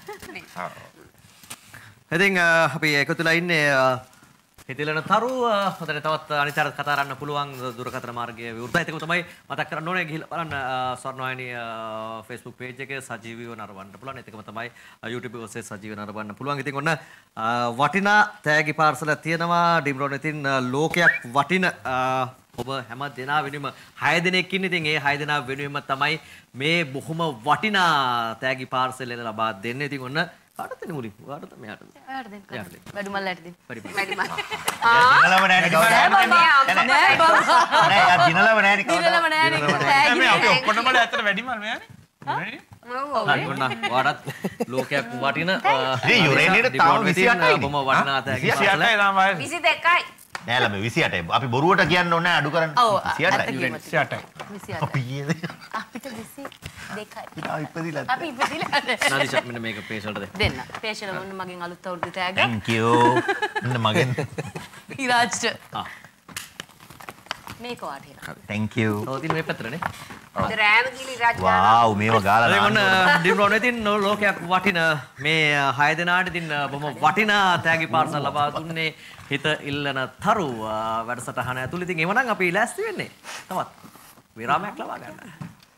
[SPEAKER 3] ඉතින් අපි එකතුලා ඉන්නේ හිතලන තරු හොඳට තවත් අනිත් අර කතා කරන්න පුළුවන් දුරකථන මාර්ගයේ විවෘතයි. ඒකම තමයි මතක් කරන්න ඕනේ ගිහිල්ලා බලන්න ස්වර්ණවාහිනී Facebook page එකේ සජීවීව නරඹන්න පුළුවන්. ඒකම තමයි YouTube ඔස්සේ සජීවීව නරඹන්න පුළුවන්. ඉතින් ඔන්න වටිනා තෑගි පාර්සල තියෙනවා ඩිම්රෝන්. ඉතින් ලෝකයක් වටින ඔබ හැම දෙනා වෙනුවෙම හය දෙනෙක් ඉන්නේ. ඉතින් ඒ හය දෙනා වෙනුවෙම තමයි මේ බොහොම වටිනා තෑගි පාර්සල ලබා දෙන්නේ. ඉතින් ඔන්න කාටද දෙන්නේ මුලින්? ඔයාටද මෙයාටද?
[SPEAKER 6] ඔයාට දෙන්න. වැඩිමල්ලට දෙන්න.
[SPEAKER 5] වැඩිමල්.
[SPEAKER 10] දිනලම නෑනේ කවදාවත්. නෑ බබා. නෑ යා දිනලම නෑනේ කවදාවත්.
[SPEAKER 6] දිනලම නෑනේ.
[SPEAKER 4] මේ අපි ඔක්කොටම ඇත්තට වැඩිමල් මෙයානේ.
[SPEAKER 3] ඔව්. වාඩත් ලෝකයක් වටින
[SPEAKER 10] ඒ යුරේනියට තාම විසි අටයි.
[SPEAKER 3] බොම වටිනා තෑගි
[SPEAKER 4] විසි අටයි ළමයි.
[SPEAKER 5] විසි දෙකයි.
[SPEAKER 10] නෑ ළමයි විසි අටයි. අපි බොරුවට කියන්න ඕනේ අඩු කරන්න.
[SPEAKER 6] ඔව්.
[SPEAKER 10] විසි අටයි.
[SPEAKER 4] විසි අටයි.
[SPEAKER 6] විසි අටයි.
[SPEAKER 10] අපි කියද?
[SPEAKER 6] අපිට විසි දෙකයි.
[SPEAKER 10] අපි ඉපදිලා.
[SPEAKER 6] අපි ඉපදිලා.
[SPEAKER 3] නාදිෂා මෙන්න මේක පේෂල්ට දෙන්න.
[SPEAKER 6] දෙන්න. පේෂල් වුණ මගෙන් අලුත් අවුරුදු තෑග්ග.
[SPEAKER 10] Thank you. මෙන්න මගෙන්.
[SPEAKER 6] ඉරාජ්ට.
[SPEAKER 3] ආ.
[SPEAKER 6] මේක වාට හිනා.
[SPEAKER 10] Thank you.
[SPEAKER 3] ඔව් ඉතින් මේ පැත්තටනේ.
[SPEAKER 5] රෑම ගිලි රාජ්
[SPEAKER 10] වාව් මේව ගාලා
[SPEAKER 3] දාන්න. ඔන්න ඩිම්රෝන් ඉතින් ලෝකයක් වටින මේ හය දෙනාට ඉතින් බොහොම වටිනා තෑගි පාර්සල් ලබා දුන්නේ හිත ඉල්ලන තරු වැඩසටහන ඇතුළේ. ඉතින් එවනම් අපි ලෑස්ති වෙන්නේ තවත් විරාමයක් ලබා ගන්න.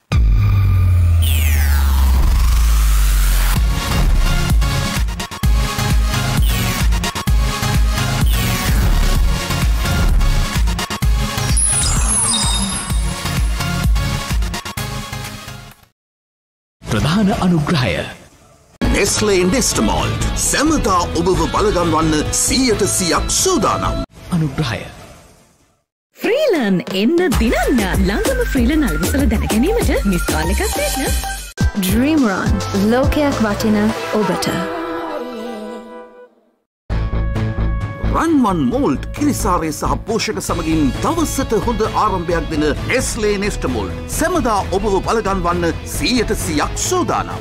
[SPEAKER 24] ප්‍රධාන අනුග්‍රහය Nestle Nestamalt සැමදා ඔබව බලගන්වන්න සීයට සියයක් සූදානම්.
[SPEAKER 22] අනුග්‍රහය ෆ්‍රීලන් එන්න දිනන්න ළඟම ෆ්‍රීලන් අල්මිසල දැනගැනීමට මිස් කාල් එකක් දෙන්න.
[SPEAKER 13] Dream Run ලෝකයක් වටින ඔබට.
[SPEAKER 24] රන්මන් මෝල්ට් කිරිසාරය සහ පෝෂක සමගින් දවසට හොඳ ආරම්භයක් දෙන Nestle Nestamalt සැමදා ඔබව බලගන්වන්න සීයට සියයක් සූදානම්.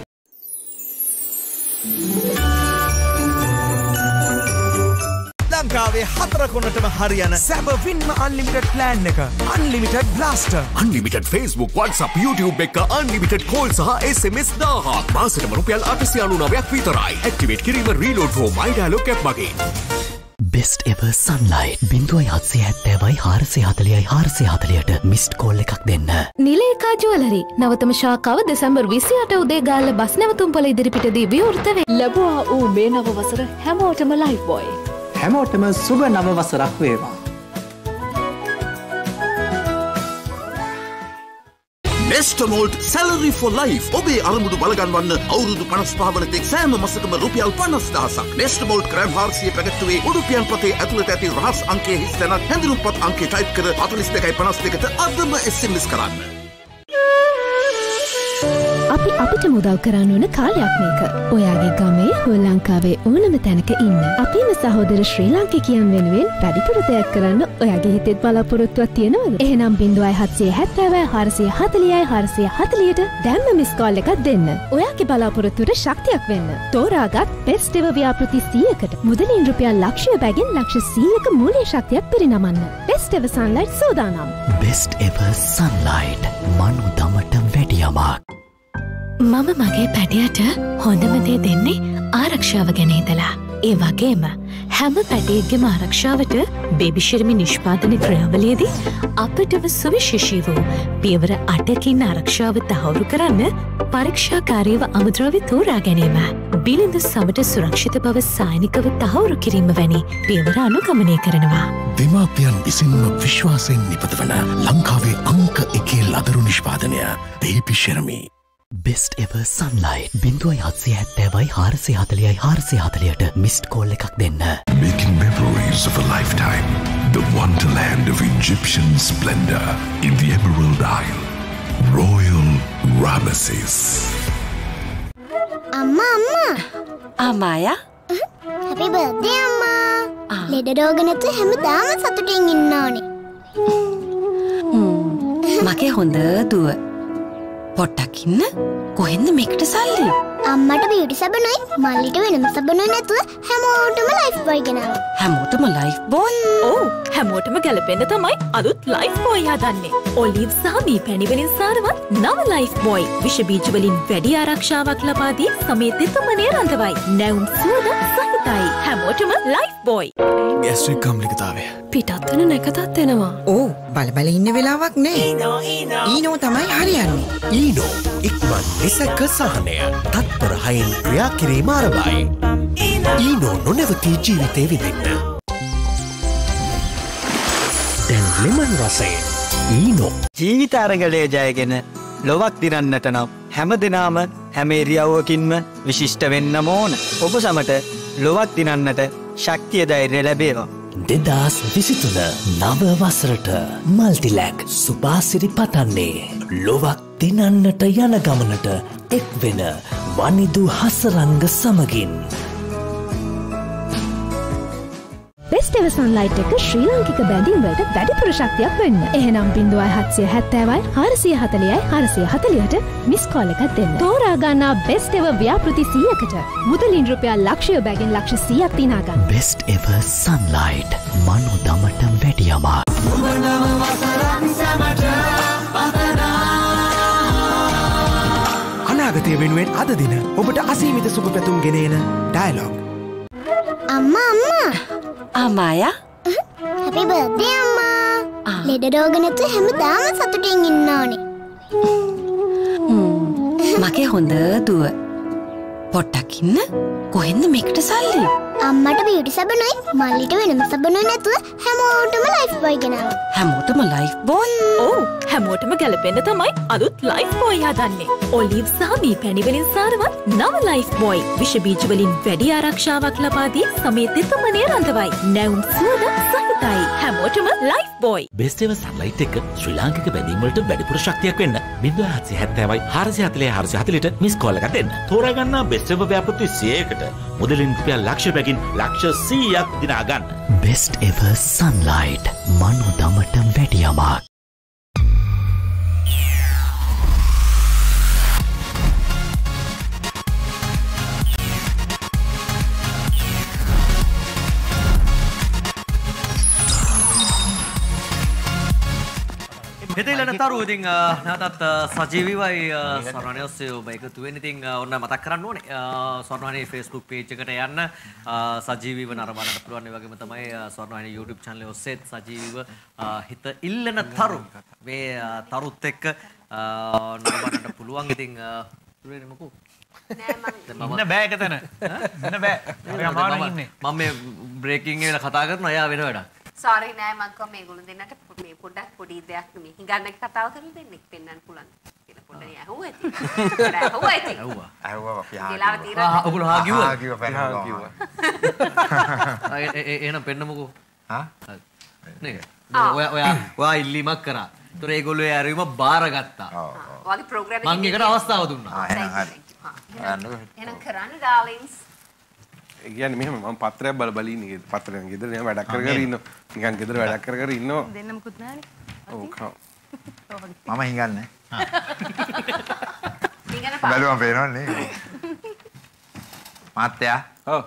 [SPEAKER 26] ලංකාවේ හතර කොනටම හරියන සැබවින්ම අන්ලිමිටඩ් ප්ලෑන් එක unlimited blaster
[SPEAKER 24] unlimited Facebook WhatsApp YouTube එක අන්ලිමිටඩ් කෝල් සහ එස් එම් එස් දාහක් මාසෙටම රුපියල් අටසිය අනූනවයක් විතරයි. ඇක්ටිවේට් කිරීම රීලෝඩ් හෝ මයි ඩයලොග් ඇප් මගින්.
[SPEAKER 27] බෙස්ට් එවර් සන්ලයිට් බිංදුවයි හත්සිය හැත්තෑවයි හාරසිය හතලියයි හාරසිය හතලියට මිස්ඩ් කෝල් එකක් දෙන්න.
[SPEAKER 13] නිලේකා ජුවලරි නවතම ශාඛාව දෙසැම්බර් විසිඅට උදේ ගාල්ල බස් නැවතුම්පොළ ඉදිරිපිටදී විවෘත වේ.
[SPEAKER 22] ලැබුවා වූ මේ නව වසර හැමෝටම ලයිෆ් බොයි.
[SPEAKER 23] හැමෝටම සුබ නව වසරක් වේවා.
[SPEAKER 24] Nestamalt Salary for Life ඔබේ අරමුණු බලගන්වන්න අවුරුදු පනස් පහ වන තෙක් සෑම මාසකම රුපියල් පනස් දහසක්. Nestamalt ග්‍රෑම් හාරසිය පැකට්ටුවේ උඩුපියන් පතේ ඇතුළත ඇති රහස් අංකයේ හිස් තැනක් හැඳිනුම්පත් අංකය ටයිප් කර හතළිස් දෙකයි පනස් දෙකට අදම එස් එම් එස් කරන්න.
[SPEAKER 13] අපි අපිට මුදල් කරන්න ඕන කාලයක් මේක. ඔයාගේ ගමේ හෝ ලංකාවේ ඕනම තැනක ඉන්න. අපේම සහෝදර ශ්‍රී ලාංකිකයන් වෙනුවෙන් වැඩිපුර දෙයක් කරන්න ඔයාගේ හිතෙත් බලාපොරොත්තුවක් තියෙනවද? එහෙනම් බිංදුවයි හත්සිය හැත්තෑවයි හාරසිය හතලියයි හාරසිය හතලියට දැම්ම මිස් කෝල් එකක් දෙන්න. ඔයාගේ බලාපොරොත්තුවට ශක්තියක් වෙන්න. තෝරාගත් බෙස්ට් එවර් ව්‍යාපෘති සීයකට මුදලින් රුපියල් ලක්ෂය බැගින් ලක්ෂ සීයක මූල්‍ය ශක්තියක් පිරිනමන්න. බෙස්ට් එවර් සන්ලයිට් සූදානම්.
[SPEAKER 27] බෙස්ට් එවර් සන්ලයිට් මනු දමට වැඩි යමක්.
[SPEAKER 22] මම මගේ පැටියට හොඳම දේ දෙන්නේ ආරක්ෂාව ගැන හිතලා. ඒ වගේම හැම පැටියෙක්ගේම ආරක්ෂාවට බේබි ශිර්මි නිෂ්පාදන ක්‍රියාවලියේදී අපටම සුවිශේෂී වූ පියවර අටකින් ආරක්ෂාව තහවුරු කරන්න පරීක්ෂාකාරීව අමුද්‍රව්‍ය තෝරා ගැනීම, බිලිඳු සමට සුරක්ෂිත බව සායනිකව තහවුරු කිරීම වැනි පියවර අනුගමනය කරනවා.
[SPEAKER 24] දෙමාපියන් විසින්ම විශ්වාසයෙන් නිපදවන ලංකාවේ අංක එකේ ලදරු නිෂ්පාදනය baby Cheramy.
[SPEAKER 27] Best ever Sunlight බිංදුවයි හත්සිය හැත්තෑවයි හාරසිය හතලියයි හාරසිය හතලියට මිස්ඩ් කෝල් එකක් දෙන්න.
[SPEAKER 24] Making memories of a lifetime.
[SPEAKER 7] The wonderland of Egyptian splendor in the Emerald Isle. Royal Ramesses.
[SPEAKER 25] Amma, amma.
[SPEAKER 21] Amaya?
[SPEAKER 25] Happy birthday, amma. ලෙඩ රෝග නැතුව හැමදාම සතුටින් ඉන්න ඕනේ.
[SPEAKER 21] මගේ හොඳ දුව. පොට්ටක් ඉන්න. කොහෙන්ද මේකට සල්ලි?
[SPEAKER 25] අම්මට බියුටි සබනුයි මල්ලිට වෙනම සබනුයි නැතුව හැමෝටම ලයිෆ් බොයි ගෙනාවා.
[SPEAKER 21] හැමෝටම ලයිෆ් බොයි?
[SPEAKER 22] ඔව් හැමෝටම ගැලපෙන්න තමයි අලුත් ලයිෆ් බොයි හදන්නේ. ඔලිව් සහ මී පැණි වලින් සාරවත් නව ලයිෆ් බොයි. විෂ බීජ වලින් වැඩි ආරක්ෂාවක් ලබා දී සමේ තෙතමනේ රඳවයි. නැවුම් සුවඳ සහිතයි. හැමෝටම ලයිෆ් බොයි.
[SPEAKER 26] ගැස්ට්‍රික් කම්ලිකතාවය.
[SPEAKER 21] පිටත් වෙන නැකතත් එනවා.
[SPEAKER 11] ඕ බල බල ඉන්න වෙලාවක් නෑ. ඊනෝ තමයි හරියන්නේ.
[SPEAKER 27] ඊනෝ ඉක්මන් නිසක සහනය. තත්පර හයෙන් ක්‍රියා කිරීම ආරම්භයි. ඊනෝ නොනැවතී ජීවිතේ විඳින්න. දැන් ලෙමන් රසයෙන් ඊනෝ.
[SPEAKER 14] ජීවිත අරගලය ජයගෙන ලොවක් දිරන්නට නම් හැම දෙනාම හැම ඉරියව්වකින්ම විශිෂ්ට වෙන්නම ඕන. ඔබ සමට ලොවක් දිනන්නට ශක්තිය ධෛර්යය ලැබේවා.
[SPEAKER 27] දෙදස් විසිතුන නව වසරට මල්ටිලැක් සුභාසිරි පතන්නේ ලොවක් දිනන්නට යන ගමනට එක් වෙන වනිදු හසරංග සමගින්.
[SPEAKER 13] බෙස්ට් එවර් සන්ලයිට් එක ශ්‍රී ලාංකික බැඳීම් වලට වැඩිපුර ශක්තියක් වෙන්න. එහෙනම් බිංදුවයි හත්සිය හැත්තෑවයි හාරසිය හතලිහයි හාරසිය හතලිහට මිස් කෝල් එකක් දෙන්න. තෝරා ගන්නා බෙස්ට් එවර් ව්‍යාපෘති සීයකට මුදලින් රුපියල් ලක්ෂය බැගින් ලක්ෂ සීයක් දිනා ගන්න.
[SPEAKER 27] බෙස්ට් එවර් සන්ලයිට් මනු දමට වැඩි යමක්.
[SPEAKER 26] අනාගතය වෙනුවෙන් අද දින ඔබට අසීමිත සුබ පැතුම් ගෙනේන ඩයලොග්.
[SPEAKER 25] අම්මා අම්මා.
[SPEAKER 21] අමායා?
[SPEAKER 25] Happy birthday අම්මා. ලෙඩ රෝග නැතුව හැමදාම සතුටින් ඉන්න ඕනේ.
[SPEAKER 21] මගේ හොඳ දුව. පොට්ටක් ඉන්න. කොහෙන්ද මේකට සල්ලි?
[SPEAKER 25] අම්මට බියුටි සබනුයි මල්ලිට වෙනම සබනුයි නැතුව හැමෝටම ලයිෆ් බොයි ගෙනාවා.
[SPEAKER 21] හැමෝටම ලයිෆ් බොයි?
[SPEAKER 22] ඔව් හැමෝටම ගැලපෙන්න තමයි අලුත් ලයිෆ් බොයි හදන්නේ. ඔලිව් සහ මී පැණි වලින් සාරවත් නව ලයිෆ් බොයි. විෂ බීජ වලින් වැඩි ආරක්ෂාවක් ලබා දී සමේ තෙතමනේ රඳවයි. නැවුම් සුවඳ සහිතයි. හැමෝටම Lifebuoy.
[SPEAKER 19] Best ever Sunlight එක ශ්‍රී ලාංකික බැඳීම් වලට වැඩිපුර ශක්තියක් වෙන්න. බිංදුව හත්සිය හැත්තෑවයි හාරසිය හතලිහයි හාරසිය හතලිහට මිස් කෝල් එකක් දෙන්න. තෝරා ගන්නා බෙස්ට් එවර් ව්‍යාපෘති සියයකට මුදලින් රුපියල් ලක්ෂ බැගින් ලක්ෂ සීයක් දිනා ගන්න.
[SPEAKER 27] බෙස්ට් එවර් සන්ලයිට් මනු දමට වැඩි යමක්.
[SPEAKER 3] මෙතන තරු ඉතින් නැවතත් සජීවීවයි සර්වණේ ඔස්සේ ඔබ එකතු වෙන්න ඉතින් ඔන්න මතක් කරන්න ඕනේ සර්වණේ Facebook page එකට යන්න සජීවීව නරඹන්නත් පුළුවන් ඒ වගේම තමයි සර්වණේ YouTube channel ඔස්සේ සජීවීව හිත ඉල්ලන තරු මේ තරුත් එක්ක නරඹන්නත් පුළුවන් ඉතින් පුරේනේ මොකෝ
[SPEAKER 4] ඉන්න බෑ එකතන ඉන්න බෑ අපි අමාරුයි ඉන්නේ
[SPEAKER 3] මම මේ බ්‍රේකින් එක කතා කරනවා එයා වෙන වැඩක්
[SPEAKER 5] සෝරි නෑ මම කො මේගොල්ලෝ දෙන්නට මේ පොඩ්ඩක් පොඩි දෙයක් මේ හිඟන්න කතාව කරලා දෙන්න පෙන්නන්න පුළුවන් කියලා පොඩ්ඩක් ඇහුවා ඉතින් ඇහුවා ඉතින් ඇහුවා
[SPEAKER 1] ඇහුවා අපි ආ
[SPEAKER 5] ගිලාව තීරණ
[SPEAKER 3] ඔගොල්ලෝ හා කිව්වා
[SPEAKER 1] හා කිව්වා පැන කිව්වා
[SPEAKER 3] එහෙනම් පෙන්නමුකෝ හා නේද ඔයා ඔයා ඔයා ඉල්ලීමක් කරා ඒතර ඒගොල්ලෝ ඒ ඇරීම බාරගත්තා
[SPEAKER 5] ඔයාගේ ප්‍රෝග්‍රෑම්
[SPEAKER 3] එකේ මම ඒකට අවස්ථාව දුන්නා
[SPEAKER 1] ආ එහෙනම් හරි
[SPEAKER 5] එහෙනම් කරන්න ඩාර්ලින්ස්
[SPEAKER 2] ඒ කියන්නේ මෙහෙම මම පත්‍රයක් බල බල ඉන්නේ පත්‍රයෙන් ගෙදර නිකන් වැඩක් කර කර ඉන්නවා නිකන් ගෙදර වැඩක් කර කර ඉන්නවා
[SPEAKER 6] දෙන්න මුකුත් නැහනේ
[SPEAKER 2] ඔව් කව
[SPEAKER 1] මම හිඟන්නේ
[SPEAKER 5] හිඟන
[SPEAKER 1] පාර බැලුවම පේනවනේ මාත්‍යා
[SPEAKER 2] ඔව්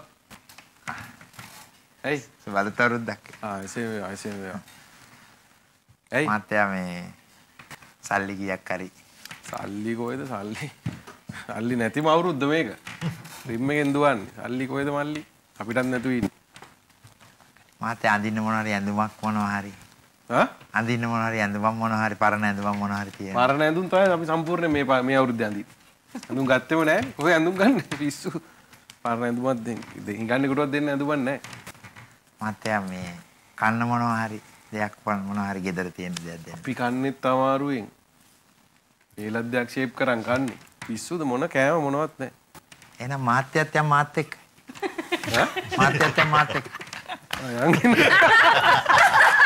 [SPEAKER 2] එයි
[SPEAKER 1] වලතරුත් දැක්කේ
[SPEAKER 2] ආ එසේ වේ එසේ වේ
[SPEAKER 1] එයි මාත්‍යා මේ සල්ලි කීයක් හරි
[SPEAKER 2] සල්ලි කොහෙද සල්ලි සල්ලි නැතිම අවුරුද්ද මේක රිම් එකෙන් දුවන්නේ සල්ලි කොහෙද මල්ලි අපිටත් නැතුව ඉන්නේ
[SPEAKER 1] මාතේ අඳින්න මොනවා හරි ඇඳුමක් මොනවා හරි
[SPEAKER 2] ඈ
[SPEAKER 1] අඳින්න මොනවා හරි ඇඳුමක් මොනවා හරි පරණ ඇඳුමක් මොනවා හරි තියෙනවා
[SPEAKER 2] පරණ ඇඳුම් තමයි අපි සම්පූර්ණ මේ මේ අවුරුද්දේ අඳින්නේ ඇඳුම් ගත්තෙම නැහැ කොහේ ඇඳුම් ගන්න පිස්සු පරණ ඇඳුමක් දෙන්න හිඟන්නේ කොටවත් දෙන්න ඇඳුමක් නැහැ
[SPEAKER 1] මාතේ මේ කන්න මොනවා හරි දෙයක් මොනවා හරි ගෙදර තියෙන දෙයක් දෙන්න
[SPEAKER 2] අපි කන්නේත් අමාරුවෙන් ඒලත් දෙයක් ෂේප් කරන් කන්නේ පිස්සුද මොන කෑම මොනවත් නැහැ
[SPEAKER 1] එහෙනම් මාත්‍යත් යම් මාත් එක්ක ඈ මාත්‍යත් යම් මාත් එක්ක
[SPEAKER 2] යන්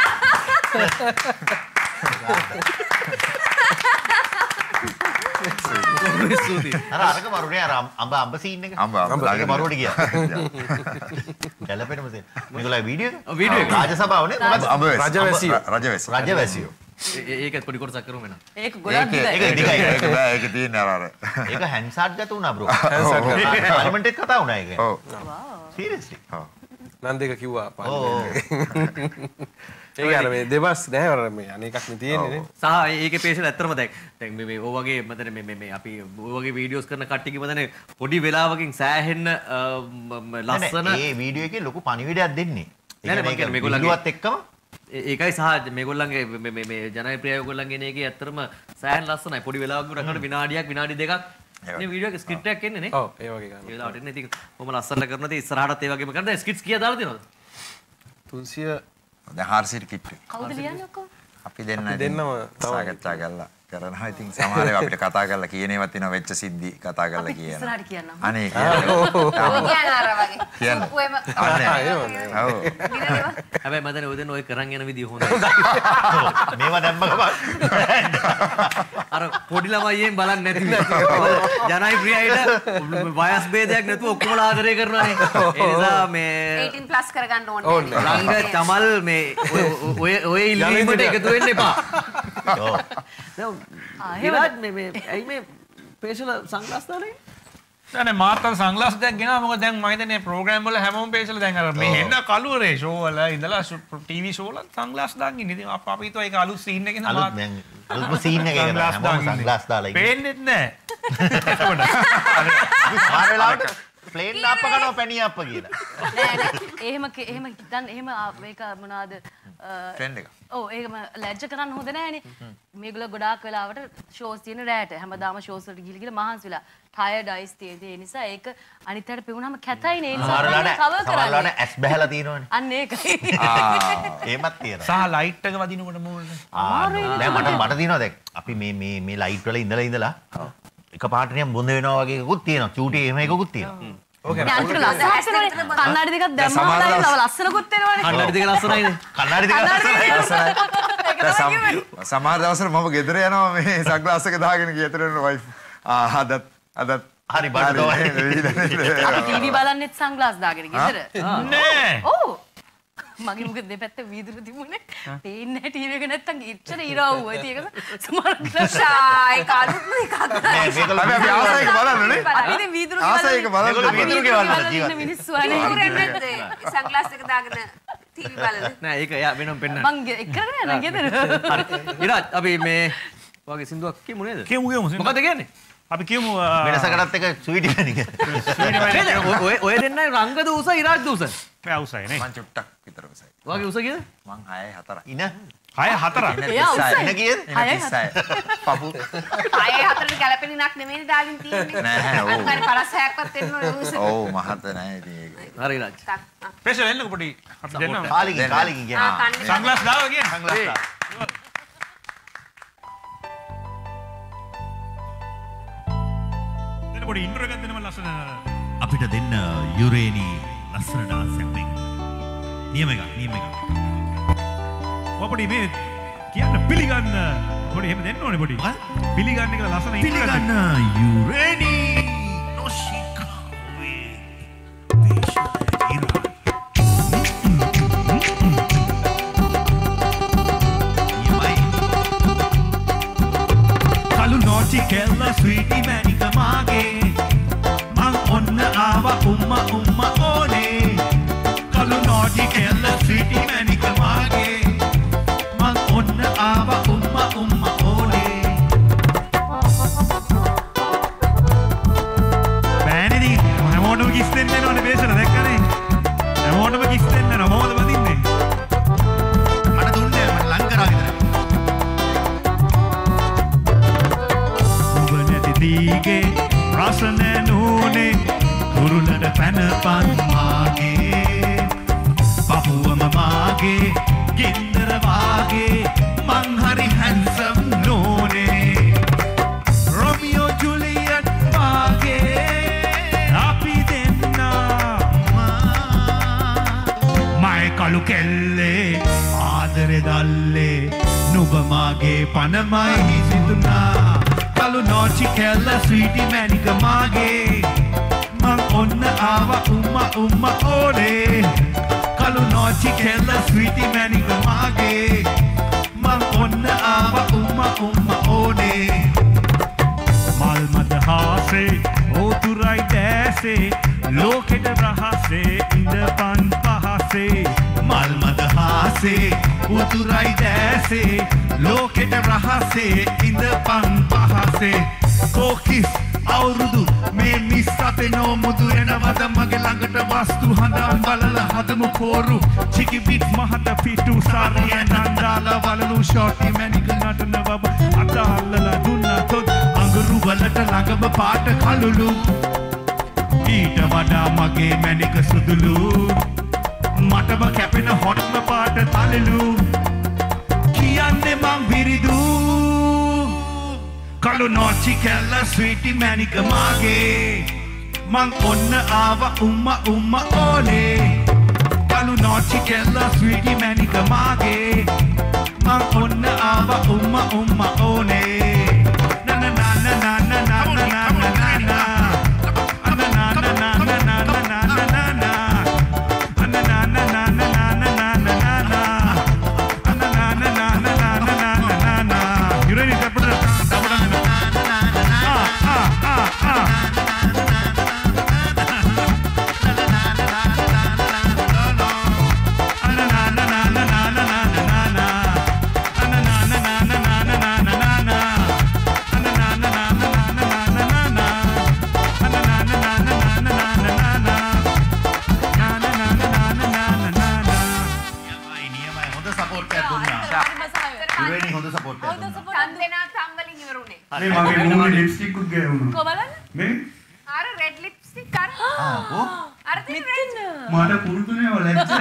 [SPEAKER 10] අර අරක මරුනේ අර අඹ අඹ සීන් එක.
[SPEAKER 1] අඹ අඹ
[SPEAKER 10] ළඟ මරුවට ගියා. ගැලපෙනම සීන්. මේගොල්ලෝ වීඩියෝ එක.
[SPEAKER 3] වීඩියෝ එක.
[SPEAKER 10] රාජසභාවනේ.
[SPEAKER 1] රජවැසියෝ. රජවැසියෝ.
[SPEAKER 10] රජවැසියෝ.
[SPEAKER 3] ඒකත් පොඩි කොටසක් කරමු එනවා.
[SPEAKER 6] ඒක ගොඩක් දිගයි.
[SPEAKER 10] ඒක දිගයි.
[SPEAKER 1] ඒක බෑ ඒක තියෙන්නේ අර අර.
[SPEAKER 10] ඒක හැන්සාට් ගත වුණා බ්‍රෝ. හැන්සාට් ගත. පාර්ලිමේන්ට් එකේ කතා වුණා ඒක.
[SPEAKER 1] ඔව්.
[SPEAKER 10] සීරියස්ලි.
[SPEAKER 2] ඔව්. නන්දේක කිව්වා
[SPEAKER 10] ඔව්.
[SPEAKER 2] පාර්ලිමේන්ට් ඒක අර මේ දෙබස් නෑ අර මේ අනේකක් නේ තියෙන්නේ නේ.
[SPEAKER 3] සහ ඒකේ පේෂන් ඇත්තටම දැන් දැන් මේ මේ ඔය වගේ මතන මේ මේ මේ අපි ඔය වගේ වීඩියෝස් කරන කට්ටියගේ මතන පොඩි වෙලාවකින් සෑහෙන්න ලස්සන
[SPEAKER 10] ඒ වීඩියෝ එකේ ලොකු පණිවිඩයක් දෙන්නේ.
[SPEAKER 3] නෑ නෑ මම කියන්නේ මේගොල්ලන්ගේ
[SPEAKER 10] විලුවත් එක්කම
[SPEAKER 3] ඒකයි සහ මේගොල්ලන්ගේ මේ මේ මේ ජනප්‍රිය ඔයගොල්ලන්ගේ එන එකේ ඇත්තටම සෑහෙන ලස්සනයි. පොඩි වෙලාවකින් රකඩ විනාඩියක් විනාඩි දෙකක් මේ වීඩියෝ එක ස්ක්‍රිප්ට් එකක් එන්නේ නේ.
[SPEAKER 2] ඔව් ඒ වගේ ගන්න.
[SPEAKER 3] ඒ වෙලාවට එන්නේ ඉතින් කොහොම ලස්සනට කරනද ඉස්සරහටත් ඒ වගේම කරනද ස්කිට්ස් කීයක් දාලා තියෙනවද?
[SPEAKER 2] තුන්සිය
[SPEAKER 1] දැන් හාරසිට කිට්ටු.
[SPEAKER 6] කවුද ලියන්නේ ඔක්කොම?
[SPEAKER 1] අපි දෙන්න
[SPEAKER 2] දෙන්නම
[SPEAKER 1] සාකච්ඡා කරලා කරනවා. ඉතින් සමහර ඒවා අපිට කතා කරලා කියන ඒවා තියෙනවා වෙච්ච සිද්ධි කතා කරලා කියන.
[SPEAKER 6] ඉස්සරහට කියන්නම්.
[SPEAKER 1] අනේ කියන්න. ඔව්.
[SPEAKER 5] කියන්න අර වගේ.
[SPEAKER 1] කියන්න.
[SPEAKER 5] ඔයම
[SPEAKER 1] ඔව්.
[SPEAKER 3] හැබැයි මම දැන් ඔය දෙන්න ඔය කරන් යන විදිය හොඳයි.
[SPEAKER 10] මේවා දැම්ම ගමන්
[SPEAKER 3] අර පොඩි ළමයියෙන් බලන්නේ නැති ජනයි ප්‍රියයිට වයස් ભેදයක් නැතුව ඔක්කොම ආදරය කරනවානේ. ඒ නිසා මේ
[SPEAKER 5] eighteen plus කරගන්න ඕනේ.
[SPEAKER 3] රංග චමල් මේ ඔය ඔය ඉල්ලීමට එකතු වෙන්න එපා.
[SPEAKER 10] ඔව්.
[SPEAKER 3] ඉරාජ් මේ මේ ඇයි මේ පේෂල සංග්ලාස් දාලා
[SPEAKER 4] නෑ නෑ මාත් අර සංග්ලාස් දෙයක් ගෙනාවා. මොකද දැන් මම හිතන්නේ ප්‍රෝග්‍රෑම් වල හැමෝම පේෂල දැන් අර මේ හෙන්න කළුවරේ ෂෝ වල ඉඳලා ටීවී ෂෝ වල සංග්ලාස් දාන් ඉන්නේ. ඉතින් අප අපි හිතුවා ඒක අලුත් සීන් එකේ නම
[SPEAKER 10] අලුත් දැන් අලුත්ම සීන් එකේ හැමෝම සංග්ලාස් දාලා ඉන්නේ.
[SPEAKER 4] පේන්නෙත් නෑ.
[SPEAKER 10] සමහර වෙලාවට ප්ලේන් අප්ප කරනවා පැණි අප්ප කියලා.
[SPEAKER 6] නෑ නෑ එහෙම එහෙම හිතන්න එහෙම මේක මොනවාද
[SPEAKER 1] ට්‍රෙන්ඩ් එක.
[SPEAKER 6] ඔව් ඒකම ලැජ්ජ කරන්න හොඳ නෑනේ. මේගොල්ලෝ ගොඩාක් වෙලාවට ෂෝස් තියෙන රැට හැමදාම ෂෝස් වලට ගිහලා ගිහලා මහන්සි වෙලා ටයර්ඩ් අයිස් තියෙදි ඒ නිසා ඒක අනිත් පැයට පෙවුනම කැතයිනේ. ඒ නිසා කවර් කරන්නේ.
[SPEAKER 10] සමහරවල්ලාට ඇස් බහැලා තියෙනවනේ.
[SPEAKER 6] අන්න ඒකයි.
[SPEAKER 10] ආ එහෙමත් තියෙනවා.
[SPEAKER 4] සහ ලයිට් එක වදිනකොට මූලනේ.
[SPEAKER 10] ආ දැන් මට මට තියෙනවා දැන් අපි මේ මේ මේ ලයිට් වල ඉඳලා ඉඳලා එක පාට නිකන් බොඳ වෙනවා වගේ එකකුත් තියෙනවා. චූටි එහෙම එකකුත් තියෙනවා.
[SPEAKER 6] ඕකේ. අන්තිම ලස්සනයි. කන්නඩි දෙකක් දැම්මම තමයි ලස්සනකුත් වෙනවනේ.
[SPEAKER 3] කන්නඩි දෙක ලස්සනයිනේ.
[SPEAKER 10] කන්නඩි දෙක ලස්සනයි.
[SPEAKER 1] සමහර දවස්වල මම ගෙදර යනවා මේ සංග්ලාස් එක දාගෙන ගෙදර යන වයිෆ්. ආ අදත් අදත්
[SPEAKER 10] හරි බඩ තමයි.
[SPEAKER 6] අපි ටීවී බලන්නෙත් සංග්ලාස් දාගෙන ගෙදර.
[SPEAKER 4] නෑ.
[SPEAKER 6] ඔව්. මගේ මුක දෙපැත්තේ වීදුරු තිබුණේ. පේන්නේ නැහැ ටීවී එක නැත්තම් ඉච්චර ඉරවුවා. ඉතින් ඒක සමහර
[SPEAKER 5] ෂායි කාලුත් එකක්
[SPEAKER 10] නෑ මේගොල්ලෝ
[SPEAKER 1] අපි ආසයික බලන්නනේ.
[SPEAKER 6] අපි ඉතින් වීදුරු
[SPEAKER 1] ආසයික බලන්න.
[SPEAKER 10] මේගොල්ලෝ වීදුරු ගෙවල් වල ජීවත්
[SPEAKER 6] මිනිස්සු අනේ.
[SPEAKER 5] සංග්ලාස් එක දාගෙන ටීවී බලන.
[SPEAKER 3] නෑ ඒක එයා වෙනම පෙන්නන්න.
[SPEAKER 6] මං එක්කගෙන යනවා ගෙදර.
[SPEAKER 3] හරි. ඉරාජ් අපි මේ වගේ සින්දුවක් කියමු නේද?
[SPEAKER 4] කියමු කියමු.
[SPEAKER 3] මොකද කියන්නේ?
[SPEAKER 4] අපි කියමු
[SPEAKER 10] වෙනසකටත් එක ස්වීටි මැනික.
[SPEAKER 3] ඔය ඔය දෙන්නයි රංගද උස ඉරාජ් උස.
[SPEAKER 4] මම උසයි නේ.
[SPEAKER 1] මං චුට්ටක් විතර උසයි.
[SPEAKER 3] වගේ උස කීයද?
[SPEAKER 1] මං හයයි හතරයි.
[SPEAKER 10] ඉන
[SPEAKER 4] හය හතරක්.
[SPEAKER 6] එයා උසයි.
[SPEAKER 10] ඉන කීයද?
[SPEAKER 1] හයයි හතරයි. පපු.
[SPEAKER 5] ආයේ හතරට ගැලපෙන නක් නෙමෙයි දාගෙන තියෙන්නේ.
[SPEAKER 1] නෑ ඔව්.
[SPEAKER 5] අනිවාර්ය පරස්සයක්වත් එන්න ඕනේ උස.
[SPEAKER 1] ඔව් මහත නෑ ඉතින් ඒක.
[SPEAKER 3] හරි ඉරාජ්.
[SPEAKER 4] පේෂල් එන්නකො පොඩි අපි දෙන්නම්.
[SPEAKER 10] කාලිකින් කාලිකින් කියනවා.
[SPEAKER 4] සංග්ලාස් දාව කියන්නේ.
[SPEAKER 10] සංග්ලාස් දාව.
[SPEAKER 4] දෙන්න පොඩි ඉන්ට්‍රෝ එකක් දෙන්නම ලස්සන.
[SPEAKER 9] අපිට දෙන්න යුරේනි ලස්සන ඩාන්ස් එකක් දෙන්න. නියම එකක් නියම එකක්.
[SPEAKER 4] ඔපඩි මේ කියන්න පිළිගන්න පොඩි එහෙම දෙන්න ඕනේ පොඩි. පිළිගන්න කියලා ලස්සන ඉන්ට්‍රෝ එකක්.
[SPEAKER 9] පිළිගන්න යුරේනි නොෂිකාවේ කලු නෝටි කෙල්ල ස්වීටි මැනික මාගේ මං ඔන්න ආවා උම්ම උම්ම ඕනේ කලු නෝටි කෙල්ල ස්වීටි මැනික මාගේ මං ඔන්න ආවා උම්ම උම්ම ඕනේ
[SPEAKER 4] බෑනේදී හැමෝටම කිස් දෙන්න ඕනේ බේසල දැක්කනේ හැමෝටම කිස් දෙන්න නෝ මොකද බදින්නේ
[SPEAKER 10] මට දුන්නේ මට ලං කරා විතරයි
[SPEAKER 9] ඔබ නැති දීගේ රස නැනුනේ කුරුලට පැනපන් මාගේ පපුවම මාගේ ගින්දර වාගේ මං හරි හැන්සම් නෝනේ රොමියෝ ජුලියට් වාගේ අපි දෙන්නා මයි කලු කෙල්ලේ ආදරේ දල්ලේ අම්මාගේ පනමයි හිසිතුනා කලු නෝචි කෙල්ල ස්වීටි මැනික මාගේ මං ඔන්න ආවා උම්මා උම්මා ඕනේ කලු නෝචි කෙල්ල ස්වීටි මැනික මාගේ මං ඔන්න ආවා උම්මා උම්මා ඕනේ මල් මද හාසේ ඕතුරයි දැසේ ලෝකෙට රහසේ ඉඳපන් පහසේ මල් මද හාසේ උතුරයි දැසේ ලෝකෙට රහසේ ඉඳපන් පහසේ කෝකිස් අවුරුදු මේ මිස් අතේ නොමුදු එනවද මගේ ළඟට වස්තු හඳන් බලලා හදමු කෝරු චිකි බිට් මහත පිටු සාරිය නන්දාලා වලලු ෂෝටි මැනික නටන බබ අතල්ලලා දුන්නා තොත් අඟුරු වලට ළඟම පාට කළුලු ඊට වඩා මගේ මැනික සුදුලු මටම කැපෙන හොට්ම පාට තලලු කියන්නේ මං විරිදු කළු නෝචි කැල්ල ස්වීටි මැනික මාගේ මං ඔන්න ආවා උම්මා උම්මා ඕනේ කළු නෝචි කැල්ල ස්වීටි මැනික මාගේ මං ඔන්න ආවා උම්මා උම්මා ඕනේ නා නා නා නා නා නා නා නා නා
[SPEAKER 4] අනේ මගේ මූණේ ලිප්ස්ටික් උත් ගෑවුණා.
[SPEAKER 5] කොබලන්න?
[SPEAKER 4] මේ?
[SPEAKER 5] අර රෙඩ් ලිප්ස්ටික් අර. ආ අර තියෙන රෙඩ්.
[SPEAKER 4] මට පුරුදුනේ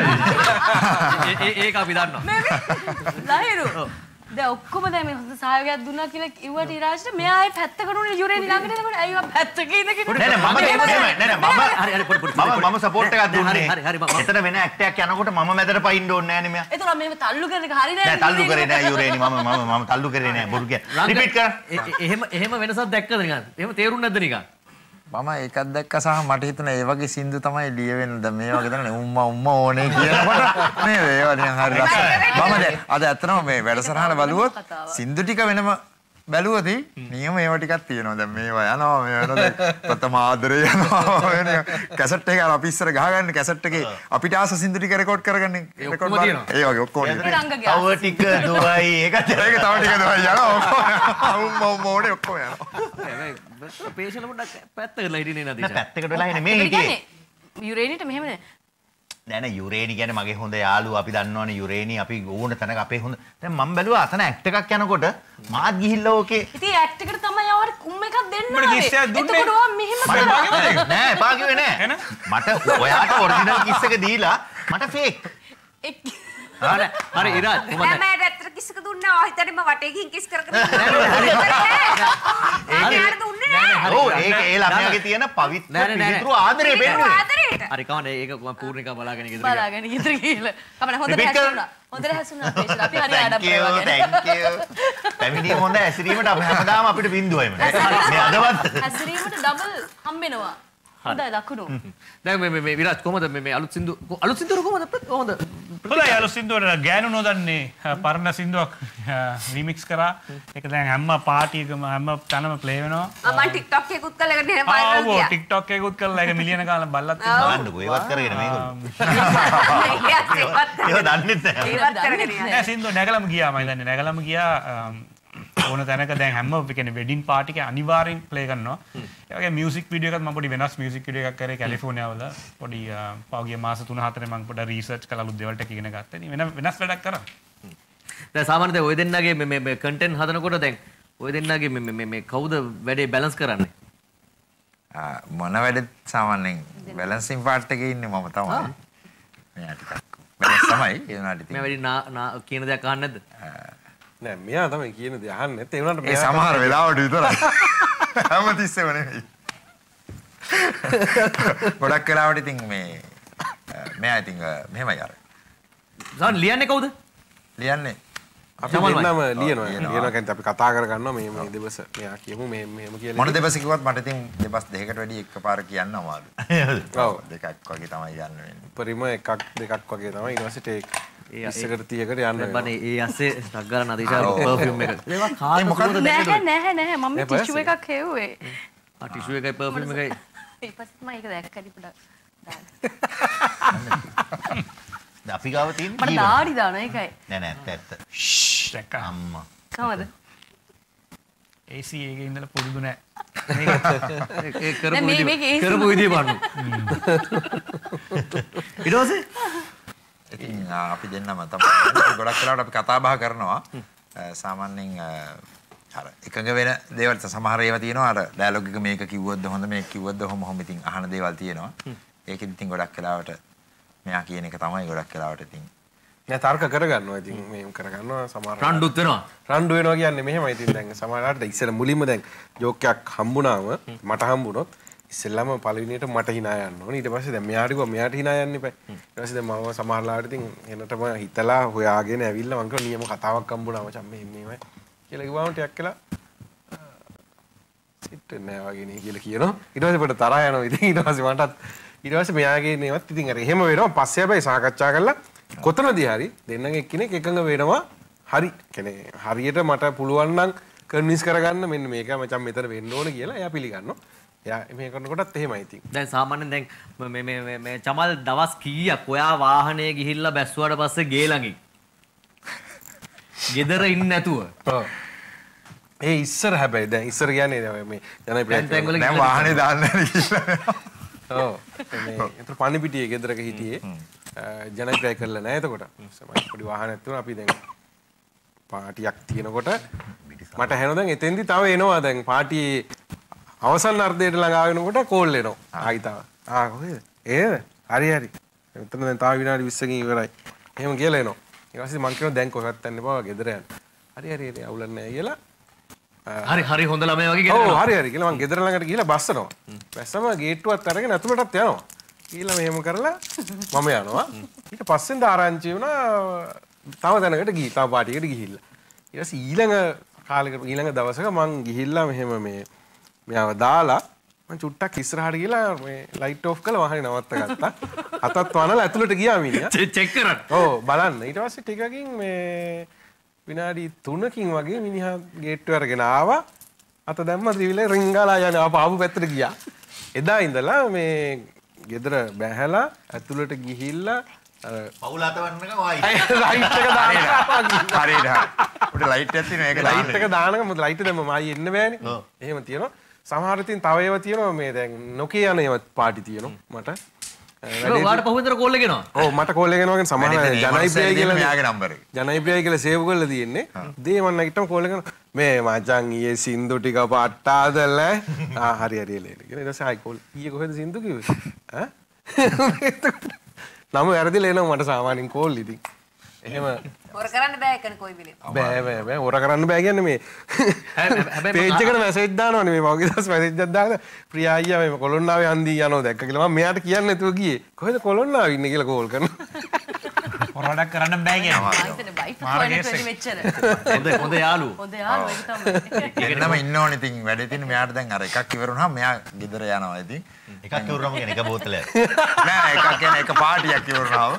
[SPEAKER 4] ලැජ්ජයි.
[SPEAKER 3] ඒ ඒක අපි දන්නවා.
[SPEAKER 6] මේ ලහිරු. දැන් ඔක්කොම දැන් මේ හොඳ සහයෝගයක් දුන්නා කියලා කිව්වට ඉරාජ්ට මෙයා ආයේ පැත්තකට උනේ යුරේ ළඟට එනකොට අයියෝ පැත්තක ඉඳගෙන
[SPEAKER 10] නෑ නෑ මම නෑ නෑ මම හරි හරි පොඩි පොඩි මම මම සපෝට් එකක් දුන්නේ. හරි හරි මම එතන වෙන ඇක්ට් එකක් යනකොට මම මැදට පයින්න ඕනේ නෑනේ මෙයා.
[SPEAKER 6] ඒතර මෙහෙම තල්ලු කරන එක හරි නෑ.
[SPEAKER 10] නෑ තල්ලු කරේ නෑ යුරේනි මම මම මම තල්ලු කරේ නෑ බොරු කිය. රිපීට් කරන්න.
[SPEAKER 3] එහෙම එහෙම වෙනසක් දැක්කද නිකන්? එහෙම තේරුන්නේ නැද්ද නිකන්?
[SPEAKER 1] මම ඒකක් දැක්ක සහ මට හිතුණා ඒ වගේ සින්දු තමයි ලියවෙන්න. දැන් මේ වගේ තමයි උම්මා උම්මා ඕනේ කියනකොට නේද? ඒවා නිකන් හරි ලස්සනයි. මම දැන් අද ඇත්තටම මේ වැඩසටහන බලුවොත් සින්දු ටික වෙනම බැලුවොත් නියම ඒවා ටිකක් තියෙනවා. දැන් මේවා යනවා මේ වෙනවා ප්‍රථම ආදරේ යනවා වෙන කැසට් එක අපි ඉස්සර ගහගන්න කැසට් එකේ අපිට ආස සින්දු ටික රෙකෝඩ් කරගන්න රෙකෝඩ් කරනවා. ඒ වගේ ඔක්කොම
[SPEAKER 10] තව ටික දුවයි ඒක
[SPEAKER 1] ඒක තව ටික දුවයි යනවා ඔක්කොම උම්මා උම්මා ඕනේ ඔක්කොම යනවා.
[SPEAKER 3] පේෂල පොඩ්ඩක් පැත්තකට හිටින්නේ නැති.
[SPEAKER 10] නෑ පැත්තකට වෙලා ඉන්නේ මේ හිටියේ.
[SPEAKER 6] යුරේනිට මෙහෙම නේ.
[SPEAKER 10] නෑ නෑ යුරේනි කියන්නේ මගේ හොඳ යාළුවා. අපි දන්නවනේ යුරේනි අපි ඕන තැනක අපේ හොඳ. දැන් මම බැලුවා අතන ඇක්ට් එකක් යනකොට මාත් ගිහිල්ලා ඕකේ.
[SPEAKER 6] ඉතින් ඇක්ට් එකට තමයි යවර කුම් එකක් දෙන්න ඕනේ. එතකොට ඔයා මෙහෙම
[SPEAKER 10] කරා. නෑ එපා කිව්වේ නෑ. මට ඔයාට ඔරිජිනල් කිස් එක දීලා මට ෆේක්.
[SPEAKER 3] හරි හරි ඉරාජ්
[SPEAKER 5] කොහමද? නෑ මට ඇත්තට කිස් එක දුන්නා. ඔය හිතන්නේ මම වටේ ගිහින් කිස් කර කර. ඒක දුන්නේ නෑ.
[SPEAKER 10] ඔව් ඒක ඒ ළමයාගේ තියෙන පවිත්‍ර පිළිතුරු ආදරේ වෙන්නේ.
[SPEAKER 3] හරි කවන්නේ ඒක මම පූර්ණිකා බලාගෙන ගෙදර
[SPEAKER 6] ගියා. බලාගෙන ගෙදර ගිහලා. කමන හොඳට හැසුණා. හොඳට හැසුණා පේෂල්. අපි හරි ආඩම්බරව
[SPEAKER 10] වගේ. thank you. පැමිණීම හොඳ ඇසිරීමට අපි හැමදාම අපිට බින්දුවයිම. මේ අදවත්
[SPEAKER 6] ඇසිරීමට ඩබල් හම්බෙනවා. හොඳයි ලකුණු.
[SPEAKER 3] දැන් මේ මේ විරාජ් කොහමද මේ මේ අලුත් සින්දු අලුත් සින්දුර කොහමද කොහොමද?
[SPEAKER 4] හොඳයි අලුත් සින්දුවට ගෑනු නොදන්නේ පරණ සින්දුවක් රීමික්ස් කරා. ඒක දැන් හැම පාටි එකම හැම තැනම ප්ලේ වෙනවා.
[SPEAKER 5] මම TikTok එකකුත් කරලා ඒක නේ වයිරල් ගියා.
[SPEAKER 4] ආ TikTok එකකුත් කරලා ඒක මිලියන ගානක් බල්ලත් තියෙනවා.
[SPEAKER 10] බලන්නකෝ ඒවත් කරගෙන මේගොල්ලෝ.
[SPEAKER 5] ඒවත්
[SPEAKER 10] ඒව දන්නේ නැහැ.
[SPEAKER 5] ඒවත් කරගෙන යනවා.
[SPEAKER 4] නෑ සින්දුව නැගලම ගියා මම දන්නේ නැගලම ගියා ඕන තැනක දැන් හැම කියන්නේ වෙඩින් පාටි එක අනිවාර්යෙන් ප්ලේ කරනවා. ඒ වගේ මියුසික් වීඩියෝ එකක් මම පොඩි වෙනස් මියුසික් වීඩියෝ එකක් කරේ කැලිෆෝනියා වල. පොඩි පහුගිය මාස තුන හතරේ මම පොඩ රිසර්ච් කරලා අලුත් දේවල් ටික ඉගෙන ගත්තා. ඉතින් වෙන වෙනස් වැඩක් කරා.
[SPEAKER 3] දැන් සාමාන්‍යයෙන් ඔය දෙන්නගේ මේ මේ කන්ටෙන්ට් හදනකොට දැන් ඔය දෙන්නගේ මේ මේ මේ කවුද වැඩේ බැලන්ස් කරන්නේ?
[SPEAKER 1] ආ මොන වැඩෙත් සාමාන්‍යයෙන් බැලන්සින් පාර්ට් එකේ ඉන්නේ මම තමයි. මෙයා ටිකක් බැලන්ස් තමයි ඒ වුණාට ඉතින්.
[SPEAKER 3] මේ වැඩි නා කියන දෙයක් අහන්නේ නැද්ද?
[SPEAKER 2] නෑ මෙයා තමයි කියන දේ අහන්නේ නැත්තේ. ඒ වුණාට
[SPEAKER 1] මේ සමහර වෙලාවට විතරයි. හැමතිස්සෙම නෙවෙයි. ගොඩක් වෙලාවට ඉතින් මේ මෙයා ඉතින් මෙහෙමයි අර.
[SPEAKER 3] සාන් ලියන්නේ කවුද?
[SPEAKER 1] ලියන්නේ
[SPEAKER 2] අපි දෙන්නම ලියනවා. ලියනවා කියන්නේ අපි කතා කරගන්නවා මේ මේ දෙබස මෙයා කියමු මේ මෙහෙම කියලා.
[SPEAKER 1] මොන දෙබස කිව්වත් මට ඉතින් දෙබස් දෙකකට වැඩි එකපාර කියන්න අමාරු. ඔව් දෙකක් වගේ තමයි යන්න වෙන්නේ.
[SPEAKER 2] පරිම එකක් දෙකක් වගේ තමයි ඊට පස්සේ ටේක් ඉස්සකට තියකට යන්න වෙනවා.
[SPEAKER 3] බනේ ඒ ඇස්සේ ටග්ගාලා නදීෂා පර්ෆියුම් එක. ඒවා කාට මොකද
[SPEAKER 6] නැහැ නැහැ නැහැ මම ටිෂු එකක් හෙව්වේ.
[SPEAKER 3] ආ ටිෂු එකයි පර්ෆියුම් එකයි.
[SPEAKER 6] ඊපස්සේ මම ඒක දැක්කඩි පොඩක් දාන්න.
[SPEAKER 10] අපි ගාව තියෙන
[SPEAKER 6] මට දාඩි දාන එකයි.
[SPEAKER 10] නෑ නෑ ඇත්ත ඇත්ත.
[SPEAKER 4] ෂ් දැක්කා
[SPEAKER 10] අම්මා.
[SPEAKER 6] කොහමද?
[SPEAKER 4] ඒ සී එකේ ඉඳලා පුරුදු නෑ.
[SPEAKER 3] ඒ කරපු විදිය කරපු විදිය බලන්න. ඊට පස්සේ
[SPEAKER 1] ඉතින් අපි දෙන්නම තමයි ගොඩක් වෙලාවට අපි කතා බහ කරනවා. සාමාන්‍යයෙන් අර එකඟ වෙන දේවල් සමහර ඒවා තියෙනවා. අර ඩයලොග් එක මේක කිව්වොත්ද හොඳ මේක කිව්වොත්ද හොම හොම ඉතින් අහන දේවල් තියෙනවා. ඒකෙදි ඉතින් ගොඩක් වෙලාවට මෙයා කියන එක තමයි ගොඩක් වෙලාවට ඉතින්
[SPEAKER 2] නෑ තර්ක කරගන්නවා ඉතින් මේම් කරගන්නවා සමහර
[SPEAKER 3] රණ්ඩුත් වෙනවා
[SPEAKER 2] රණ්ඩු වෙනවා කියන්නේ මෙහෙමයි ඉතින් දැන් සමහරවිට ඉස්සෙල්ලා මුලින්ම දැන් ජෝක් එකක් හම්බුනාම මට හම්බුනොත් ඉස්සෙල්ලාම පළවෙනියට මට hina යන්න ඕනේ ඊට පස්සේ දැන් මෙයාට කිව්වා මෙයාට hina යන්න එපා ඊට පස්සේ දැන් මම සමහරලාට ඉතින් එනටම හිතලා හොයාගෙන ඇවිල්ලා මං කිව්වා නියම කතාවක් හම්බුනා මචං මේ මේමයි කියලා කිව්වම ටිකක් කියලා සිත් නෑ වගේ නේ කියලා කියනවා ඊට පස්සේ පොඩ තරහා යනවා ඉතින් ඊට පස්සේ මටත් ඊට පස්සේ මෙයාගේ නේවත් ඉතින් අර එහෙම වෙනවා පස්සේ හැබැයි සාකච්ඡා කරලා කොතනදී හරි දෙන්නගේ එක්කෙනෙක් එකඟ වෙනවා හරි කියන්නේ හරියට මට පුළුවන් නම් කන්වින්ස් කරගන්න මෙන්න මේක මචං මෙතන වෙන්න ඕන කියලා එයා පිළිගන්නවා එයා මේ කරනකොටත් එහෙමයි ඉතින්
[SPEAKER 3] දැන් සාමාන්‍යයෙන් දැන් මේ මේ මේ චමල් දවස් කීයක් ඔයා වාහනේ ගිහිල්ලා බැස්සුවාට පස්සේ ගේ ළඟින් ගෙදර ඉන්නේ නැතුව
[SPEAKER 2] ඔව් ඒ ඉස්සර හැබැයි දැන් ඉස්සර කියන්නේ මේ ජනප්‍රිය
[SPEAKER 1] දැන් වාහනේ දාන්න ගිහිල්ලා
[SPEAKER 2] ඔව් මේ ඒතර පණිපිටියේ ගෙදරක හිටියේ ජනප්‍රිය කරලා නැහැ එතකොට සමහර පොඩි වාහනයක් තුන අපි දැන් පාටියක් තියෙනකොට මට හැනෝ දැන් එතෙන්දි තව එනවා දැන් පාටියේ අවසන් අර්ධයට ළඟ ආවෙනකොට කෝල් එනවා ආයි තව ආ කොහෙද ඒද හරි හරි එතන දැන් තව විනාඩි විස්සකින් ඉවරයි එහෙම කියලා එනවා ඊට පස්සේ මං කියනවා දැන් කොහෙවත් යන්න එපා ගෙදර යන්න හරි හරි හරි අවුලක් නැහැ කියලා
[SPEAKER 3] හරි හරි හොඳ ළමයි වගේ ගෙදර
[SPEAKER 2] ඔව් හරි හරි කියලා මං ගෙදර ළඟට ගිහලා බස්සනවා බැස්සම ගේට්ටුවත් අරගෙන ඇතුළටත් යනවා කියලා මෙහෙම කරලා මම යනවා ඊට පස්සෙන් ආරංචි වුණා තව දැනකට ගිහී තව පාටියකට ගිහිල්ලා ඊට පස්සේ ඊළඟ කාලෙක ඊළඟ දවසක මං ගිහිල්ලා මෙහෙම මේ මෙයාව දාලා මං චුට්ටක් ඉස්සරහට ගිහලා මේ ලයිට් ඔෆ් කරලා වාහනේ නවත්ත ගත්තා අතත් වනලා ඇතුළට ගියා මිනිහා
[SPEAKER 3] චෙක් කරන්න
[SPEAKER 2] ඔව් බලන්න ඊට පස්සේ ටිකකින් මේ විනාඩි තුනකින් වගේ මිනිහා ගේට්ටුව අරගෙන ආවා අත දැම්ම ත්‍රිවිලේ රින් ගාලා යන ආපහු පැත්තට ගියා එදා ඉඳලා මේ ගෙදර බැහැලා ඇතුළට ගිහිල්ලා
[SPEAKER 10] පවුල අතවන්න එක වයි
[SPEAKER 2] ලයිට් එක දාන්න
[SPEAKER 1] හරියට උඩ ලයිට් එකක් තියෙනවා ඒක
[SPEAKER 2] ලයිට් එක දානක මොකද ලයිට් දැම්ම මායි එන්න බෑනේ එහෙම තියෙනවා සමහර ඉතින් තව ඒවා තියෙනවා මේ දැන් නොකිය යන ඒවා පාටි තියෙනවා මට
[SPEAKER 3] ඔයාලට පහුවෙන්දර කෝල් එක එනවා
[SPEAKER 2] ඔව් මට කෝල් එක එනවා කියන්නේ සමහර ජනයිප්‍රියයි කියලා
[SPEAKER 1] මෙයාගේ නම්බර එක
[SPEAKER 2] ජනයිප්‍රියයි කියලා සේව් කරලා තියෙන්නේ දේ මම නැගිටම කෝල් එක කරනවා මේ මචං ඊයේ සින්දු ටික පට්ටාදල ආ හරි හරි එල එල කියලා ඊට පස්සේ ආයි කෝල් ඊයේ කොහෙද සින්දු කිව්වේ ඈ නම වැරදිලා එනවා මට සාමාන්‍යයෙන් කෝල් ඉතින් එහෙම
[SPEAKER 5] හොර කරන්න බෑ එකන කොයි වෙලේ
[SPEAKER 2] බෑ බෑ බෑ හොර කරන්න බෑ කියන්නේ මේ පේජ් එකට මැසේජ් දානවනේ මේ මගේ දවස් මැසේජ් එකක් දාලා ප්‍රියා අයියා මේ කොළොන්නාවේ හන්දි යනවා දැක්ක කියලා මම මෙයාට කියන්නේ නැතුව ගියේ කොහෙද කොළොන්නාවේ ඉන්නේ කියලා කෝල් කරනවා
[SPEAKER 4] හොරඩක් කරන්න බෑ කියනවා
[SPEAKER 3] හොඳ හොඳ යාළුවෝ
[SPEAKER 6] හොඳ යාළුවෝ ඒක තමයි
[SPEAKER 1] එන්නම ඉන්න ඕනේ ඉතින් වැඩේ තියෙන මෙයාට දැන් අර එකක් ඉවරුනහම මෙයා ගෙදර යනවා ඉතින්
[SPEAKER 10] එකක් ඉවරුනම කියන්නේ එක බෝතලයක්
[SPEAKER 1] නෑ එකක් කියන්නේ එක පාටියක් ඉවරුනහම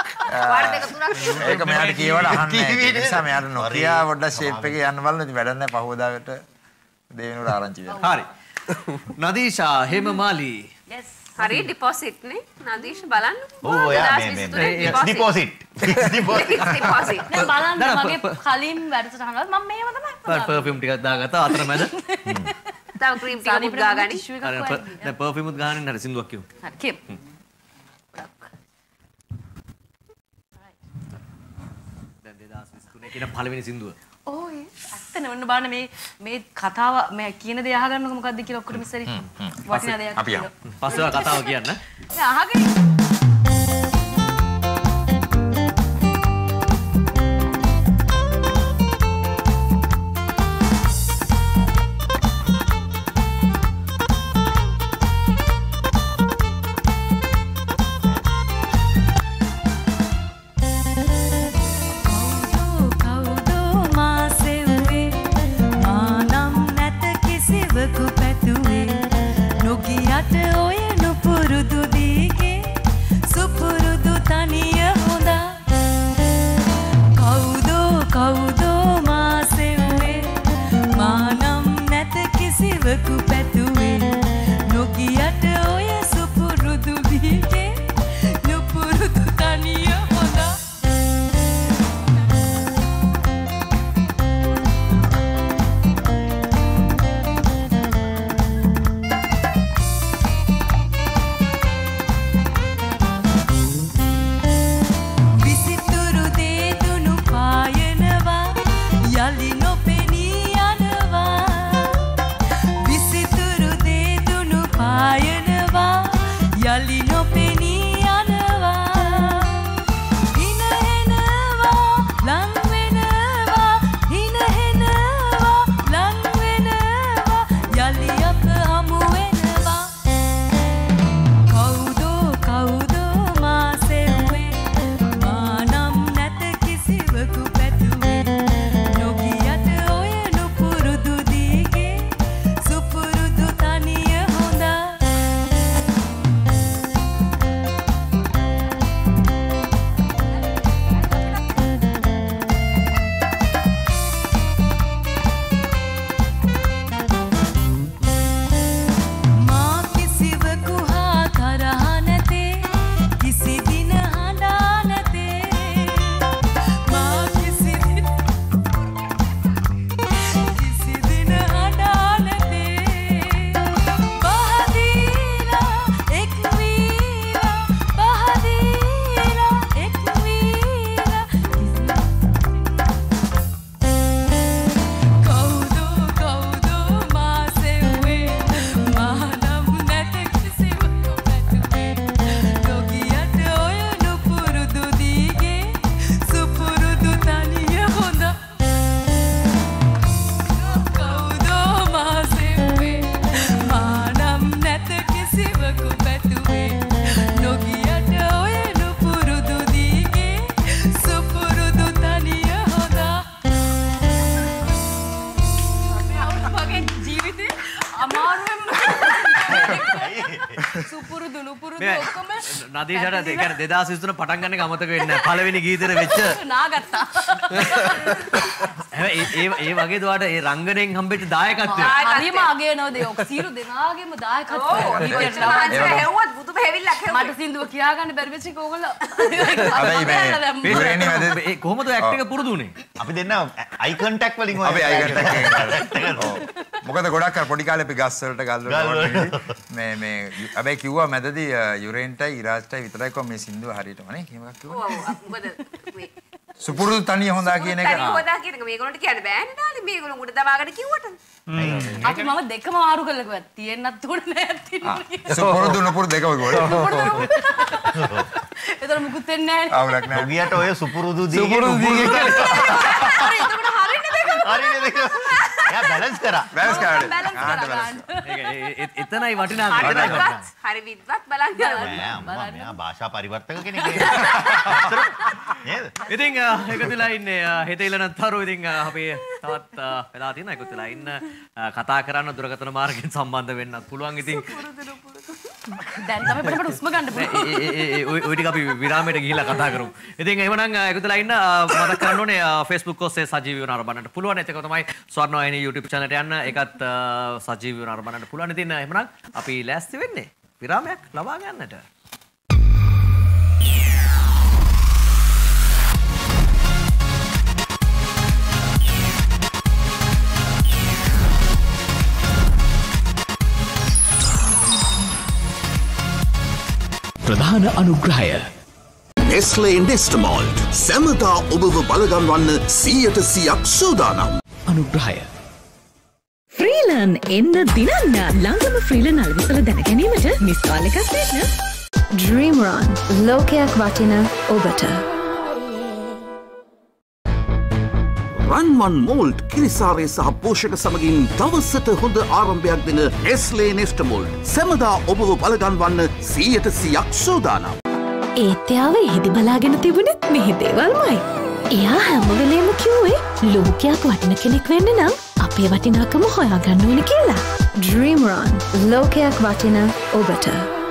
[SPEAKER 1] ඒක මෙයාට කියවල අහන්නේ නැහැ. ඒ නිසා මෙයාට නොකියා පොඩ්ඩක් ෂේප් එකේ යන්න බලන්න. ඉතින් වැඩක් නැහැ පහවදාකට දෙවෙනුට ආරංචි වෙනවා.
[SPEAKER 3] හරි. නදීෂා හේමමාලි.
[SPEAKER 5] yes. හරි ඩිපොසිට් නේ. නදීෂ් බලන්න.
[SPEAKER 10] ඔව් යා මේ මේ ඩිපොසිට්. ඩිපොසිට්.
[SPEAKER 5] ඩිපොසිට්.
[SPEAKER 6] දැන් බලන්න මගේ කලින් වැඩසටහනවල මම මේව තමයි
[SPEAKER 3] පර්ෆියුම් ටිකක් දාගත්තා අතරමැද.
[SPEAKER 5] තව ක්‍රීම් ටිකක් ගාගන්න.
[SPEAKER 3] දැන් පර්ෆියුම්ත් ගානින් හරි සින්දුවක් කියමු.
[SPEAKER 6] හරි කියමු.
[SPEAKER 3] කියන පළවෙනි සින්දුව.
[SPEAKER 6] ඕ ඒ ඇත්තනේ ඔන්න බලන්න මේ මේ කතාව මේ කියන දේ අහගන්නකො මොකද්ද කියලා ඔක්කොම ඉස්සරි වටිනා දෙයක්.
[SPEAKER 3] අපි යමු. පස්සේ කතාව කියන්න.
[SPEAKER 6] ඒ අහගෙන
[SPEAKER 8] නොගියට ඔය නුපුරුදු දීගේ සුපුරුදු තනිය හොඳා කවුදෝ කවුදෝ මා සෙව්වේ මානම් නැත කිසිවකු පැතුවේ නොගියට ඔය සුපුරුදු දීගේ නුපුරුදු තනිය හොඳා
[SPEAKER 3] නදීෂට ඒ කියන්නේ දෙදාස් විසිතුන පටන් ගන්න එක අමතක වෙන්නේ නැහැ. පළවෙනි ගීතෙට වෙච්ච
[SPEAKER 6] නාගත්තා.
[SPEAKER 3] හැබැයි ඒ ඒ වගේ දුවාට ඒ රංගනයෙන් හම්බෙච්ච දායකත්වය.
[SPEAKER 6] හරිම අගේ නෝ දෙයක්. සියලු දෙනාගේම දායකත්වය.
[SPEAKER 5] හෙව්වත් බුදුම හැවිල්ලක් හෙව්වා.
[SPEAKER 6] මට සින්දුව කියා ගන්න බැරි වෙච්ච එක ඕගොල්ලෝ.
[SPEAKER 1] හැබැයි මේ යුරේනි වැඩ
[SPEAKER 3] ඒ කොහොමද ඔය ඇක්ට් එක පුරුදු උනේ?
[SPEAKER 10] අපි දෙන්න අයි කොන්ටැක්ට් වලින් ඔය
[SPEAKER 1] අපි අයි කොන්ටැක්ට් එකෙන්. මොකද ගොඩක් අර පොඩි කාලේ අපි ගස් වලට ගල් වලට මේ මේ හැබැයි කිව්වා මැදදී යුරේන්ටයි ඉරාජ්ටයි විතරයි කොහොම මේ සින්දුව හරියටම නේ කිව්වා කිව්වා.
[SPEAKER 5] ඔව් මොකද මේ
[SPEAKER 1] සුපුරුදු තනිය හොඳා කියන එක.
[SPEAKER 5] තනිය හොඳා කියන එක මේගොල්ලන්ට කියන්න බෑනේ ඩාලි මේගොල්ලෝ උඩ දමාගෙන කිව්වට.
[SPEAKER 6] අපි මම දෙකම මාරු කරලා කිව්වා තියෙන්නත් උඩ නැහැ.
[SPEAKER 1] සුපුරුදු නුපුරුදු දෙකම කිව්වා.
[SPEAKER 6] ඒතර මුකුත් වෙන්නේ නැහැ.
[SPEAKER 1] අවුලක් නැහැ.
[SPEAKER 10] ඔගියට ඔය සුපුරුදු දී
[SPEAKER 1] සුපුරුදු දී
[SPEAKER 5] හරි එතකොට හරියන්නේ දෙකම.
[SPEAKER 10] හරියන්නේ දෙකම. එයා බැලන්ස් කරා.
[SPEAKER 1] බැලන්ස් කරා.
[SPEAKER 3] ඒක එතනයි වටිනාකම.
[SPEAKER 5] හරි විද්වත් බලන් කරනවා.
[SPEAKER 10] අම්මා මෙයා භාෂා පරිවර්තක කෙනෙක් නේද?
[SPEAKER 3] ඉතින් එකතු වෙලා ඉන්නේ හෙට ඉලන තරු ඉතින් අපි තවත් වෙලා තියෙනවා එකතු වෙලා ඉන්න කතා කරන්න දුරකථන මාර්ගයෙන් සම්බන්ධ වෙන්නත් පුළුවන් ඉතින්
[SPEAKER 6] දැන් තමයි පොඩ්ඩක් උස්ම ගන්න පුළුවන්.
[SPEAKER 3] ඒ ඒ ඔය ටික අපි විරාමයට ගිහිල්ලා කතා කරමු. ඉතින් එහෙමනම් එකතු වෙලා ඉන්න මතක් කරන්න ඕනේ Facebook ඔස්සේ සජීවීව නරඹන්නට පුළුවන්. ඒක තමයි ස්වර්ණවාහිනී YouTube channel එකට යන්න. ඒකත් සජීවීව නරඹන්නට පුළුවන්. ඉතින් එහෙමනම් අපි ලෑස්ති වෙන්නේ විරාමයක් ලබා ගන්නට.
[SPEAKER 7] ප්‍රධාන අනුග්‍රහය
[SPEAKER 24] Nestle Nestamalt සැමදා ඔබව බලගන්වන්න සීයට සියයක් සූදානම්.
[SPEAKER 7] අනුග්‍රහය
[SPEAKER 22] ෆ්‍රීලන් එන්න දිනන්න ළඟම ෆ්‍රීලන් අලවිසල දැන ගැනීමට මිස් කාල් එකක් දෙන්න.
[SPEAKER 13] Dream Run ලෝකයක් වටින ඔබට.
[SPEAKER 24] රන්වන් මෝල්ට් කිරිසාරය සහ පෝෂක සමගින් දවසට හොඳ ආරම්භයක් දෙන Nestle Nestamalt සැමදා ඔබව බලගන්වන්න සීයට සියයක් සූදානම්.
[SPEAKER 22] ඒත්‍යාව එහෙදි බලාගෙන තිබුණෙත් මෙහි දේවල්මයි. එයා හැම වෙලේම කිව්වේ ලෝකයක් වටින කෙනෙක් වෙන්න නම් අපේ වටිනාකම හොයාගන්න ඕනේ කියලා.
[SPEAKER 13] Dream Run. ලෝකයක් වටින ඔබට.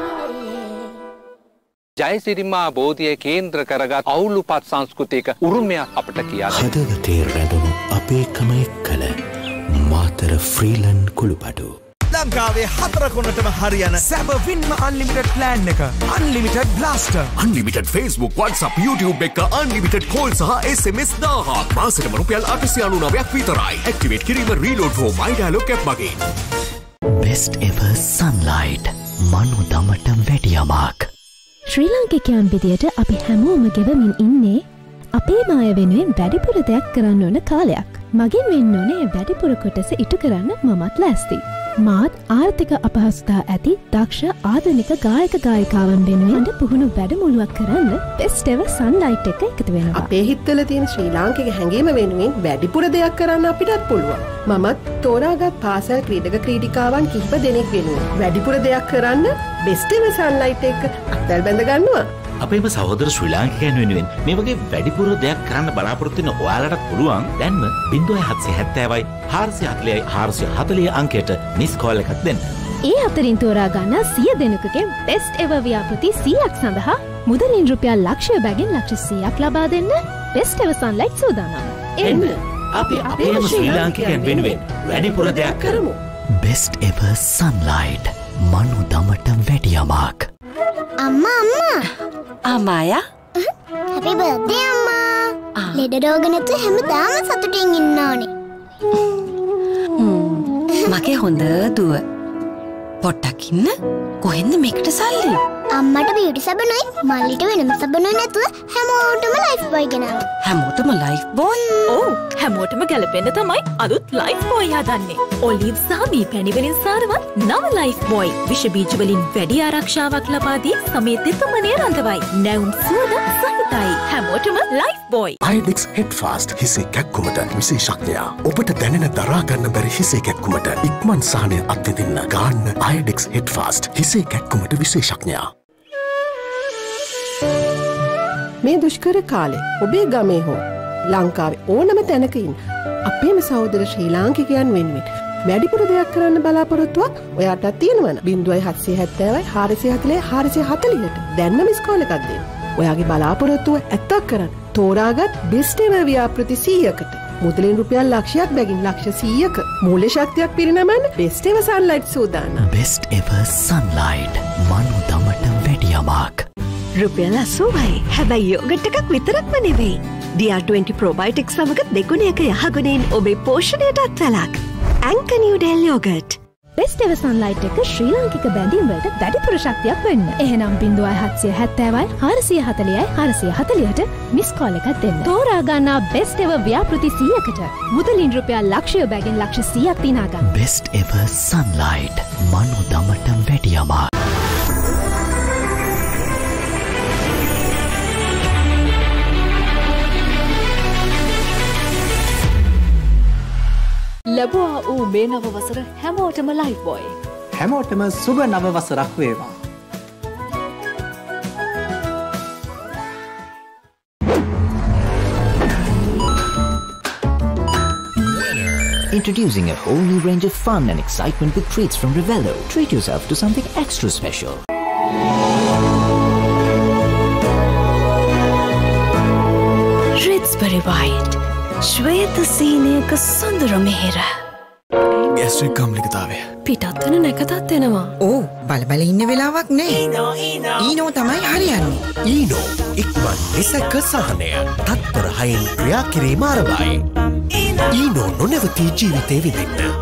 [SPEAKER 12] ජයසිරිමා බෝධිය කේන්ද්‍ර කරගත් අවුලුපත් සංස්කෘතියක උරුමයක් අපට කියා දෙනවා.
[SPEAKER 27] හදවතේ රැඳුණු අපේකම එක්කල මාතර ෆ්‍රීලන්ඩ් කුළුපඩු.
[SPEAKER 26] ලංකාවේ හතර කොනටම හරියන සැබවින්ම අන්ලිමිටඩ් ප්ලෑන් එක. Unlimited blaster.
[SPEAKER 15] Unlimited Facebook, WhatsApp, YouTube එක අන්ලිමිටඩ් කෝල් සහ එස් එම් එස් දාහක්. මාසෙටම රුපියල් අටසිය අනූනවයක් විතරයි. ඇක්ටිවේට් කිරීම රීලෝඩ් හෝ මයි ඩයලොග් ඇප් මගින්.
[SPEAKER 27] Best ever sunlight. මනු දමට වැඩි යමක්.
[SPEAKER 13] ශ්‍රී ලාංකිකයන් විදියට අපි හැමෝම ගෙවමින් ඉන්නේ අපේ මාය වෙනුවෙන් වැඩිපුර දෙයක් කරන්න ඕන කාලයක්. මගෙන් වෙන්න ඕනේ වැඩිපුර කොටස ඉටු කරන්න මමත් ලෑස්ති. මාත් ආර්ථික අපහසුතා ඇති දක්ෂ ආධුනික ගායක ගායිකාවන් වෙනුවෙන් පුහුණු වැඩමුළුවක් කරන්න බෙස්ට් එවර් සන්ලයිට් එක එකතු වෙනවා.
[SPEAKER 16] අපේ හිතවල තියෙන ශ්‍රී ලාංකික හැඟීම වෙනුවෙන් වැඩිපුර දෙයක් කරන්න අපිටත් පුළුවන්. මමත් තෝරාගත් පාසල් ක්‍රීඩක ක්‍රීඩිකාවන් කිහිප දෙනෙක් වෙනුවෙන් වැඩිපුර දෙයක් කරන්න බෙස්ට් එවර් සන්ලයිට් එක අත්වැල් බැඳ ගන්නවා.
[SPEAKER 19] අපේම සහෝදර ශ්‍රී ලාංකිකයන් වෙනුවෙන් මේ වගේ වැඩිපුර දෙයක් කරන්න බලාපොරොත්තු වෙන ඔයාලටත් පුළුවන් දැන්ම ज़ीरो सात सात सात चार चार ज़ीरो चार चार ज़ीरो අංකයට මිස් කෝල් එකක් දෙන්න.
[SPEAKER 13] ඒ අතරින් තෝරා ගන්න සිය දෙනෙකුගේ බෙස්ට් එවර් ව්‍යාපෘති සීයක් සඳහා මුදලින් රුපියල් ලක්ෂය බැගින් ලක්ෂ සීයක් ලබා දෙන්න බෙස්ට් එවර් සන්ලයිට් සූදානම්.
[SPEAKER 19] එන්න අපි අපේම ශ්‍රී ලාංකිකයන් වෙනුවෙන් වැඩිපුර දෙයක් කරමු.
[SPEAKER 27] Best ever sunlight. මනු දමට වැඩි යමක්.
[SPEAKER 25] අම්මා අම්මා
[SPEAKER 21] ආමායා
[SPEAKER 25] හැපි බර්ත්ඩේ අම්මා. ලෙඩ රෝග නැතුව හැමදාම සතුටින් ඉන්න ඕනේ.
[SPEAKER 21] මගේ හොඳ දුව. පොට්ටක් ඉන්න. කොහෙන්ද මේකට සල්ලි?
[SPEAKER 25] අම්මට බියුටි සබනුයි මල්ලිට වෙනම සබනුයි නැතුව හැමෝටම ලයිෆ් බොයි ගෙනාවා.
[SPEAKER 22] හැමෝටම ලයිෆ් බොයි? ඔව් හැමෝටම ගැලපෙන්න තමයි අලුත් ලයිෆ් බොයි හදන්නේ. ඔලිව් සහ මී පැණි වලින් සාරවත් නව ලයිෆ් බොයි. විෂ බීජ වලින් වැඩි ආරක්ෂාවක් ලබා දී සමේ තෙතමනේ රඳවයි. නැවුම් සුවඳ සහිතයි. හැමෝටම ලයිෆ් බොයි.
[SPEAKER 27] Iodex Headfast හිසේ කැක්කුමට විශේෂඥයා. ඔබට දැනෙන දරා ගන්න බැරි හිසේ කැක්කුමට ඉක්මන් සහනය අත්විඳින්න ගන්න Iodex Headfast හිසේ කැක්කුමට විශේෂඥයා.
[SPEAKER 16] මේ දුෂ්කර කාලේ ඔබේ ගමේ හෝ ලංකාවේ ඕනම තැනක ඉන්න අපේම සහෝදර ශ්‍රී ලාංකිකයන් වෙනුවෙන් වැඩිපුර දෙයක් කරන්න බලාපොරොත්තුවක් ඔයාටත් තියෙනවනේ. ज़ीरो सात सात सात चार चार चार चार चार ට දැන්ම මිස් කෝල් එකක් දෙන්න. ඔයාගේ බලාපොරොත්තුව ඇත්තක් කරන්න තෝරාගත් බෙස්ට් එවර් ව්‍යාපෘති සීයකට මුදලින් රුපියල් ලක්ෂයක් බැගින් ලක්ෂ සීයක මූල්‍ය ශක්තියක් පිරිනමන්න බෙස්ට් එවර් සන්ලයිට් සූදානම්.
[SPEAKER 27] Best ever sunlight. මනු දමට වැඩි යමක්.
[SPEAKER 17] රුපියල් අසූවයි. හැබැයි යෝගට් එකක් විතරක්ම නෙවෙයි. ඩී ආර් විස්ස ප්‍රෝබයොටික්ස් සමග දෙගුණයක යහගුණයෙන් ඔබේ පෝෂණයට අත්වැලක්. Anchor Newdale yoghurt.
[SPEAKER 13] Best ever Sunlight එක ශ්‍රී ලාංකික බැඳීම් වලට වැඩිපුර ශක්තියක් වෙන්න. එහෙනම් ज़ीरो सात सात सात चार चार ज़ीरो चार चार ज़ीरो ට මිස් කෝල් එකක් දෙන්න. තෝරා ගන්නා බෙස්ට් එවර් ව්‍යාපෘති සීයකට මුදලින් රුපියල් ලක්ෂය බැගින් ලක්ෂ සීයක් දිනා ගන්න.
[SPEAKER 27] Best ever sunlight. මනු දමට වැඩි යමක්.
[SPEAKER 22] ලැබුවා වූ මේ නව වසර හැමෝටම ලයිෆ් බොයි.
[SPEAKER 26] හැමෝටම සුබ නව වසරක් වේවා.
[SPEAKER 18] Introducing a whole new range of fun and excitement with treats from Revelo. Treat yourself to something extra special.
[SPEAKER 21] Ritzbury White. ශ්වේත සීනයක සොඳුර මෙහෙර.
[SPEAKER 26] ගැස්ට්‍රික් කම්ලිකතාවය.
[SPEAKER 21] පිටත් වෙන නැකතත් එනවා.
[SPEAKER 11] ඕ බල බල ඉන්න වෙලාවක් නෑ. ඊනෝ තමයි හරියන්නේ.
[SPEAKER 27] ඊනෝ ඉක්මන් එසක සහනය. තත්පර හයෙන් ක්‍රියා කිරීම ආරම්භයි. ඊනෝ නොනවති ජීවිතේ විඳින්න.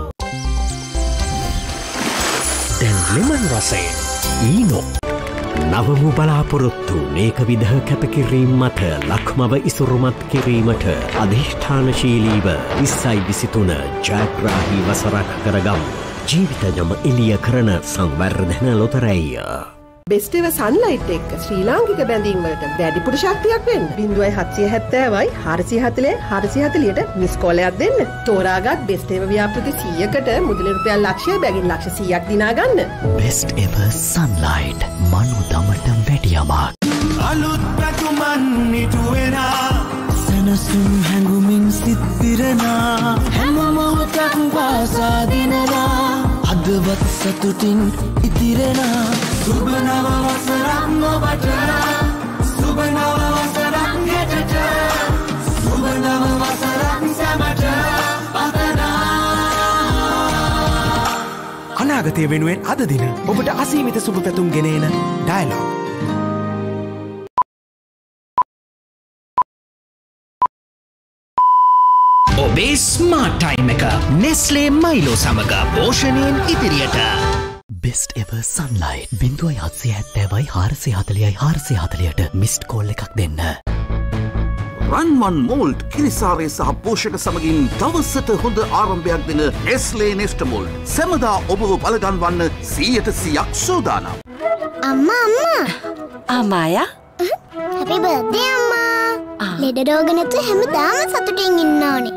[SPEAKER 27] දැන් ලෙමන් රසයෙන් ඊනෝ නවමු බලාපොරොත්තු මේක විදහ කැපකිරීම මත ලක්මව ඉසුරුමත් කිරීමට අධිෂ්ඨානශීලීව විස්සයි විසිතුන ජයග්‍රාහී වසරක් කරගම් ජීවිතයම එළිය කරන සංවර්ධන ලොතරැය.
[SPEAKER 16] බෙස්ට් එවර් සන්ලයිට් එක ශ්‍රී ලාංකික බැඳීම් වලට වැඩිපුර ශක්තියක් වෙන්න. ज़ीरो सात सात सात चार चार चार चार ज़ीरो ට මිස් කෝල් එකක් දෙන්න. තෝරාගත් බෙස්ට් එවර් ව්‍යාපෘති සීයකට මුදලින් රුපියල් ලක්ෂය බැගින් ලක්ෂ සීයක් දිනා ගන්න.
[SPEAKER 27] Best ever sunlight. මනු දමට වැඩි යමක්.
[SPEAKER 26] අලුත් පැතුමන් නිටුවෙනා සනසුම් හැඟුමින් සිත් පිරෙනා හැම මොහොතක් වාසා දිනවා. අද
[SPEAKER 2] හදවත් සතුටින් ඉතිරෙන සුබ නව වසරක් ඔබට සුබ නව වසරක් ගෙටට සුබ නව වසරක් සැමට පතනා
[SPEAKER 26] අනාගතය වෙනුවෙන් අද දින ඔබට අසීමිත සුබ පැතුම් ගෙනෙන ඩයලොග්.
[SPEAKER 4] ඔබේ ස්මාර්ට් ටයිම් එක නෙස්ලේ මයිලෝ සමග පෝෂණයෙන් ඉදිරියට.
[SPEAKER 27] බෙස්ට් එවර් සන්ලයිට් බිඳුවයි හත්සිය හැත්තෑවයි හාරසිය හතලියයි හාරසිය හතලියට මිස්ට් කෝල් එකක් දෙන්න.
[SPEAKER 24] රන්වන් මෝල්ට් කිරිසාරය සහ පෝෂක සමගින් දවසට හොඳ ආරම්භයක් දෙන නෙස්ලේ නෙස්ටමෝල්ට් සැමදා ඔබව බලගන්වන්න සීයට සියක් සූදානම්.
[SPEAKER 25] අම්මා අම්මා
[SPEAKER 17] ආමායා
[SPEAKER 25] හැපි බර්ත්ඩේ අම්මා. ලෙඩ රෝග නැතුව හැමදාම සතුටින් ඉන්න ඕනේ.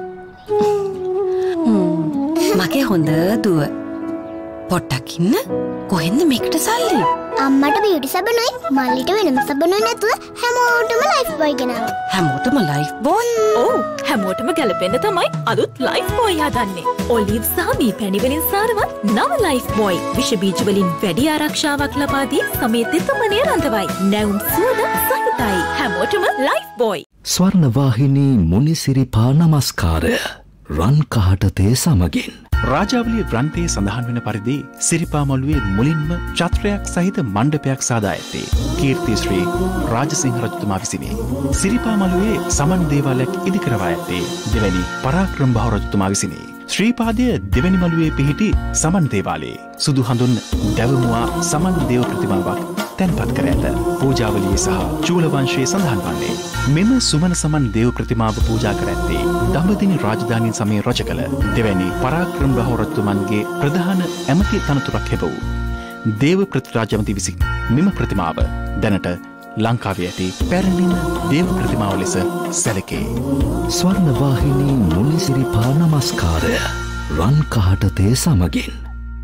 [SPEAKER 17] මගේ හොඳ දුව පොට්ටක් ඉන්න කොහෙන්ද මේකට සල්ලි?
[SPEAKER 25] අම්මට බියුටි සබනුයි මල්ලිට වෙනම සබනුයි නැතුව හැමෝටම ලයිෆ් බොයි ගෙනාවා.
[SPEAKER 17] හැමෝටම ලයිෆ් බොයි?
[SPEAKER 22] ඔව් හැමෝටම ගැලපෙන්න තමයි අලුත් ලයිෆ් බොයි හදන්නේ. ඔලිව් සහ මී පැණි වලින් සාරවත් නව ලයිෆ් බොයි විෂ බීජ වලින් වැඩි ආරක්ෂාවක් ලබා දී සමේ තෙතමනේ රඳවයි. නැවුම් සුවඳ සහිතයි. හැමෝටම ලයිෆ් බොයි.
[SPEAKER 27] ස්වර්ණවාහිනී මුනිසිරිපා නමස්කාරය රන් කහටතේ සමගින්
[SPEAKER 8] රාජාවලිය ග්‍රන්ථයේ සඳහන් වෙන පරිදි සිරිපා මළුවේ මුලින්ම ඡත්‍රයක් සහිත මණ්ඩපයක් සාදා ඇත්තේ කීර්ති ශ්‍රී රාජසිංහ රජතුමා විසිනි. සිරිපා මළුවේ සමන් දේවාලයක් ඉදිකරවා ඇත්තේ දෙවැනි පරාක්‍රම බහු රජතුමා විසිනි. ශ්‍රීපාදය දෙවැනි මළුවේ පිහිටි සමන් දේවාලයේ සුදු හඳුන් දැවමුවා සමන් දේව ප්‍රතිමාවක් තැන්පත් කර ඇත. පූජාවලියේ සහ චූල වංශයේ සඳහන් වන්නේ මෙම සුමන සමන් දේව ප්‍රතිමාව පූජා කර ඇත්තේ දඹදිව රාජධානිය සමයේ රජකල දෙවැනි පරාක්‍රම බහු රජතුමන්ගේ ප්‍රධාන ඇමති තනතුරක් හෙබවූ දේව ප්‍රතිරාජ්‍යමති විසින් මෙම ප්‍රතිමාව දැනට ලංකාවේ ඇති පැරණිම දේව ප්‍රතිමාව ලෙස සැලකේ.
[SPEAKER 27] ස්වර්ණවාහිනී මුනිසිරිපා නමස්කාරය රන් කහටතේ සමගින්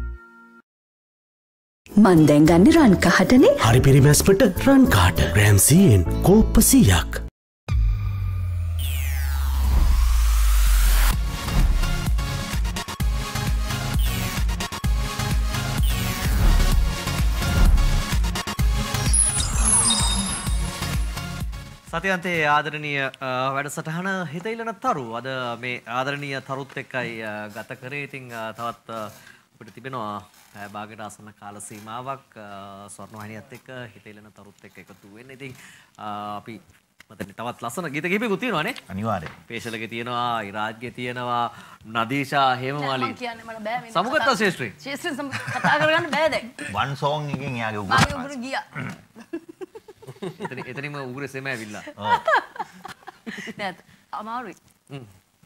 [SPEAKER 17] මන් දැන් ගන්න රන් කහටනේ.
[SPEAKER 27] හරි පිරිමැස්පට රන් කහට ග්‍රෑම් සීයෙන් කෝප්ප සීයක්.
[SPEAKER 3] සතියන්තේ ආදරණීය වැඩසටහන හිතයිලන තරු අද මේ ආදරණීය තරුත් එක්කයි ගත කරේ. ඉතින් තවත් අපිට තිබෙනවා භාගයට ආසන්න කාල සීමාවක් ස්වර්ණවාහිනියත් එක්ක හිතයිලන තරුත් එක්ක එකතු වෙන්න. ඉතින් අපි මතන්නේ තවත් ලස්සන ගීත කිහිපෙකුත් තියෙනවානේ.
[SPEAKER 10] අනිවාර්යයෙන්.
[SPEAKER 3] පේෂලගේ තියෙනවා, ඉරාජ්ගේ තියෙනවා, නදීෂා, හේමමාලි.
[SPEAKER 6] මම කියන්නේ මට බෑ මේ.
[SPEAKER 3] සමුගත්තා ශ්‍රේෂ්ඨී.
[SPEAKER 6] ශ්‍රේෂ්ඨී කතා කරගන්න බෑ දැන්.
[SPEAKER 10] වන් සෝං එකෙන් එයාගේ උගුර.
[SPEAKER 6] මගේ උගුර ගියා.
[SPEAKER 3] එතන එතනින්ම උගුරේ සෙම ඇවිල්ලා.
[SPEAKER 10] ඔව්.
[SPEAKER 6] නෑ අමාරුයි.
[SPEAKER 3] හ්ම්.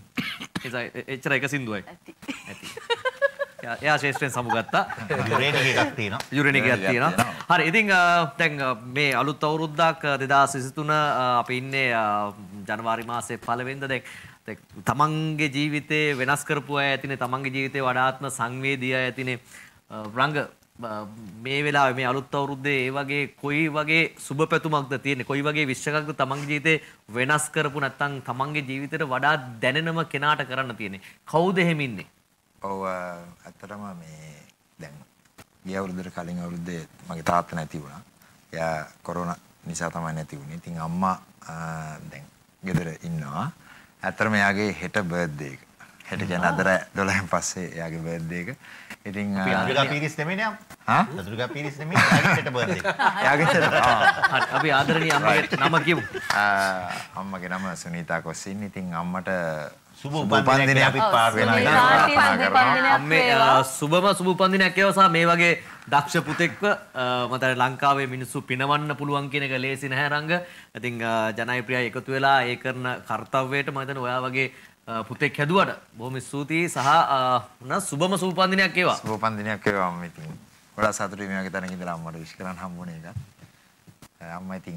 [SPEAKER 3] ඒ එච්චර එක සින්දුවයි. ඇති. ඇති. එයා ශේෂ්ත්‍රයෙන් සමුගත්තා.
[SPEAKER 10] යුරේනික එකක් තියෙනවා.
[SPEAKER 3] යුරේනික එකක් තියෙනවා. හරි ඉතින් දැන් මේ අලුත් අවුරුද්දක් දෙදාස් විසිතුන අපි ඉන්නේ ජනවාරි මාසයේ පළවෙනිදා. දැන් තමන්ගේ ජීවිතේ වෙනස් කරපු අය ඇතිනේ, තමන්ගේ ජීවිතේ වඩාත්ම සංවේදී අය ඇතිනේ. රංග මේ වෙලාවේ මේ අලුත් අවුරුද්දේ ඒ වගේ කොයි වගේ සුබ පැතුමක්ද තියෙන්නේ, කොයි වගේ විශ්වකක්ද තමන්ගේ ජීවිතේ වෙනස් කරපු නැත්නම් තමන්ගේ ජීවිතේට වඩා දැනෙනම කෙනාට කරන්න තියෙන්නේ? කවුද එහෙම ඉන්නේ?
[SPEAKER 1] ඔව් ඇත්තටම මේ දැන් ගිය අවුරුද්දට කලින් අවුරුද්දේ මගේ තාත්තා නැති වුණා. එයා කොරෝනා නිසා තමයි නැති වුණේ. ඉතින් අම්මා දැන් ගෙදර ඉන්නවා. ඇත්තටම එයාගේ හෙට බර්ත්ඩේ එක. හෙට කියන්නේ අද දොළහෙන් පස්සේ එයාගේ බර්ත්ඩේ එක. ඉතින්
[SPEAKER 10] අපි අඳුරා පීරිස් නෙමෙයිනේ අම්.
[SPEAKER 1] හා?
[SPEAKER 10] අඳුරා පීරිස් නෙමෙයි. එයාගේ හෙට බර්ත්ඩේ.
[SPEAKER 1] එයාගේ හෙට.
[SPEAKER 3] හරි අපි ආදරණීය අම්මගේ නම කියමු.
[SPEAKER 1] අම්මගේ නම සුනීතා කොස්සින්. ඉතින් අම්මට
[SPEAKER 10] සුබ උපන්දිනයක් අපිත් පාර වෙනවා.
[SPEAKER 3] අම්මේ සුබම සුබ උපන්දිනයක් ඒවා මේ වගේ දක්ෂ පුතෙක්ව මට ලංකාවේ මිනිස්සු පිනවන්න පුළුවන් කියන එක ලේසි නැහැ රංග. ඉතින් ජනයිප්‍රියයි එකතු වෙලා ඒ කරන කාර්යයට මම හිතන්නේ ඔයා වගේ පුතෙක් හැදුවට බොහොම ස්තුතියි සහ න සුබම සුබ උපන්දිනයක් ඒවා.
[SPEAKER 1] සුබ උපන්දිනයක් ඒවා අම්ම ඉතින් ගොඩාක් සතුටුයි මේ වගේ තැනක ඉඳලා අම්මට විශ් කරන්න හම්බුනේ එක. අම්මා ඉතින්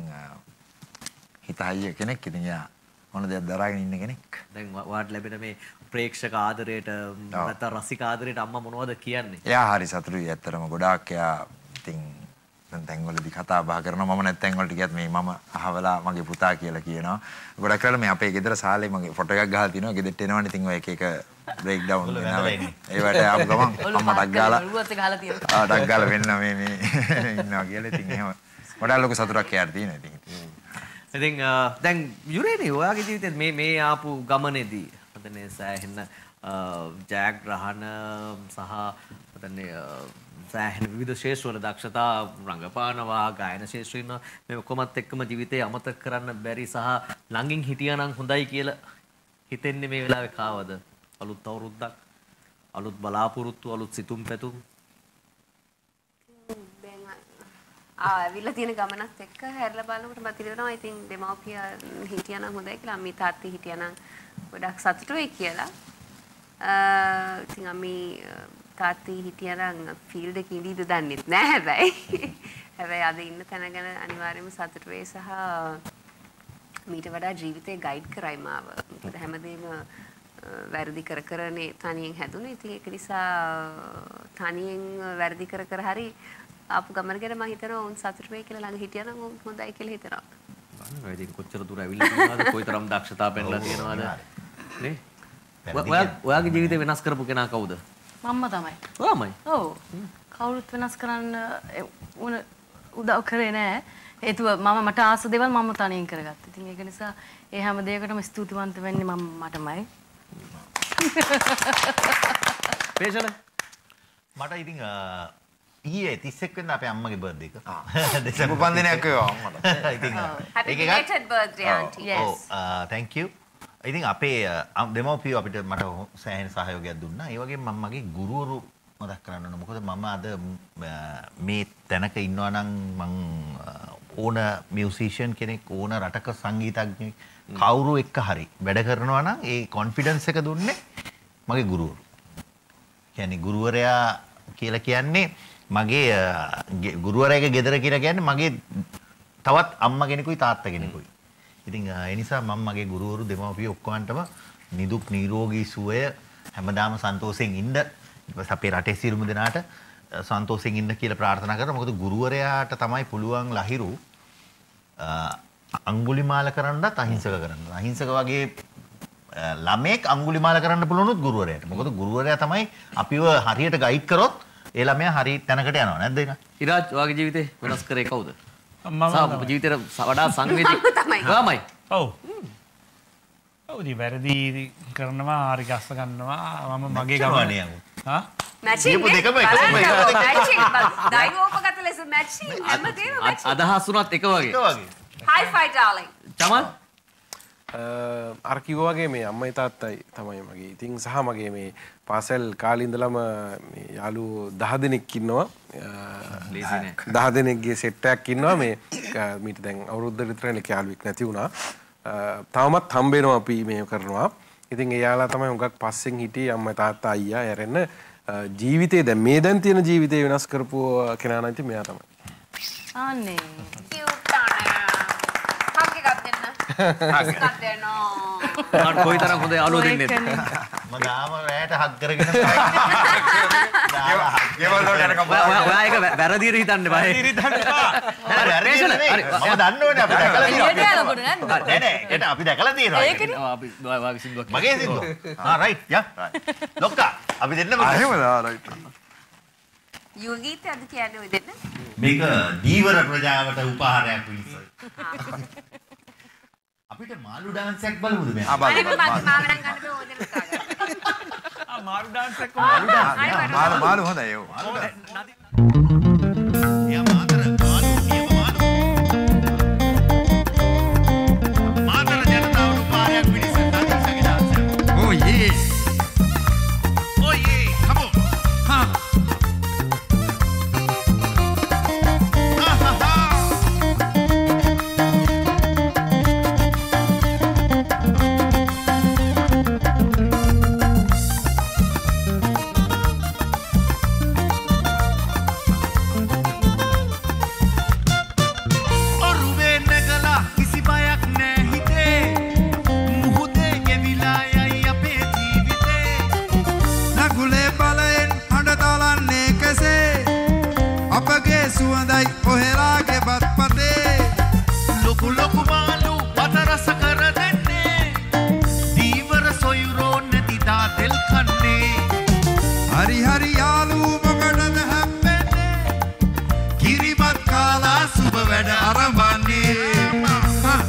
[SPEAKER 1] හිතයි කෙනෙක් ඉතින් යා මොන දෙයක් දරාගෙන ඉන්න කෙනෙක්.
[SPEAKER 3] දැන් වාට ලැබෙන මේ ප්‍රේක්ෂක ආදරයට නැත්නම් රසික ආදරයට අම්මා මොනවද කියන්නේ?
[SPEAKER 1] එයා හරි සතුටුයි ඇත්තටම ගොඩාක් එයා ඉතින් දැන් තැන්වලදී කතා බහ කරනවා. මම නැත් තැන්වලට ගියත් මේ මම අහවලා මගේ පුතා කියලා කියනවා. ගොඩක් කරලා මේ අපේ ගෙදර සාලේ මගේ ෆොටෝ එකක් ගහලා තිනවා. ගෙදරට එනවනේ ඉතින් ඔය එක එක බ්‍රේක් ඩවුන් වෙනවා. ඒවට ආපු ගමන් අම්මා ඩක් ගාලා
[SPEAKER 6] ඔළුවත් එක ගහලා තියෙනවා.
[SPEAKER 1] ආ ඩක් ගාලා වෙන්න මේ මේ ඉන්නවා කියලා ඉතින් එහෙම වඩා ලොකු සතුටක් එයාට තියෙනවා ඉතින්.
[SPEAKER 3] ඉතින් දැන් යුරේනේ ඔයාගේ ජීවිතේ මේ මේ ආපු ගමනේදී මතනේ සෑහෙන ජයග්‍රහණ සහ මතනේ සෑහෙන විවිධ ශේෂ්ත්‍රවල දක්ෂතා රංගපානවා ගායන ශේෂ්ත්‍රේ ඉන්න මේ ඔක්කොමත් එක්කම ජීවිතේ අමතක කරන්න බැරි සහ ළඟින් හිටියා නම් හොඳයි කියලා හිතෙන්නේ මේ වෙලාවේ කාවද අලුත් අවුරුද්දක් අලුත් බලාපොරොත්තු අලුත් සිතුම් පැතුම්
[SPEAKER 5] ආ ඇවිල්ලා තියෙන ගමනත් එක්ක හැරිලා බලනකොට මට හිතෙනවා I think දෙමව්පිය හිටියා නම් හොඳයි කියලා අම්මී තාත්ති හිටියා නම් ගොඩක් සතුටු වෙයි කියලා. ඉතින් අම්මී තාත්ති හිටියා නම් ෆීල්ඩ් එකේ ඉඳීද දන්නෙත් නෑ හැබැයි. හැබැයි අද ඉන්න තැන ගැන අනිවාර්යයෙන්ම සතුටු වෙයි සහ මීට වඩා ජීවිතේ ගයිඩ් කරයි මාව. මොකද හැමදේම වැරදි කර කරනේ තනියෙන් හැදුනේ. ඉතින් ඒක නිසා තනියෙන් වැරදි කර කර හරි ආපු ගමන ගැන මම හිතනවා උන් සතුටු වෙයි කියලා ළඟ හිටියා නම් උන් හොඳයි කියලා හිතනවා.
[SPEAKER 3] බලන්න ඉතින් කොච්චර දුර ඇවිල්ලා තියෙනවද කොයිතරම් දක්ෂතා පෙන්නලා තියෙනවද නේ? ඔයා ඔයාගේ ජීවිතේ වෙනස් කරපු කෙනා කවුද?
[SPEAKER 6] මම්මා තමයි.
[SPEAKER 3] ඔයාමයි.
[SPEAKER 6] ඔව්. කවුරුත් වෙනස් කරන්න උන උදව් කරේ නෑ. හේතුව මම මට ආස දේවල් මම තනියෙන් කරගත්තා. ඉතින් ඒක නිසා ඒ හැම දෙයකටම ස්තුතිවන්ත වෙන්නේ මම මටමයි.
[SPEAKER 3] පේෂල
[SPEAKER 10] මට ඉතින් ඊයේ තිස් එක් වෙනිදා අපේ අම්මගේ බර්ත්ඩේ එක.
[SPEAKER 1] ආ. දෙසැම්බර් පන්දිනයක් වේවා අම්මට.
[SPEAKER 10] ඉතින්
[SPEAKER 5] happy belated birthday auntie.
[SPEAKER 10] Yes. ඔව් thank you. ඉතින් අපේ දෙමව්පියෝ අපිට මට සෑහෙන සහයෝගයක් දුන්නා. ඒ වගේම මම මගේ ගුරුවරු මතක් කරන්න ඕන. මොකද මම අද මේ තැනක ඉන්නවා නම් මං ඕන මියුසිෂියන් කෙනෙක් ඕන රටක සංගීතඥයෙක් කවුරු එක්ක හරි වැඩ කරනවා නම් ඒ කොන්ෆිඩන්ස් එක දුන්නේ මගේ ගුරුවරු. කියන්නේ ගුරුවරයා කියලා කියන්නේ මගේ ගුරුවරයාගේ ගෙදර කියලා කියන්නේ මගේ තවත් අම්මා කෙනෙකුයි තාත්තා කෙනෙකුයි. ඉතින් ඒ නිසා මම මගේ ගුරුවරු දෙමව්පියෝ ඔක්කොමන්ටම නිදුක් නිරෝගී සුවය හැමදාම සන්තෝෂයෙන් ඉන්න ඊට පස්සේ අපේ රටේ සියලුම දෙනාට සන්තෝෂයෙන් ඉන්න කියලා ප්‍රාර්ථනා කරනවා. මොකද ගුරුවරයාට තමයි පුළුවන් ලහිරු අඟුලිමාල කරන්නත් අහිංසක කරන්න. අහිංසක වගේ ළමෙක් අඟුලිමාල කරන්න පුළුවනුත් ගුරුවරයාට. මොකද ගුරුවරයා තමයි අපිව හරියට ගයිඩ් කරොත් ඒ ළමයා හරි තැනකට යනවා නැද්ද ඒක?
[SPEAKER 3] ඉරාජ් ඔයාගේ ජීවිතේ වෙනස් කරේ කවුද? මම ජීවිතේට වඩා සංවේදී ඔයාමයි.
[SPEAKER 7] ඔව්. ඔව් දී වැරදි කරනවා හරි ගස්ස ගන්නවා මම මගේ ගමනේ හා
[SPEAKER 5] මැචින් දෙකම එකම එක මැචින් ඩයිවෝපගත ලෙස මැචින් හැමදේම මැචින්
[SPEAKER 3] අදහස් උනත් එක වගේ.
[SPEAKER 5] එක වගේ. හයි ෆයි ඩාර්ලින්.
[SPEAKER 3] චමල්
[SPEAKER 9] අර කිව්වා වගේ මේ අම්මයි තාත්තයි තමයි මගේ. ඉතින් සහ මගේ මේ පාසල් කාලේ ඉඳලම මේ යාළුවෝ දහ දෙනෙක් ඉන්නවා.
[SPEAKER 3] ලේසි නෑ.
[SPEAKER 9] දහ දෙනෙක්ගේ සෙට් එකක් ඉන්නවා මේ මීට දැන් අවුරුද්දකට විතර එක යාළුවෙක් නැති වුණා. තාමත් හම්බ වෙනවා අපි මේ කරනවා. ඉතින් ඒ යාළුවා තමයි උගක් පස්සෙන් හිටියේ අම්මා තාත්තා අයියා ඇරෙන්න ජීවිතේ දැන් මේ දැන් තියෙන ජීවිතේ වෙනස් කරපු කෙනා නම් ඉතින් මෙයා තමයි.
[SPEAKER 6] අනේ.
[SPEAKER 5] හක් දෙනවා.
[SPEAKER 3] මට කොයිතරම් හොඳ යාළුවෝ දෙන්නේද?
[SPEAKER 10] මම ගාම රැයට හක් කරගෙන
[SPEAKER 1] ගෙවල් වලට යනකම්
[SPEAKER 3] ඔයා ඒක වැරදියට හිතන්න බෑ.
[SPEAKER 10] වැරදියට හිතන්න එපා. නෑ වැරදියට නෙවෙයි. මම දන්න ඕනේ අපි දැකලා තියෙනවා. නෑ නෑ ඒක අපි දැකලා තියෙනවා.
[SPEAKER 3] ඒකනේ. අපි වාගේ සින්දුවක්.
[SPEAKER 10] මගේ සින්දුව. ආ රයිට් යා. ලොක්කා අපි දෙන්නම
[SPEAKER 1] එහෙමද ආ රයිට්.
[SPEAKER 5] යුල් ගීතය අද කියන්නේ ඔය දෙන්න.
[SPEAKER 10] මේක දීවර ප්‍රජාවට උපහාරයක් විදිහට. අපිට මාළු ඩාන්ස් එකක් බලමුද මේ?
[SPEAKER 1] ආ බලමු.
[SPEAKER 5] මාව නම් ගන්න බෑ ඕදෙන්න කාගන්න.
[SPEAKER 7] ආ මාළු ඩාන්ස් එකක්
[SPEAKER 1] මාළු ඩාන්ස්. මාළු මාළු හොඳයි ඒව.
[SPEAKER 10] යා මාතර මාළු නියම මාළු. මාතර ජනතාවට උපහාරයක් විදිහට ඩාන්ස් ඩාන්ස් එක.
[SPEAKER 1] Oh yeah.
[SPEAKER 10] Oh yeah. Come on. Ha.
[SPEAKER 12] සුවඳයි ඔහෙලාගේ බත් පතේ
[SPEAKER 2] ලොකු ලොකු මාළු බත රස කර දෙන්නේ දීවර සොයුරෝ නැති දා තෙල් කන
[SPEAKER 12] වැඩ අරඹන්නේ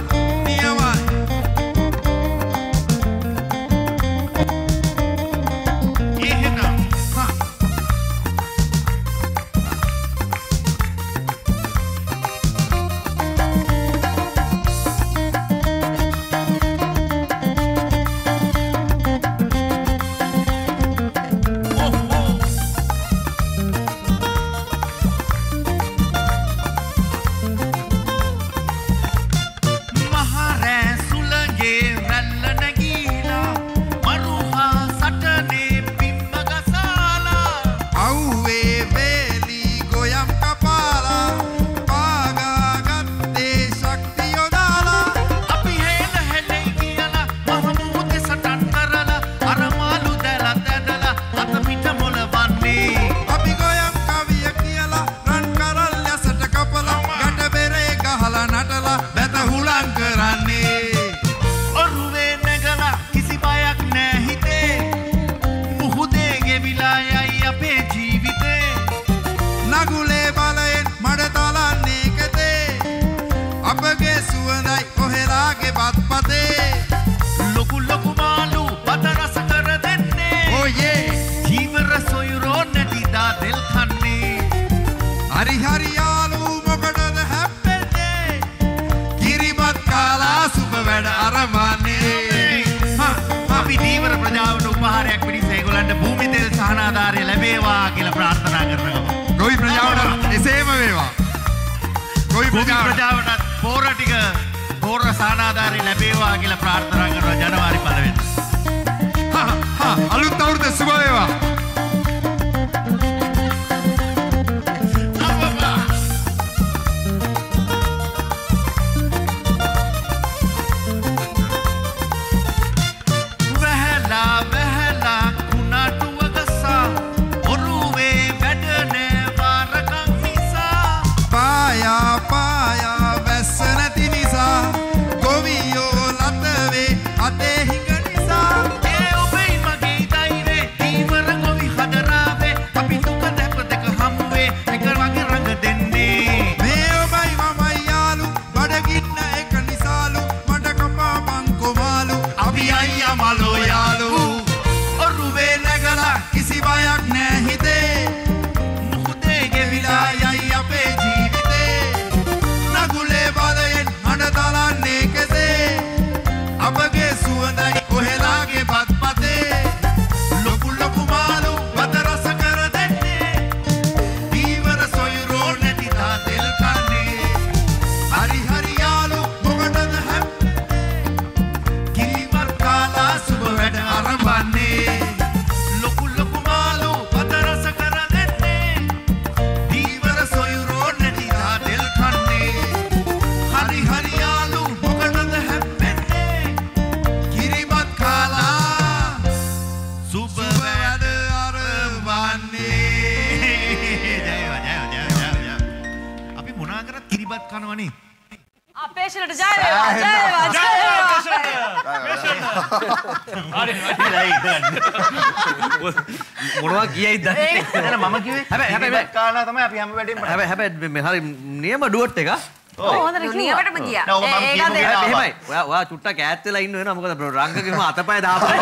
[SPEAKER 3] මොනවා කියයිද
[SPEAKER 10] නෑ මම කිව්වේ හැබැයි හැබැයි කාරණා තමයි අපි හැම වෙලේම
[SPEAKER 3] හැබැයි හැබැයි මේ හරි නියම ඩුවට් එක
[SPEAKER 5] ඔව් හොඳට නියමටම ගියා
[SPEAKER 3] නෑ ඔය මම එහෙමයි ඔයා ඔයා චුට්ටක් ඈත් වෙලා ඉන්න වෙනවා මොකද රංගගෙම අතපය දාපුවා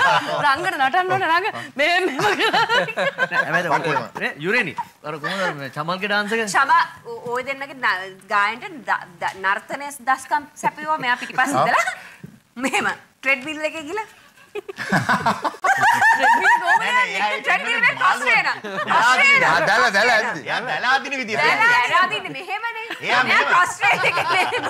[SPEAKER 6] රංගන නටන්න ඕනේ රංග මේ මෙහෙම
[SPEAKER 3] හැබැයි නේ යුරේනි අර කොහොමද මේ චමල්ගේ ඩාන්ස් එක
[SPEAKER 5] චමා ඔය දෙන්නගේ ගායනට නර්තනයේ දස්කම් සැපියුවා මෙයා පිටිපස්සේ ඉඳලා මෙහෙම ට්‍රෙඩ්මිල් එකේ ගිහලා ට්‍රෙඩ්මිල් ගෝමනේ ට්‍රෙඩ්මිල් එක කස්රේන කස්රේන
[SPEAKER 1] දැල දැල ඇද්දි
[SPEAKER 10] යා දැලා දින විදියට
[SPEAKER 5] දැලා දින මෙහෙමනේ මෙයා කස්රේන එකේ මෙහෙම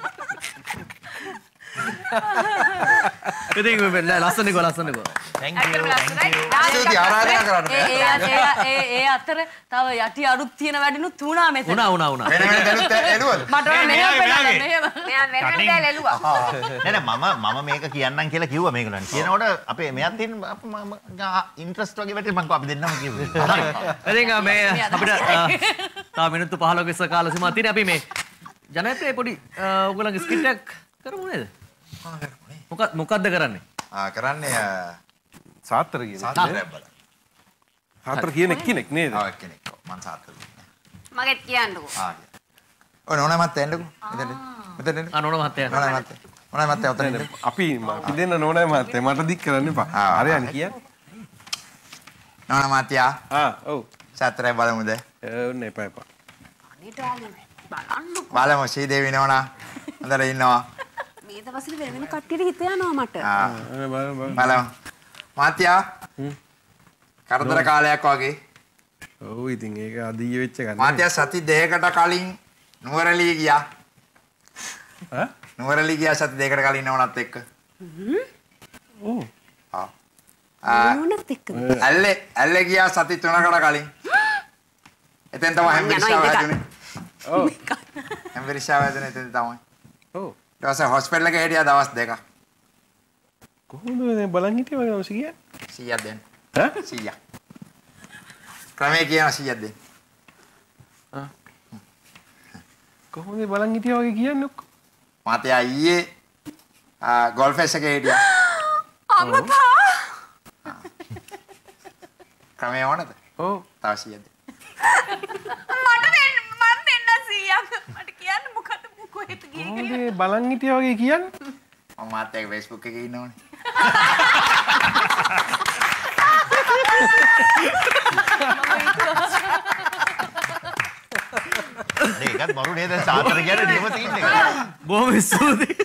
[SPEAKER 3] ඉතින් ලස්සන ගෝ ලස්සන ගෝ
[SPEAKER 10] thank you
[SPEAKER 1] ස්තුති ආරාධනා කරන්න
[SPEAKER 6] ඒ ඒ ඒ අතර තව යටි අරුත් තියෙන වැඩිනුත් තුනා මෙතන
[SPEAKER 3] උනා උනා උනා
[SPEAKER 1] වෙන වෙන දැනුත් එළුවද
[SPEAKER 6] මට මෙහෙම පෙන්නන්න මෙහෙම
[SPEAKER 5] මෙයා වෙන වෙන දැල් එළුවා
[SPEAKER 10] නෑ නෑ මම මම මේක කියන්නම් කියලා කිව්වා මේගොල්ලන් කියනකොට අපේ මෙයාත් තියෙන ඉන්ට්‍රස්ට් වගේ වැටේ මම අපි දෙන්නම කිව්වා
[SPEAKER 3] ඉතින් මේ අපිට තව මිනිත්තු පහළොක ඉස්සර කාල සීමාවක් තියෙන අපි මේ ජනප්‍රිය පොඩි ඔයගොල්ලන්ගේ ස්කිට් එකක් කරමු නේද මොකක් මොකක්ද කරන්නේ?
[SPEAKER 1] ආ කරන්නේ
[SPEAKER 9] සාත්‍තර කියන
[SPEAKER 1] සාත්‍තරයක් බලන්න.
[SPEAKER 9] සාත්‍තර කියන කෙනෙක් නේද?
[SPEAKER 1] ආ කෙනෙක්. මම සාත්‍තර.
[SPEAKER 5] මගෙත් කියන්නකෝ.
[SPEAKER 1] ආ. ඔය නෝනා මහත්තයා එන්නකෝ. මෙතන. මෙතන.
[SPEAKER 3] ආ නෝනා මහත්තයා.
[SPEAKER 1] නෝනා මහත්තයා. නෝනා මහත්තයා උතන ඉන්න.
[SPEAKER 9] අපි අපි දෙන්න නෝනා මහත්තයා මට දික් කරන්න එපා. හරියන්නේ කියන්නේ.
[SPEAKER 1] නෝනා මහත්තයා.
[SPEAKER 9] ආ ඔව්.
[SPEAKER 1] සතරේ බලමුද?
[SPEAKER 9] ඔන්න එපා එපා.
[SPEAKER 5] අනේ ඩාර්ලින් බලන්නකෝ.
[SPEAKER 1] බලමු ශ්‍රීදේවි නෝනා. හොඳට ඉන්නවා.
[SPEAKER 5] මේ දවස්වල වෙන වෙන කට්ටියට හිත යනවා මට.
[SPEAKER 1] ආ බලමු. බලමු. මහත්තයා. කරදර කාලයක් වගේ.
[SPEAKER 9] ඔව් ඉතින් ඒක අදීය වෙච්ච ගන්න.
[SPEAKER 1] මහත්තයා සති දෙකකට කලින් නුවරඑළිය ගියා.
[SPEAKER 9] ඈ?
[SPEAKER 1] නුවරඑළිය ගියා සති දෙකකට කලින් නෝනත් එක්ක.
[SPEAKER 5] හ්ම්.
[SPEAKER 9] ඕ.
[SPEAKER 1] ආ. ආ
[SPEAKER 5] නෝනත් එක්ක.
[SPEAKER 1] ඇල්ලේ ඇල්ලේ ගියා සති තුනකට කලින්. එතෙන් තමයි හැම්බිරිස්සාව හැදුනේ. ඔව්. හැම්බිරිස්සාව හැදුනේ එතෙන් තමයි. ඔව්. ඊට පස්සේ හොස්පිටල් එකේ හිටියා දවස් දෙකක්.
[SPEAKER 9] කොහොමද දැන් බලන් හිටියේ වගේ දවස් කීයක්?
[SPEAKER 1] සීයක් දෙන්න.
[SPEAKER 9] ඈ?
[SPEAKER 1] සීයක්. ක්‍රමයේ කියන සීයක් දෙන්න.
[SPEAKER 9] ආ. කොහොමද බලන් හිටියා වගේ කියන්නේ ඔක්කොම?
[SPEAKER 1] මාතයා ඊයේ ආ ගෝල්ෆ් එකේ හිටියා.
[SPEAKER 5] අම්මපා.
[SPEAKER 1] ක්‍රමයේ ඕනද?
[SPEAKER 9] ඔව්.
[SPEAKER 1] තව සීයක් දෙන්න.
[SPEAKER 5] මට දෙන්න මම දෙන්න සීයක්. මට කියන්න මොකද කොහෙද ගියේ කියලා.
[SPEAKER 9] කොහොමද බලන් හිටියා වගේ කියන්නේ?
[SPEAKER 1] මම මාතයාගේ Facebook එකේ ඉන්නවනේ.
[SPEAKER 10] ඒකත් බරු නේද සාතර කියන්නේ නියම තියෙන එක.
[SPEAKER 3] බොහොම ස්තුතියි.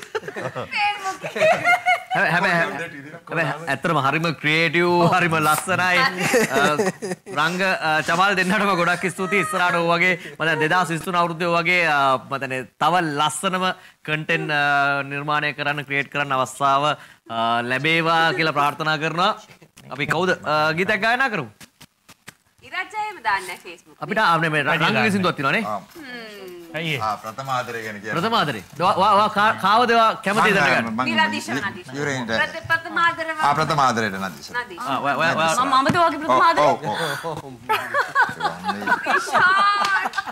[SPEAKER 3] හැබැයි හැබැයි ඇත්තටම හරිම ක්‍රියේටිව් හරිම ලස්සනයි. රංග චමල් දෙන්නටම ගොඩක් ස්තුතියි. ඉස්සරහට ඔය වගේ මම දෙදාස් විසිතුන අවුරුද්දේ වගේ මම තව ලස්සනම කන්ටෙන්ට් නිර්මාණය කරන්න ක්‍රියේට් කරන්න අවස්ථාව ලැබේවා කියලා ප්‍රාර්ථනා කරනවා. අපි කවුද ගීතයක් ගායනා කරමු?
[SPEAKER 5] ඉරජ්ජයම දාන්න Facebook.
[SPEAKER 3] අපිට ආ මේ රංගගේ සින්දුවක් තියෙනවානේ.
[SPEAKER 1] අයියේ. ආ ප්‍රථම ආදරය ගැන කියන්නේ.
[SPEAKER 3] ප්‍රථම ආදරේ. වා වා කාවද කැමතිද දැනගන්න?
[SPEAKER 5] නිරාදීශ නදීශ.
[SPEAKER 1] යුරේන්ට.
[SPEAKER 5] ප්‍රථම ආදරය.
[SPEAKER 1] ආ ප්‍රථම ආදරේට නදීශ.
[SPEAKER 5] නදීශ.
[SPEAKER 3] ආ වා වා
[SPEAKER 6] මම අමතක වගේ ප්‍රථම ආදරේ.
[SPEAKER 1] ඔව් ඔව්.
[SPEAKER 5] ඉෂාන්.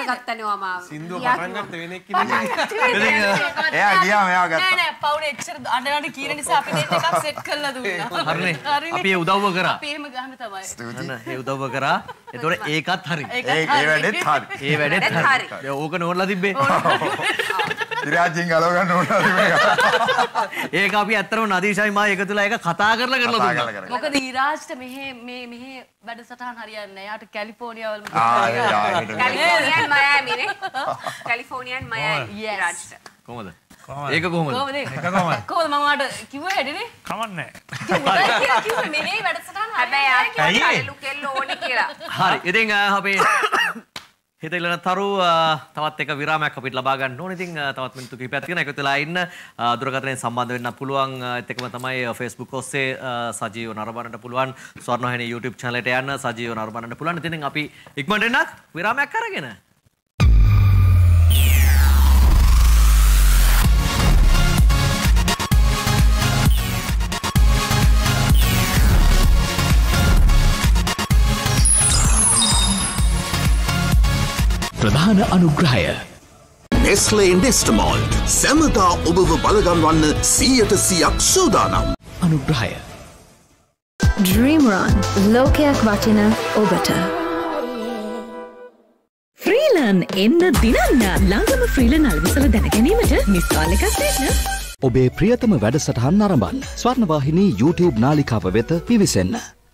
[SPEAKER 5] ගත්තනේ මාව.
[SPEAKER 9] සින්දුව පටන් ගත්ත වෙන එක්කිනේ.
[SPEAKER 1] එයා ගියා මෙයා ගත්තා.
[SPEAKER 6] නෑ නෑ පවුනේ එච්චර අඬනට කීන නිසා අපි දෙන්න එකක් සෙට් කරලා දුන්නා.
[SPEAKER 3] හරිනේ. අපි ඒ උදව්ව කරා.
[SPEAKER 6] අපි එහෙම ගහන්න තමයි.
[SPEAKER 3] අන්න ඒ උදව්ව කරා. ඒතකොට ඒකත් හරි.
[SPEAKER 1] ඒ ඒ වැඩෙත් හරි.
[SPEAKER 3] ඒ වැඩෙත් හරි. ඕක නෝනලා තිබ්බේ.
[SPEAKER 1] ඉරාජින් ගලව ගන්න ඕනලා තිබ්බේ.
[SPEAKER 3] ඒක අපි ඇත්තටම නදීෂයි මා එකතුලා ඒක කතා කරලා කරලා දුන්නා.
[SPEAKER 6] මොකද ඉරාජ්ට මෙහෙ මේ මෙහෙ වැඩසටහන් හරියන්නේ නැහැ. යාට කැලිෆෝනියා වල
[SPEAKER 5] කැලිෆෝනියන් මයාමි නේ. කැලිෆෝනියන් මයාමි ඉරාජ්ට.
[SPEAKER 3] කොහමද? ඒක කොහමද?
[SPEAKER 6] කොහමද?
[SPEAKER 7] ඒක කොහමද?
[SPEAKER 6] කොහමද මම වාට කිව්වේ හැදෙන්නේ?
[SPEAKER 7] කමන්නේ.
[SPEAKER 6] කිව්වේ මෙහෙ වැඩසටහන්
[SPEAKER 5] හැබැයි ආ කැලු කෙල්ල ඕනේ කියලා.
[SPEAKER 3] හරි. ඉතින් අපි හිතෙලන තරු තවත් එක විරාමයක් අපිට ලබා ගන්න ඕනේ. ඉතින් තවත් මිනිත්තු කිහිපයක් තියෙනවා. එකතු වෙලා ඉන්න දුරකථනයෙන් සම්බන්ධ වෙන්න පුළුවන්. ඒත් එක්කම තමයි Facebook ඔස්සේ සජීව නරඹන්නට පුළුවන්. ස්වර්ණවාහිනී YouTube channel එකට යන්න සජීව නරඹන්නට පුළුවන්. ඉතින් අපි ඉක්මනට එන්නත් විරාමයක් අරගෙන
[SPEAKER 4] ප්‍රධාන අනුග්‍රහය
[SPEAKER 24] Nestle Nestamalt සැමදා ඔබව බලගන්වන්න සීයට සියයක් සූදානම්.
[SPEAKER 4] අනුග්‍රහය
[SPEAKER 22] Dream Run ලෝකයක් වටින ඔබට ෆ්‍රීලන් එන්න දිනන්න ළඟම ෆ්‍රීලන් අල්විසල දැන ගැනීමට මිස් කාල් එකක් දෙන්න.
[SPEAKER 13] ඔබේ ප්‍රියතම වැඩසටහන් නරඹන්න ස්වර්ණවාහිනී YouTube නාලිකාව වෙත පිවිසෙන්න.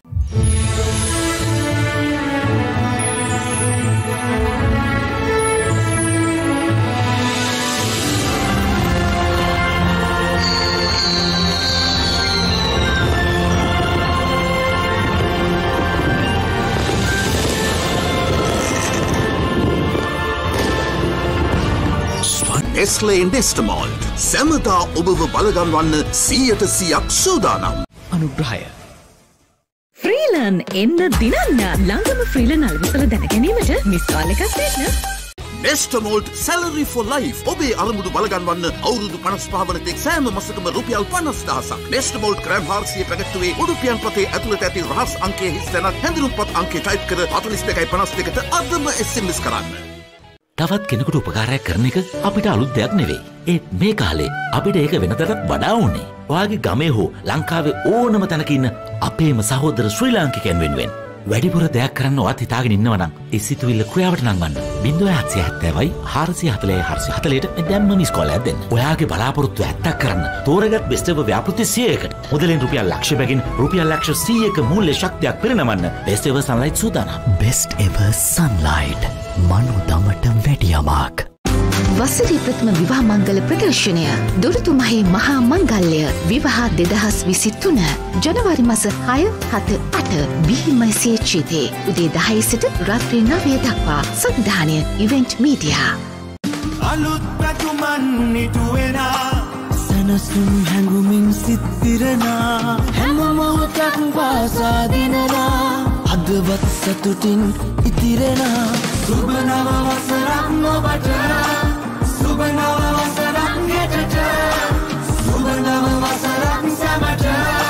[SPEAKER 24] Nestle Nestamalt සැමදා ඔබව බලගන්වන්න සීයට සියයක් සූදානම්.
[SPEAKER 4] අනුග්‍රහය
[SPEAKER 22] ෆ්‍රීලන් එන්න දිනන්න ළඟම ෆ්‍රීලන් අල්විසල දැන ගැනීමට මිස් කාල් එකක් දෙන්න.
[SPEAKER 24] Nestamalt Salary for Life ඔබේ අරමුදු බලගන්වන්න අවුරුදු පනස් පහ වන තෙක් සෑම මාසකම රුපියල් පනස් දහසක්. Nestamalt ග්‍රෑම් හාරසිය පැකට්ටුවේ උඩුපියන් පතේ ඇතුළත ඇති රහස් අංකයේ හිස් තැනක් හැඳිනුම්පත් අංකය ටයිප් කර හතළිස් දෙකයි පනස් දෙකට අදම එස් එම් එස් කරන්න.
[SPEAKER 14] තවත් කෙනෙකුට උපකාරයක් කරන එක අපිට අලුත් දෙයක් නෙවෙයි. ඒත් මේ කාලේ අපිට ඒක වෙනතටත් වඩා ඕනේ. ඔයාගේ ගමේ හෝ ලංකාවේ ඕනම තැනක ඉන්න අපේම සහෝදර ශ්‍රී ලාංකිකයන් වෙනුවෙන් වැඩිපුර දෙයක් කරන්න ඔයත් හිතාගෙන ඉන්නවා නම් ඒ සිතුවිල්ල ක්‍රියාවට නංවන්න. ศูนย์ හත්සිය හතයි හාරසිය හතලිහයි හාරසිය හතලියට දැම්ම මිස් කෝල් එකක් දෙන්න. ඔයාගේ බලාපොරොත්තු ඇත්තක් කරන්න තෝරගත් බෙස්ට් එවර් ව්‍යාපෘති සියයකට මුදලින් රුපියල් ලක්ෂ බැගින් රුපියල් ලක්ෂ සීයක මූල්‍ය ශක්තියක් පිරිනමන්න බෙස්ට් එවර් සන්ලයිට් සූදානම්.
[SPEAKER 27] බෙස්ට් එවර් සන්ලයිට් මනු දමට වැඩියමක්.
[SPEAKER 22] වසරේ ප්‍රථම විවාහ මංගල ප්‍රදර්ශනය දුරුතුමහේ මහා මංගල්‍ය විවාහ දෙදහස් විසි තුන ජනවාරි මස හය හත අට බිහිමයිසිය චීතේ උදේ දහය සිට රාත්‍රී නවය දක්වා සංවිධානය ඉවෙන්ට් මීඩියා.
[SPEAKER 2] අලුත් පැතුමන් නිටුවෙනා සනසුම් හැඟුමින් සිත්තිරනා හැම මොහොතක් වාසාදිනනා අදවත් සතුටින් ඉතිරෙනා සුබ නව වසරක් නොබට සුබ නව වසරක් හෙටට සුබ නව වසරක් සැමට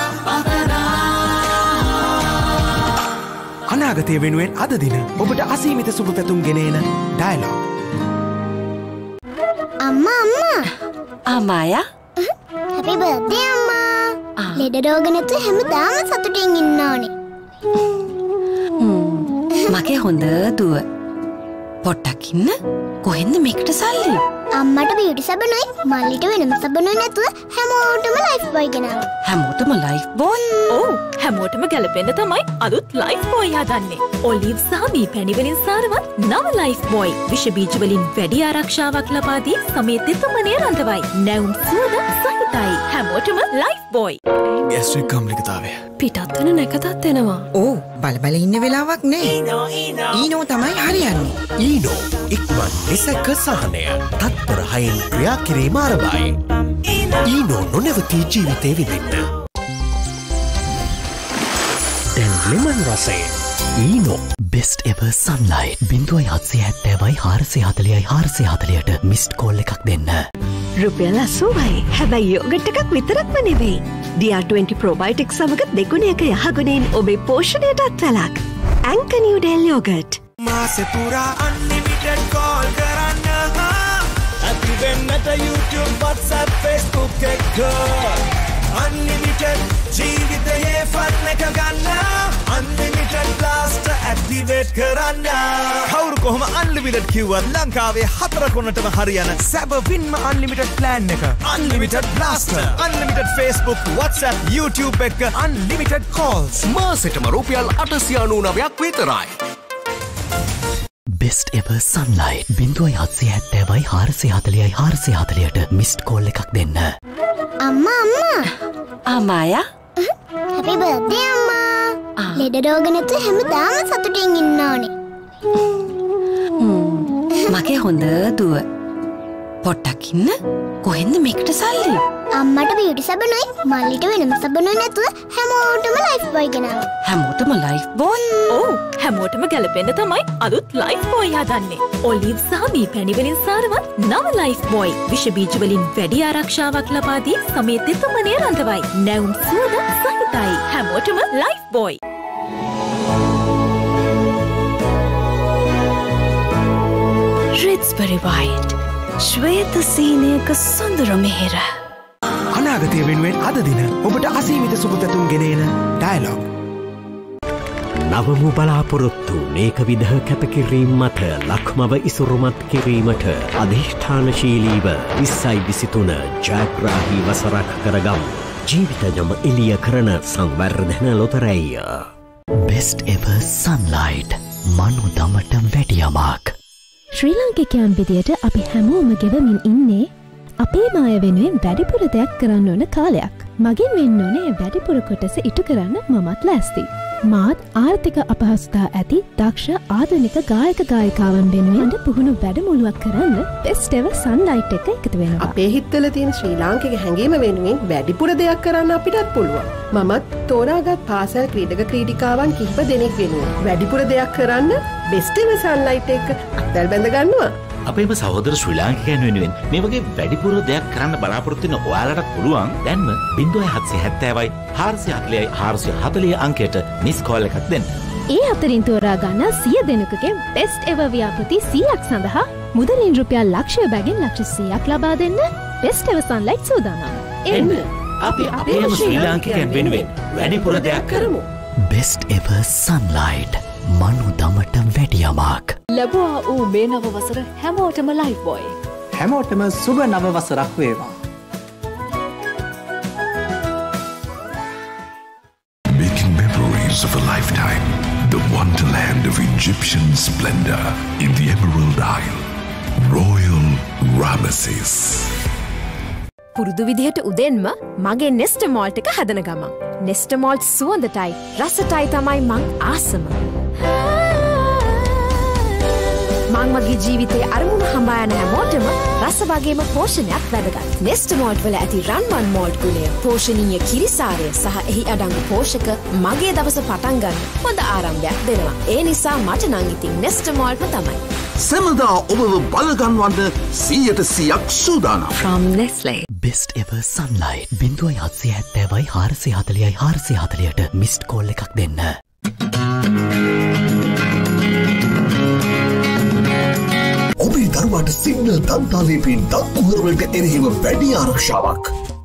[SPEAKER 2] පතනා.
[SPEAKER 26] අනාගතය වෙනුවෙන් අද දින ඔබට අසීමිත සුබ පැතුම් ගෙනේන ඩයලොග්.
[SPEAKER 25] අම්මා අම්මා
[SPEAKER 22] ආමායා
[SPEAKER 25] හැපි බර්ත්ඩේ අම්මා. ලෙඩ රෝග නැතුව හැමදාම සතුටින් ඉන්න ඕනේ.
[SPEAKER 22] මගේ හොඳ දුව පොට්ටක් ඉන්න කොහෙන්ද මේකට සල්ලි?
[SPEAKER 25] අම්මට බියුටි සබනුයි මල්ලිට වෙනම සබනුයි නැතුව හැමෝටම ලයිෆ් බොයි ගෙනාවා.
[SPEAKER 22] හැමෝටම ලයිෆ් බොයි? ඔව් හැමෝටම ගැලපෙන්න තමයි අලුත් ලයිෆ් බොයි හදන්නේ. ඔලිව් සහ මී පැණි වලින් සාරවත් නව ලයිෆ් බොයි. විෂ බීජ වලින් වැඩි ආරක්ෂාවක් ලබා දී සමේ තෙතමනේ රඳවයි. නැවුම් සුවඳ සහිතයි. හැමෝටම ලයිෆ් බොයි.
[SPEAKER 26] ගැස්ට්‍රික් කම්ලිකතාවය
[SPEAKER 22] පිටත් වෙන නැකතත් එනවා.
[SPEAKER 11] ඕ බල බල ඉන්න වෙලාවක් නෑ. ඊනෝ තමයි හරියන්නේ.
[SPEAKER 27] ඊනෝ ඉක්මන් නිසැක සහනය තත්පර හයෙන් ක්‍රියා කිරීම ආරම්භයි. ඊනෝ නොනැවතී ජීවිතේ විඳින්න. දැන් ලෙමන් රසයෙන් ඊනෝ බෙස්ට් එවර් සන්ලයිට් බිංදුවයි හත්සිය හැත්තෑවයි හාරසිය හතලිහයි හාරසිය හතලියට මිස්ඩ් කෝල් එකක් දෙන්න.
[SPEAKER 17] රුපියල් අසූවයි හැබැයි යෝගට් එකක් විතරක්ම නෙවෙයි. ඩී ආර් ට්වෙන්ටි ප්‍රෝබයොටික් සමග දෙගුණයක යහගුණයෙන් ඔබේ පෝෂණයටත් වැලක්. Anchor Newdale yoghurt.
[SPEAKER 2] මාසෙ පුරා unlimited call කරන්න ඇති වෙන්නට YouTube WhatsApp Facebook එක unlimited ජීවිතයේ ෆන් එක ගන්න unlimited blaster activate කරන්න
[SPEAKER 26] කවුරු කොහොම unlimited කිව්වත් ලංකාවේ හතර කොනටම හරියන සැබවින්ම unlimited plan එක unlimited blaster unlimited Facebook WhatsApp YouTube එක unlimited calls
[SPEAKER 27] මාසෙටම රුපියල් අටසිය අනූනවයක් විතරයි.
[SPEAKER 15] බෙස්ට් එවර් සන්ලයිට් බිංදුවයි හත්සිය හැත්තෑවයි හාරසිය හතලියයි හාරසිය හතලියට මිස්ඩ් කෝල් එකක් දෙන්න.
[SPEAKER 25] අම්මා අම්මා
[SPEAKER 17] ආමායා
[SPEAKER 25] හැපි බර්ත්ඩේ අම්මා. ලෙඩ රෝග නැතුව හැමදාම සතුටින් ඉන්න ඕනේ.
[SPEAKER 17] මගේ හොඳ දුව. පොට්ටක් ඉන්න. කොහෙන්ද මේකට සල්ලි?
[SPEAKER 25] අම්මට බියුටි සබනුයි මල්ලිට වෙනම සබනුයි නැතුව හැමෝටම ලයිෆ් බොයි ගෙනාවා.
[SPEAKER 17] හැමෝටම ලයිෆ් බොයි?
[SPEAKER 22] ඔව් හැමෝටම ගැලපෙන්න තමයි අලුත් ලයිෆ් බොයි හදන්නේ. ඔලිව් සහ මී පැණි වලින් සාරවත් නව ලයිෆ් බොයි. විෂ බීජ වලින් වැඩි ආරක්ෂාවක් ලබා දී සමේ තෙතමනේ රඳවයි. නැවුම් සුවඳ සහිතයි. හැමෝටම ලයිෆ් බොයි.
[SPEAKER 17] රිත්ස්බරි වයිට් ශ්වේත සීනයක සොඳුරු මෙහෙර.
[SPEAKER 26] අනාගතය වෙනුවෙන් අද දින ඔබට අසීමිත සුබතතුන් ගෙනේන ඩයලොග්.
[SPEAKER 27] නවමු බලාපොරොත්තු මේක විදහ කැපකිරීම් මත ලක්මව ඉසුරුමත් කිරීමට අධිෂ්ඨානශීලීව විස්සයි විසිතුන ජයග්‍රාහී වසරක් කරගම් ජීවිතජම එලිය කරන සංවර්ධන ලොතරැය.
[SPEAKER 15] බෙස්ට් එවර් සන්ලයිට් මනු දමට වැඩියමක්.
[SPEAKER 16] ශ්‍රී ලාංකිකයන් විදියට අපි හැමෝම ගෙවමින් ඉන්නේ අපේ මාය වෙනුවෙන් වැඩිපුර දෙයක් කරන්න ඕන කාලයක්. මගින් වෙන්න ඕනේ වැඩිපුර කොටස ඉටු කරන්න මමත් ලෑස්ති. මාත් ආර්ථික අපහසුතා ඇති දක්ෂ ආධුනික ගායක ගායිකාවන් වෙනුවෙන් පුහුණු වැඩමුළුවක් කරන්න බෙස්ට් එවර් සන්ලයිට් එක එකතු වෙනවා.
[SPEAKER 18] අපේ හිතවල තියෙන ශ්‍රී ලාංකික හැඟීම වෙනුවෙන් වැඩිපුර දෙයක් කරන්න අපිටත් පුළුවන්. මමත් තෝරාගත් පාසල් ක්‍රීඩක ක්‍රීඩිකාවන් කිහිප දෙනෙක් වෙනුවෙන් වැඩිපුර දෙයක් කරන්න බෙස්ට් එවර් සන්ලයිට් එක අත්දැල් බැඳ ගන්නවා.
[SPEAKER 14] අපේම සහෝදර ශ්‍රී ලාංකිකයන් වෙනුවෙන් මේ වගේ වැඩිපුර දෙයක් කරන්න බලාපොරොත්තු වෙන ඔයාලට පුළුවන් දැන්ම බිංදුවයි හත්සිය හැත්තෑවයි හාරසිය හතලියයි හාරසිය හතලිය අංකයට මිස් කෝල් එකක් දෙන්න.
[SPEAKER 16] ඒ අතරින් තෝරා ගන්න සිය දෙනෙකුගේ බෙස්ට් එවර් ව්‍යාපෘති සීයක් සඳහා මුදලින් රුපියල් ලක්ෂය බැගින් ලක්ෂ සීයක් ලබා දෙන්න බෙස්ට් එවර් සන්ලයිට් සූදානම්.
[SPEAKER 14] එන්න අපි අපේම ශ්‍රී ලාංකිකයන් වෙනුවෙන් වැඩිපුර දෙයක් කරමු.
[SPEAKER 15] බෙස්ට් එවර් සන්ලයිට් මනු දමට වැඩියමක්.
[SPEAKER 22] ලැබුවා වූ මේ නව වසර හැමෝටම ලයිෆ් බොයි.
[SPEAKER 19] හැමෝටම සුබ නව වසරක් වේවා.
[SPEAKER 20] Making memories of a lifetime. The wonderland of Egyptian splendor in the Emerald Isle. Royal Ramesses.
[SPEAKER 16] පුරුදු විදිහට උදෙන්ම මගේ නෙස්ට මෝල්ට් එක හදන ගමන්. නෙස්ට මෝල්ට් සුවඳටයි රසටයි තමයි මං ආසම. මං මගේ ජීවිතයේ අරමුණු හඹා යන හැමෝටම රස වගේම පෝෂණයක් වැදගත්. නෙස්ට මෝල්ට් වල ඇති රන්වන් මෝල්ට් ගුණය, පෝෂණීය කිරිසාරය සහ එහි අඩංගු පෝෂක මගේ දවස පටන් ගන්න හොඳ ආරම්භයක් දෙනවා. ඒ නිසා මට නම් ඉතින් නෙස්ට මෝල්ට්ම තමයි.
[SPEAKER 24] සැමදා ඔබව බලගන්වන්න සීයට සීයක් සූදානම්.
[SPEAKER 15] From Nestle. Best ever sunlight. බිංදුවයි හත්සිය හැත්තෑවයි හාරසිය හතලියයි හාරසිය හතලියට මිස්ඩ් කෝල් එකක් දෙන්න.
[SPEAKER 24] ඔබේ දරුවාට සිග්නල් දන්තාලේපීන් දත් කුහරවලට එරෙහිව වැඩි ආරක්ෂාවක්.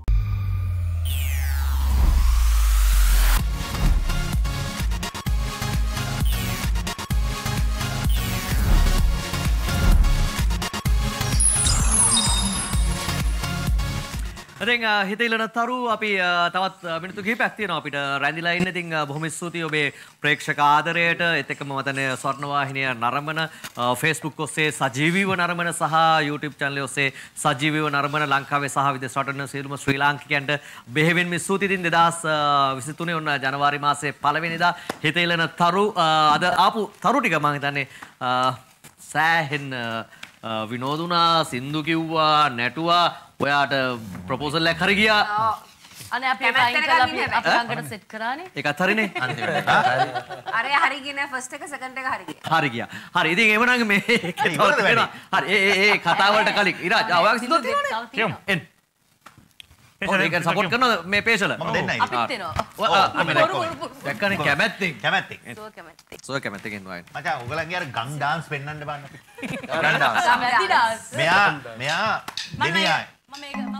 [SPEAKER 3] ඉතින් හිතෙලන තරු අපි තවත් මිනිත්තු කිහිපයක් තියෙනවා අපිට රැඳිලා ඉන්න. ඉතින් බොහොම ස්තුතියි ඔබේ ප්‍රේක්ෂක ආදරයට. ඒත් එක්කම මතනේ ස්වර්ණවාහිනිය නරඹන Facebook ඔස්සේ සජීවීව නරඹන සහ YouTube channel ඔස්සේ සජීවීව නරඹන ලංකාවේ සහ විදේශ රටවල සියලුම ශ්‍රී ලාංකිකයන්ට බෙහෙවින්ම ස්තුතියි. ඉතින් දෙදාස් විසිතුනේ ඔන්න ජනවාරි මාසේ පළවෙනිදා හිතෙලන තරු අද ආපු තරු ටික මම හිතන්නේ සෑහෙන විනෝදුනා, සින්දු කිව්වා, නැටුවා. ඔයාට ප්‍රොපෝසල් එකක් හරි ගියා.
[SPEAKER 6] අනේ අපි ඒක අයින් කරලා අපි අපි ළඟට සෙට් කරානේ.
[SPEAKER 3] ඒකත් හරිනේ. අන්තිමට.
[SPEAKER 5] අර හරි ගියේ නෑ ෆස්ට් එක සෙකන්ඩ් එක හරි ගියා.
[SPEAKER 3] හරි ගියා. හරි ඉතින් එවනම් මේ හරි ඒ ඒ ඒ කතාව වලට කලින් ඉරාජ් ඔයාගේ සින්දුවක් තියෙනවනේ. එන්න. ඒක සපෝට් කරන මේ පේෂල
[SPEAKER 1] මම දෙන්නයි.
[SPEAKER 6] අපිත් එනවා.
[SPEAKER 3] දැක්කනේ කැමැත්තෙන්.
[SPEAKER 1] කැමැත්තෙන්.
[SPEAKER 6] සුව කැමැත්තෙන්.
[SPEAKER 3] සුව කැමැත්තෙන් එනවා.
[SPEAKER 1] මචං ඔයගලන්ගේ අර ගම් ඩාන්ස් පෙන්වන්න බෑ අපිට.
[SPEAKER 3] ගම් ඩාන්ස්.
[SPEAKER 6] සමැති ඩාන්ස්.
[SPEAKER 1] මෙයා මෙයා දෙනියයි.
[SPEAKER 6] මම මේක මම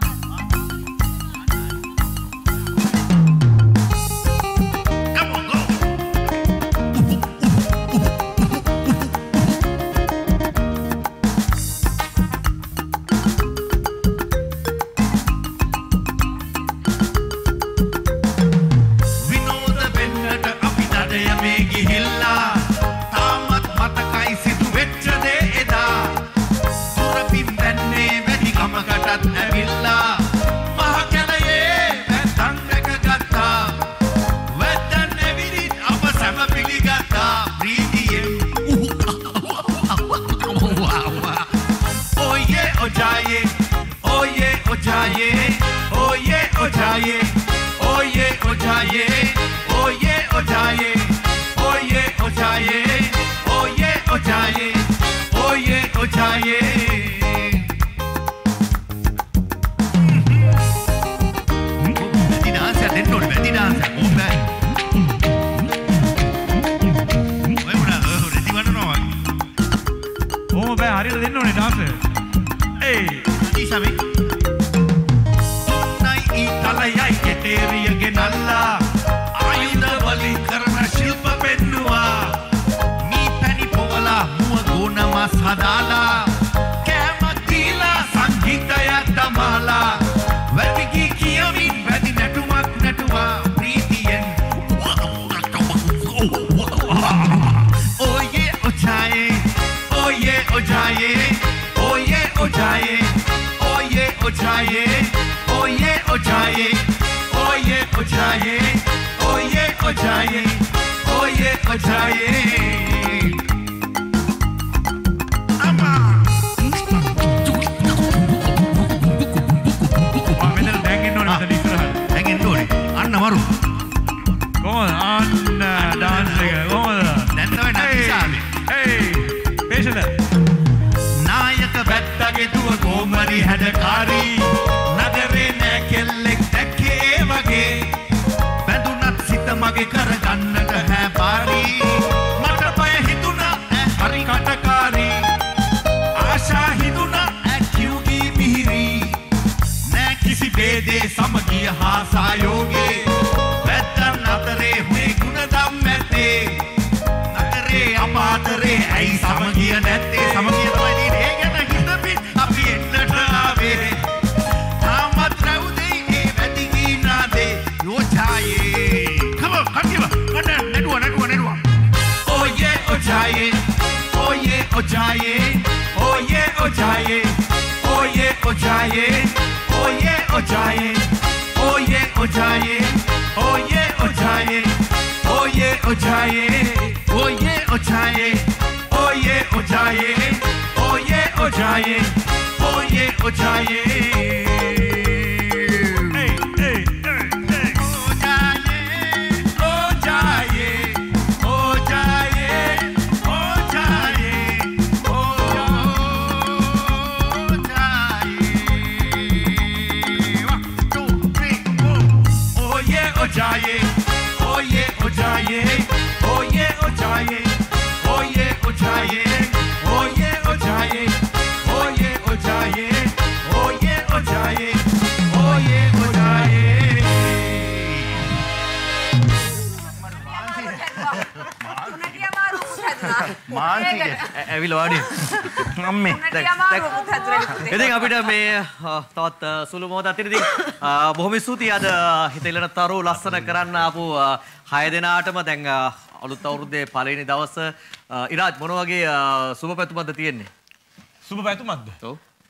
[SPEAKER 3] ඉතින් අපිට මේ තවත් සුළු මොහොතක් තියෙන ඉතින් බොහොම ස්තුතියි අද හිතෙලන තරු ලස්සන කරන්න ආපු හය දෙනාටම දැන් අලුත් අවුරුද්දේ පළවෙනි දවස ඉරාජ් මොන වගේ සුබ පැතුමක්ද තියෙන්නේ?
[SPEAKER 7] සුබ පැතුමක්ද?
[SPEAKER 3] ඔව්.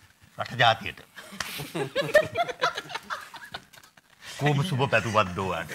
[SPEAKER 1] රට ජාතියට. කොහොම සුබ පැතුමක්ද ඔයාට?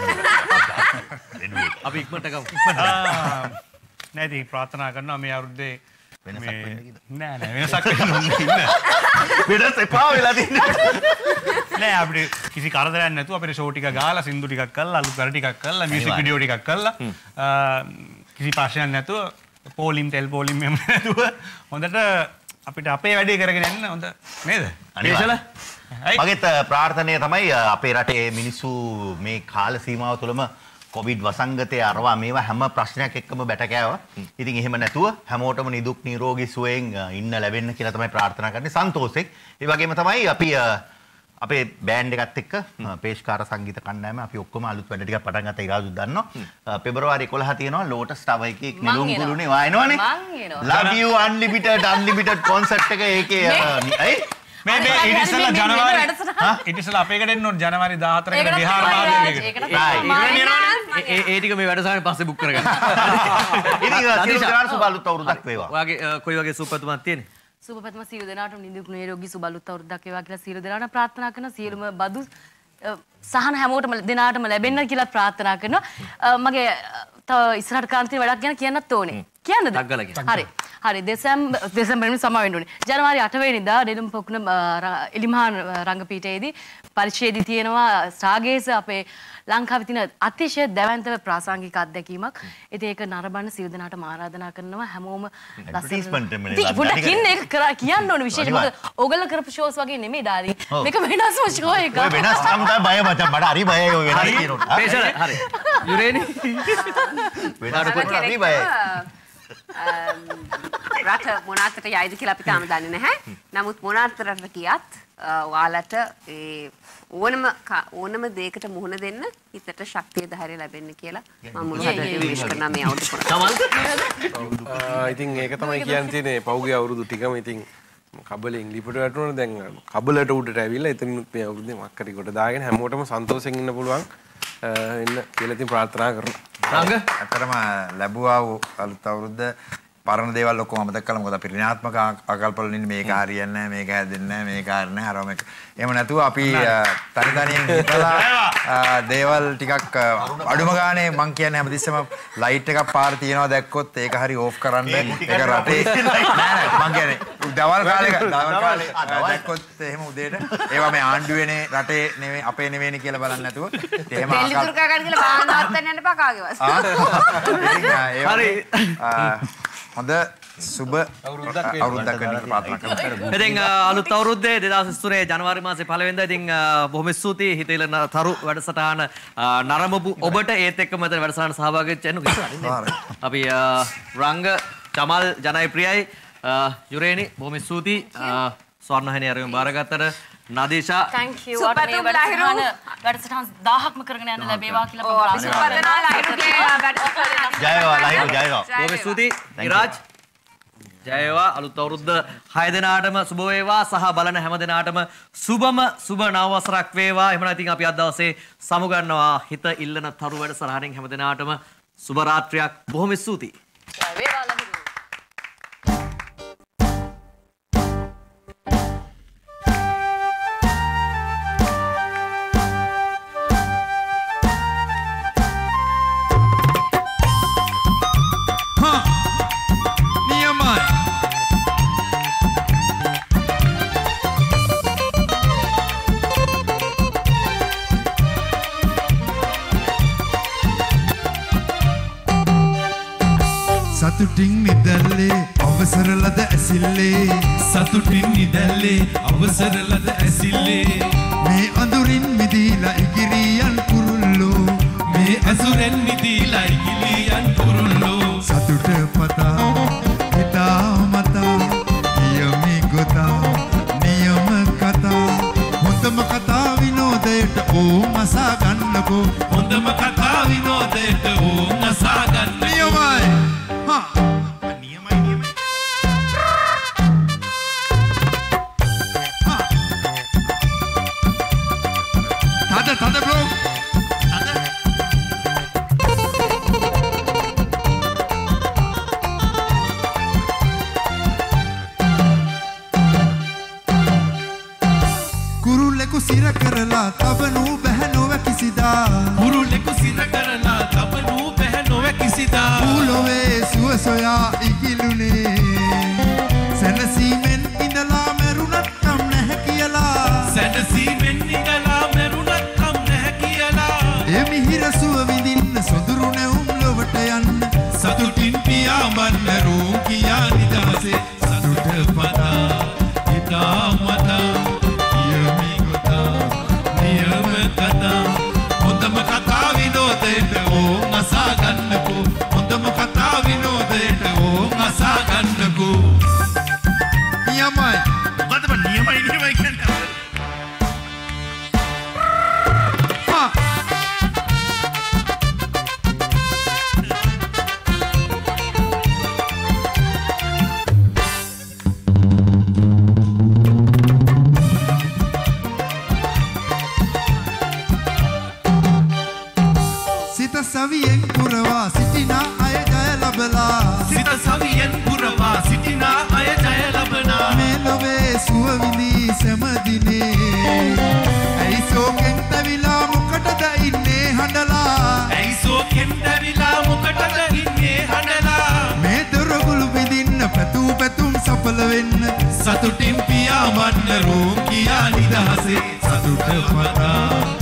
[SPEAKER 3] අපි ඉක්මනට ගමු.
[SPEAKER 7] නෑ ඉතින් ප්‍රාර්ථනා කරනවා මේ අවුරුද්දේ
[SPEAKER 1] වෙනසක් වෙන්න කියලා.
[SPEAKER 7] නෑ නෑ වෙනසක් වෙන්න ඕනේ නෑ.
[SPEAKER 1] වෙනස් එපා වෙලා තියෙනවා.
[SPEAKER 7] නෑ අපිට කිසි කරදරයක් නැතුව අපිට ෂෝ ටික ගාලා සින්දු ටිකක් කරලා අලුත් වැඩ ටිකක් කරලා මියුසික් වීඩියෝ ටිකක් කරලා කිසි ප්‍රශ්නයක් නැතුව පෝලිම් තෙල් පෝලිම් එහෙම නැතුව හොඳට අපිට අපේ වැඩේ කරගෙන යන්න හොඳ නේද?
[SPEAKER 1] අනිවාර්යයෙන්. මගේත් ප්‍රාර්ථනය තමයි අපේ රටේ මිනිස්සු මේ කාල සීමාව තුළම කොවිඩ් වසංගතය අරවා මේවා හැම ප්‍රශ්නයක් එක්කම බැට කෑවා. ඉතින් එහෙම නැතුව හැමෝටම නිදුක් නිරෝගී සුවයෙන් ඉන්න ලැබෙන්න කියලා තමයි ප්‍රාර්ථනා කරන්නේ සන්තෝෂෙන්. ඒ වගේම තමයි අපි අපේ බෑන්ඩ් එකත් එක්ක පේෂ්කාර සංගීත කණ්ඩායම අපි ඔක්කොම අලුත් වැඩ ටිකක් පටන් ගත්තා. ඉරාජුත් දන්නවා. පෙබරවාරි එකොළහ තියෙනවා ලෝටස් ටවර් එකේ නෙළුම් කුළුනේ වා එනවනේ. Love you unlimited unlimited concert එක ඒකේ ඇයි
[SPEAKER 7] මේ මේ ඊට ඉස්සෙල්ලා ජනවාරි හා ඊට ඉස්සෙල්ලා අපේකට එන්න ඕන ජනවාරි දාහතරකට විහාර මාර්ගයකට.
[SPEAKER 3] ඒ ඒ ටික මේ වැඩසටහනේ පස්සේ බුක් කරගන්න.
[SPEAKER 1] ඉතින් සියලු දෙනාට සුබ අලුත් අවුරුද්දක් වේවා.
[SPEAKER 3] ඔයාගේ කොයි වගේ සුබපැතුමක් තියෙන්නේ?
[SPEAKER 6] සුබපැතුම සියලු දෙනාටම නිදුක් නිරෝගී සුබ අලුත් අවුරුද්දක් වේවා කියලා සියලු දෙනාට ප්‍රාර්ථනා කරන සියලුම බදු සහන හැමෝටම දෙනාටම ලැබෙන්න කියලා ප්‍රාර්ථනා කරනවා. මගේ තව ඉස්සරහට කාන්තිය වැඩක් ගැන කියන්නත් ඕනේ. කියන්නද? හරි. හරි දෙසැම්බර් දෙසැම්බර් සමා වෙන්න ඕනේ. ජනවාරි අට වෙනිදා නෙළුම් පොකුණ එලිමහාන් රංගපීඨයේදී පරිච්ඡේදය තියෙනවා සාගේස අපේ ලංකාවේ තියෙන අතිශය දැවැන්තව ප්‍රාසංගික අත්දැකීමක්. ඉතින් ඒක නරඹන්න සියලු දෙනාටම ආරාධනා කරනවා හැමෝම ලස්සන ඒක කියන්න ඕනේ විශේෂ මොකද ඕගොල්ලෝ කරපු ෂෝස් වගේ නෙමෙයි ඩාලි. මේක වෙනස්ම ෂෝ එකක්.
[SPEAKER 1] ඔය වෙනස් නම් තමයි බය මචං මට හරි බයයි ඔය වෙනස් කියනකොට.
[SPEAKER 3] පේෂල හරි. යුරේනි
[SPEAKER 1] වෙනස් කොට හරි බයයි.
[SPEAKER 5] රට මොනාටට යයිද කියලා අපි තාම දන්නේ නැහැ. නමුත් මොනාටට ගියත් ඔයාලට ඒ ඕනම ඕනම දෙයකට මුහුණ දෙන්න හිතට ශක්තිය ධෛර්යය ලැබෙන්න කියලා මම මුළු හදවතින්ම විශ් කරනවා මේ අවුරුදු
[SPEAKER 8] පුරා. ඉතින් ඒක තමයි කියන්න තියෙන්නේ පෞගේ අවුරුදු ටිකම ඉතින් කබලෙන් ලිපට වැටුණා දැන් කබලට උඩට ඇවිල්ලා එතනිනුත් මේ අවුරුද්දේ මක්කරි කොට දාගෙන හැමෝටම සන්තෝෂෙන් ඉන්න පුළුවන් ඉන්න කියලා ඉතින් ප්‍රාර්ථනා කරනවා.
[SPEAKER 9] රංග අතරම ලැබුවා වූ අලුත් අවුරුද්ද පරණ දේවල් ඔක්කොම අමතක කළා. මොකද අපි ඍණාත්මක ආකල්ප වලින් ඉන්නේ මේක හරියන්නේ නැහැ මේක හැදෙන්නේ නැහැ මේක හරියන්නේ නැහැ අරම එක. එහෙම නැතුව අපි තනි තනියෙන් හිතලා දේවල් ටිකක් අඩුම ගානේ මං කියන්නේ හැමතිස්සෙම ලයිට් එකක් පාර තියනවා දැක්කොත් ඒක හරි ඕෆ් කරන්න ඒක රටේ නෑ නෑ මං කියන්නේ දවල් කාලේ දවල් කාලේ දැක්කොත් එහෙම උදේට ඒවා මේ ආණ්ඩුවේනේ රටේ නෙමෙයි අපේ නෙමෙයිනේ කියලා බලන්න නැතුව එහෙම
[SPEAKER 5] ආකල්ප දෙල්ලි තුර්කා ගන්න කියලා බාහනවත් යන්න එපා කාගේ වස්.
[SPEAKER 9] හරි හොඳ සුබ අවුරුද්දක් වෙන්න ප්‍රාර්ථනා කරනවා.
[SPEAKER 3] ඉතින් අලුත් අවුරුද්දේ දෙදාස් විසි තුනේ ජනවාරි මාසේ පළවෙනි වෙනිදා ඉතින් බොහොම ස්තුතියි හිතේල තරු වැඩසටහන නරඹපු ඔබට ඒත් එක්කම මෙතන වැඩසටහන සහභාගී වෙච්ච අයනු කිව්වා. අපි රංග චමල් ජනයිප්‍රියයි යුරේනි බොහොම ස්තුතියි ස්වර්ණහිනී අරගෙන බාරගත්තට නදීෂා
[SPEAKER 6] thank you සුපතුම් ලහිරු වැඩසටහන් දහයක්ම කරගෙන යන්න ලැබේවා කියලා මම ප්‍රාර්ථනා කරනවා.
[SPEAKER 1] ජය වේවා ලහිරු ජය වේවා.
[SPEAKER 3] බොහොම ස්තුතියි ඉරාජ්. ජය වේවා අලුත් අවුරුද්ද හය දෙනාටම සුබ වේවා සහ බලන හැම දෙනාටම සුබම සුබ නව වසරක් වේවා. එහෙම නැත්නම් අපි අද දවසේ සමුගන්නවා හිත ඉල්ලන තරු වැඩසටහනින් හැම දෙනාටම සුබ රාත්‍රියක්. බොහොම ස්තුතියි.
[SPEAKER 6] ජය වේවා ලහිරු.
[SPEAKER 10] සතුටින් නිදැල්ලේ අවසර ලද ඇසිල්ලේ සතුටින් නිදැල්ලේ අවසර ලද ඇසිල්ලේ මේ අඳුරින් මිදීලා ඉගිරියන් කුරුල්ලෝ මේ ඇසුරෙන් මිදීලා ඉගිරියන් කුරුල්ලෝ සතුට පතා හිතා මතා කියමි ගොතා නියම කතා හොඳම කතා විනෝදයට ඕම් අසා ගන්නකෝ හොඳම කතා විනෝදයට ඕම් අසා ගන්න නියමයි. Tanda bro. Kurule ku sira karala tabanu behno wa kisida kurule ku sira සවියෙන් පුරවා සිටිනා අය ජය ලබලා
[SPEAKER 2] සිත සවියෙන් පුරවා සිටිනා අය ජය ලබනා
[SPEAKER 10] මේ ලොවේ සුව විඳී සෑම දිනේ ඇයි සෝකෙන් තැවිලා මොකටද ඉන්නේ හඬලා
[SPEAKER 2] ඇයි සෝකෙන් තැවිලා මොකටද ඉන්නේ හඬලා
[SPEAKER 10] මේ දොරගුළු බිඳින්න පැතූ පැතුම් සඵල වෙන්න
[SPEAKER 2] සතුටින් පියාඹන්න රෝම් කියා නිදහසේ සතුට පතා